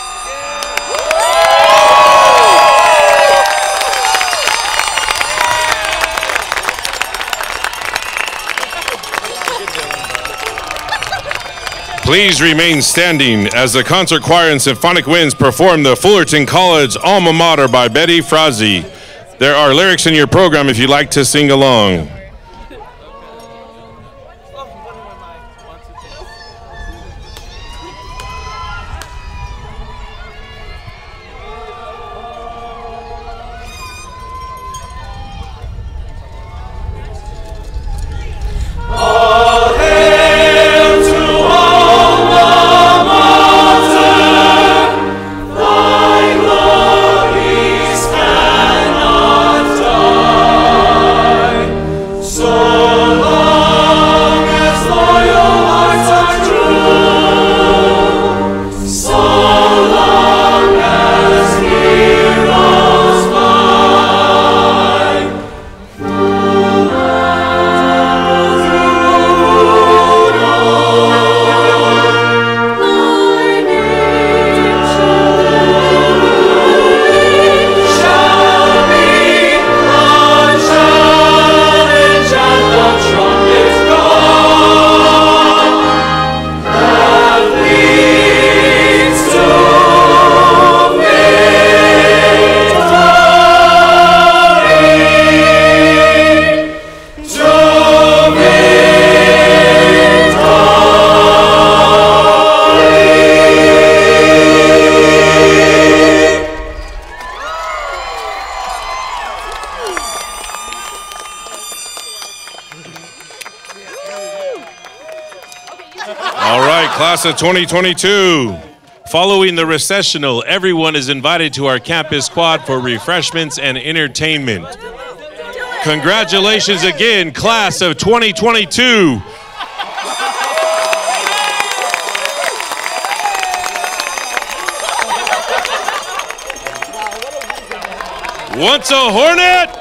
Please remain standing as the concert choir and symphonic winds perform the Fullerton College Alma Mater by Betty Frazzi. There are lyrics in your program if you'd like to sing along. Class of twenty twenty-two. Following the recessional, everyone is invited to our campus quad for refreshments and entertainment. Congratulations again, class of twenty twenty-two. Once a Hornet.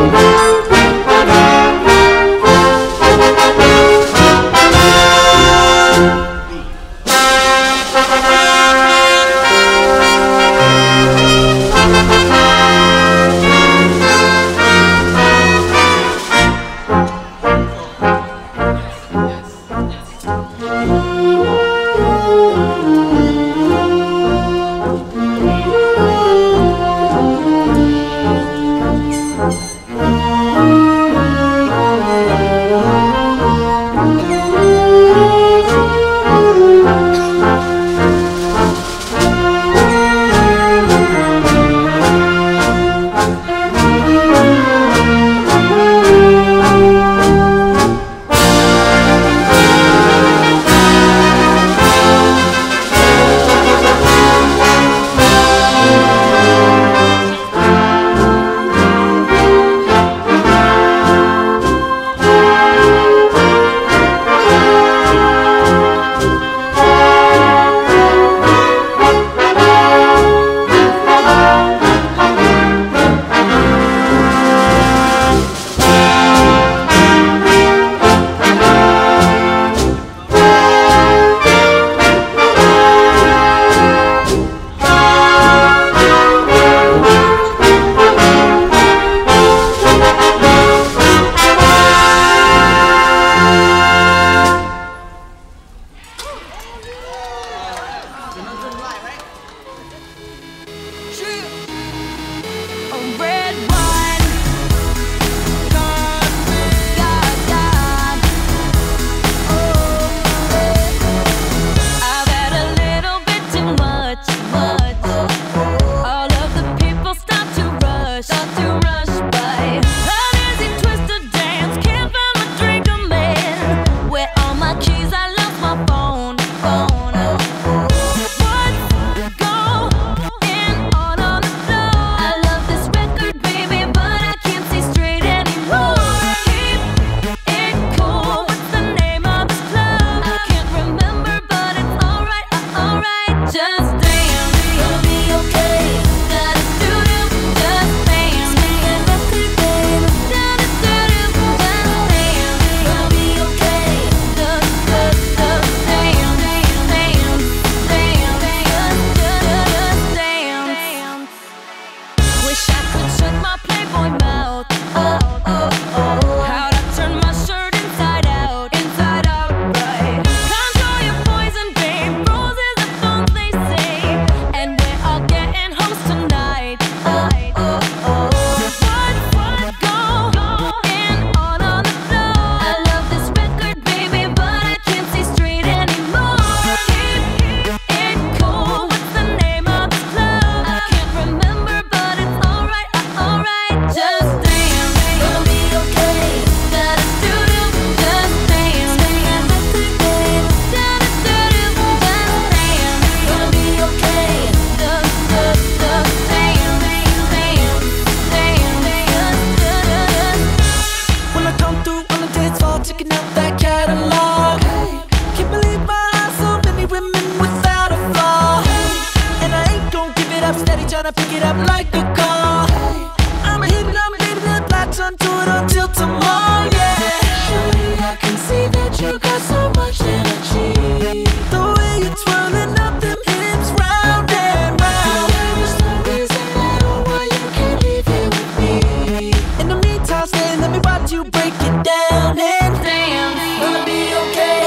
tryna pick it up like a call. I'm a hit and I'm hitting it, latch onto it until tomorrow, yeah. Surely I can see that you got so much energy. The way you're twirling up them hips round and round. There is no reason at all why you can't leave here with me. In the meantime, stay, let me watch you break it down and dance. Gonna be okay.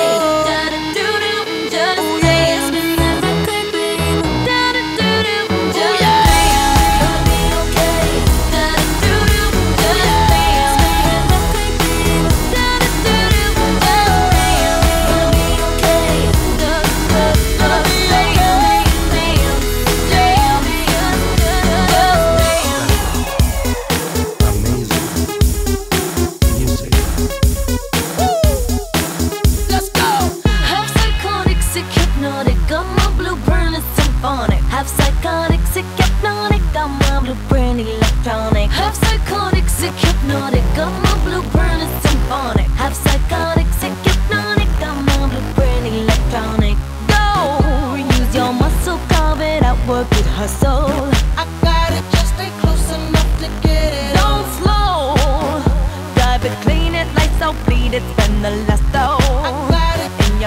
Work it, hustle. I got it, just stay close enough to get it. Don't slow.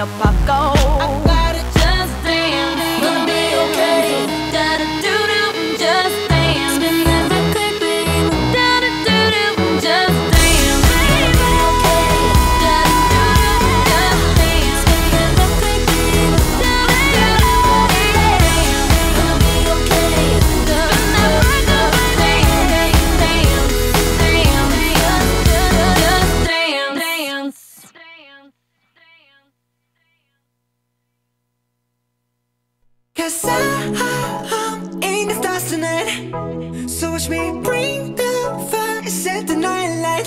up I go. I gotta just dance, gonna be okay. Da-da do do, just dance. Spin that record, babe. Da-da do do, just dance. Gonna be okay. Da-da do do, just dance. Spin that record, babe. Da-da do do, gonna be okay. Spin that record, dance, dance, dance, dance, just dance. Cause I, I'm in the stars tonight. So watch me bring the fire, set the night light.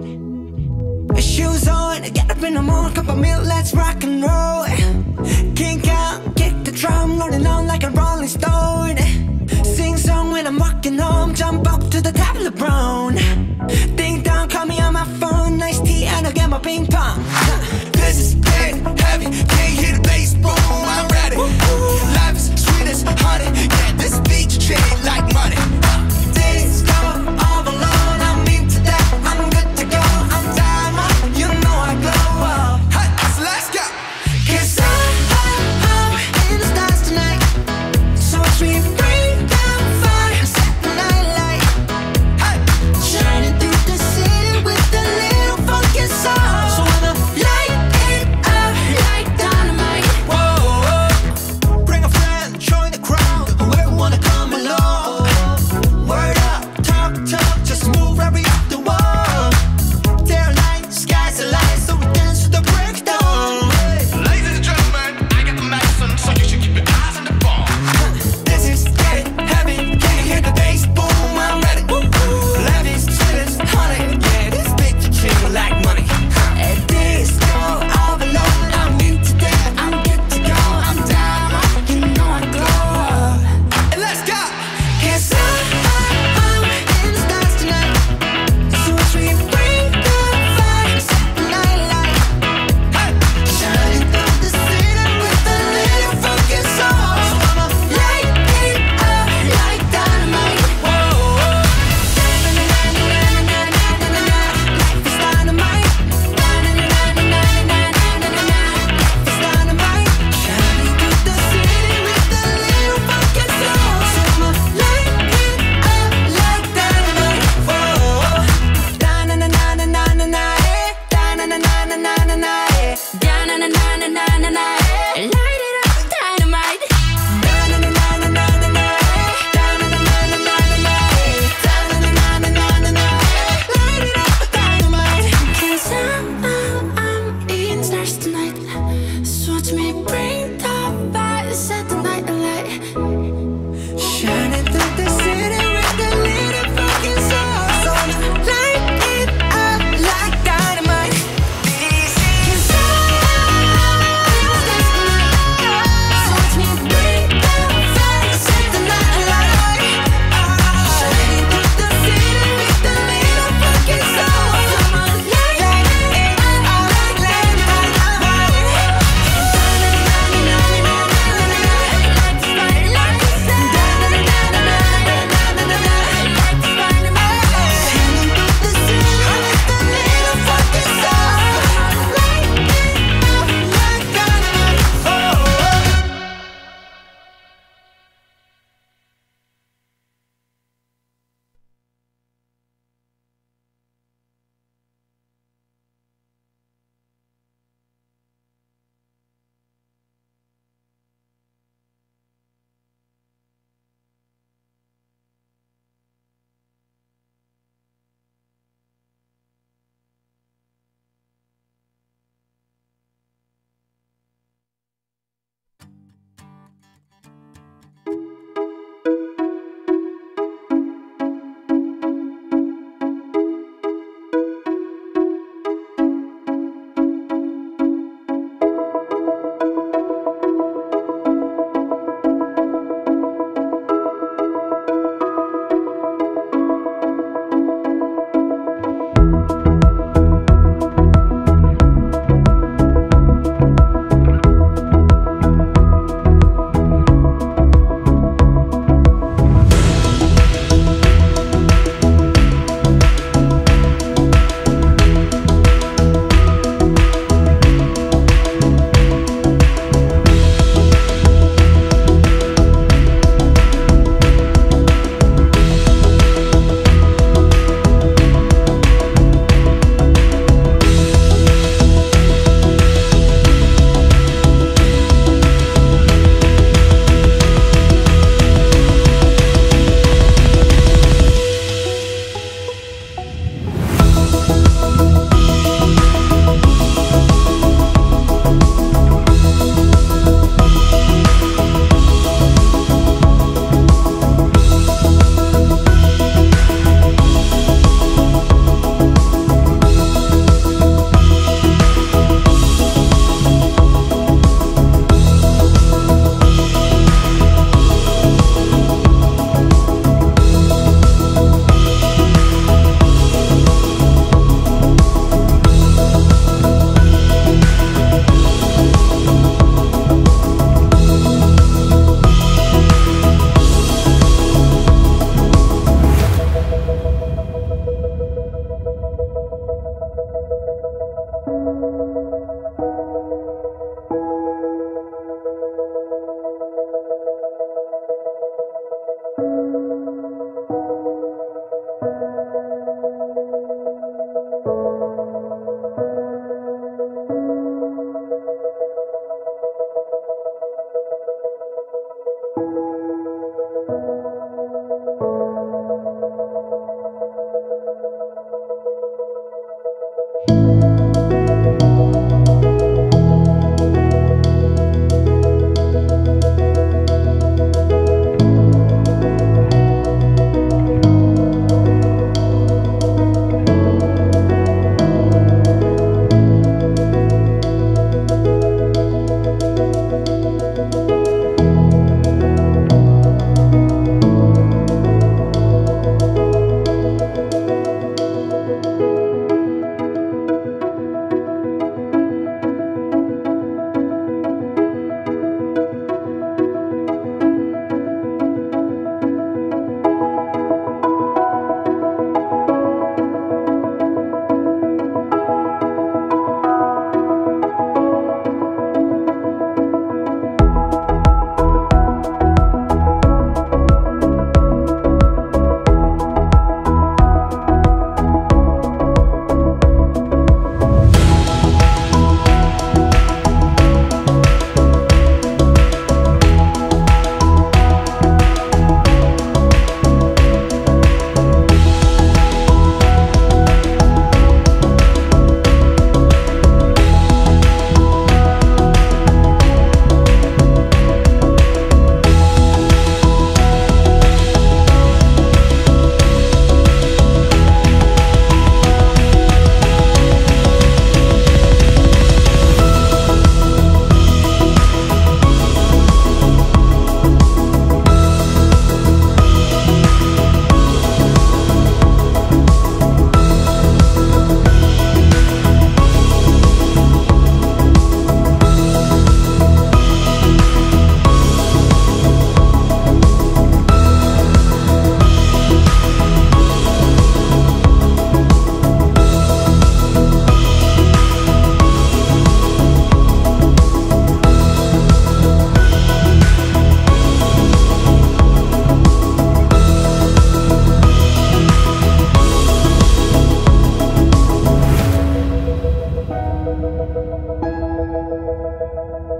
Shoes on, get up in the morning, cup of milk, let's rock and roll. Kink out, kick the drum, rolling on like a rolling stone. Sing song when I'm walking home, jump up to the top of the brown.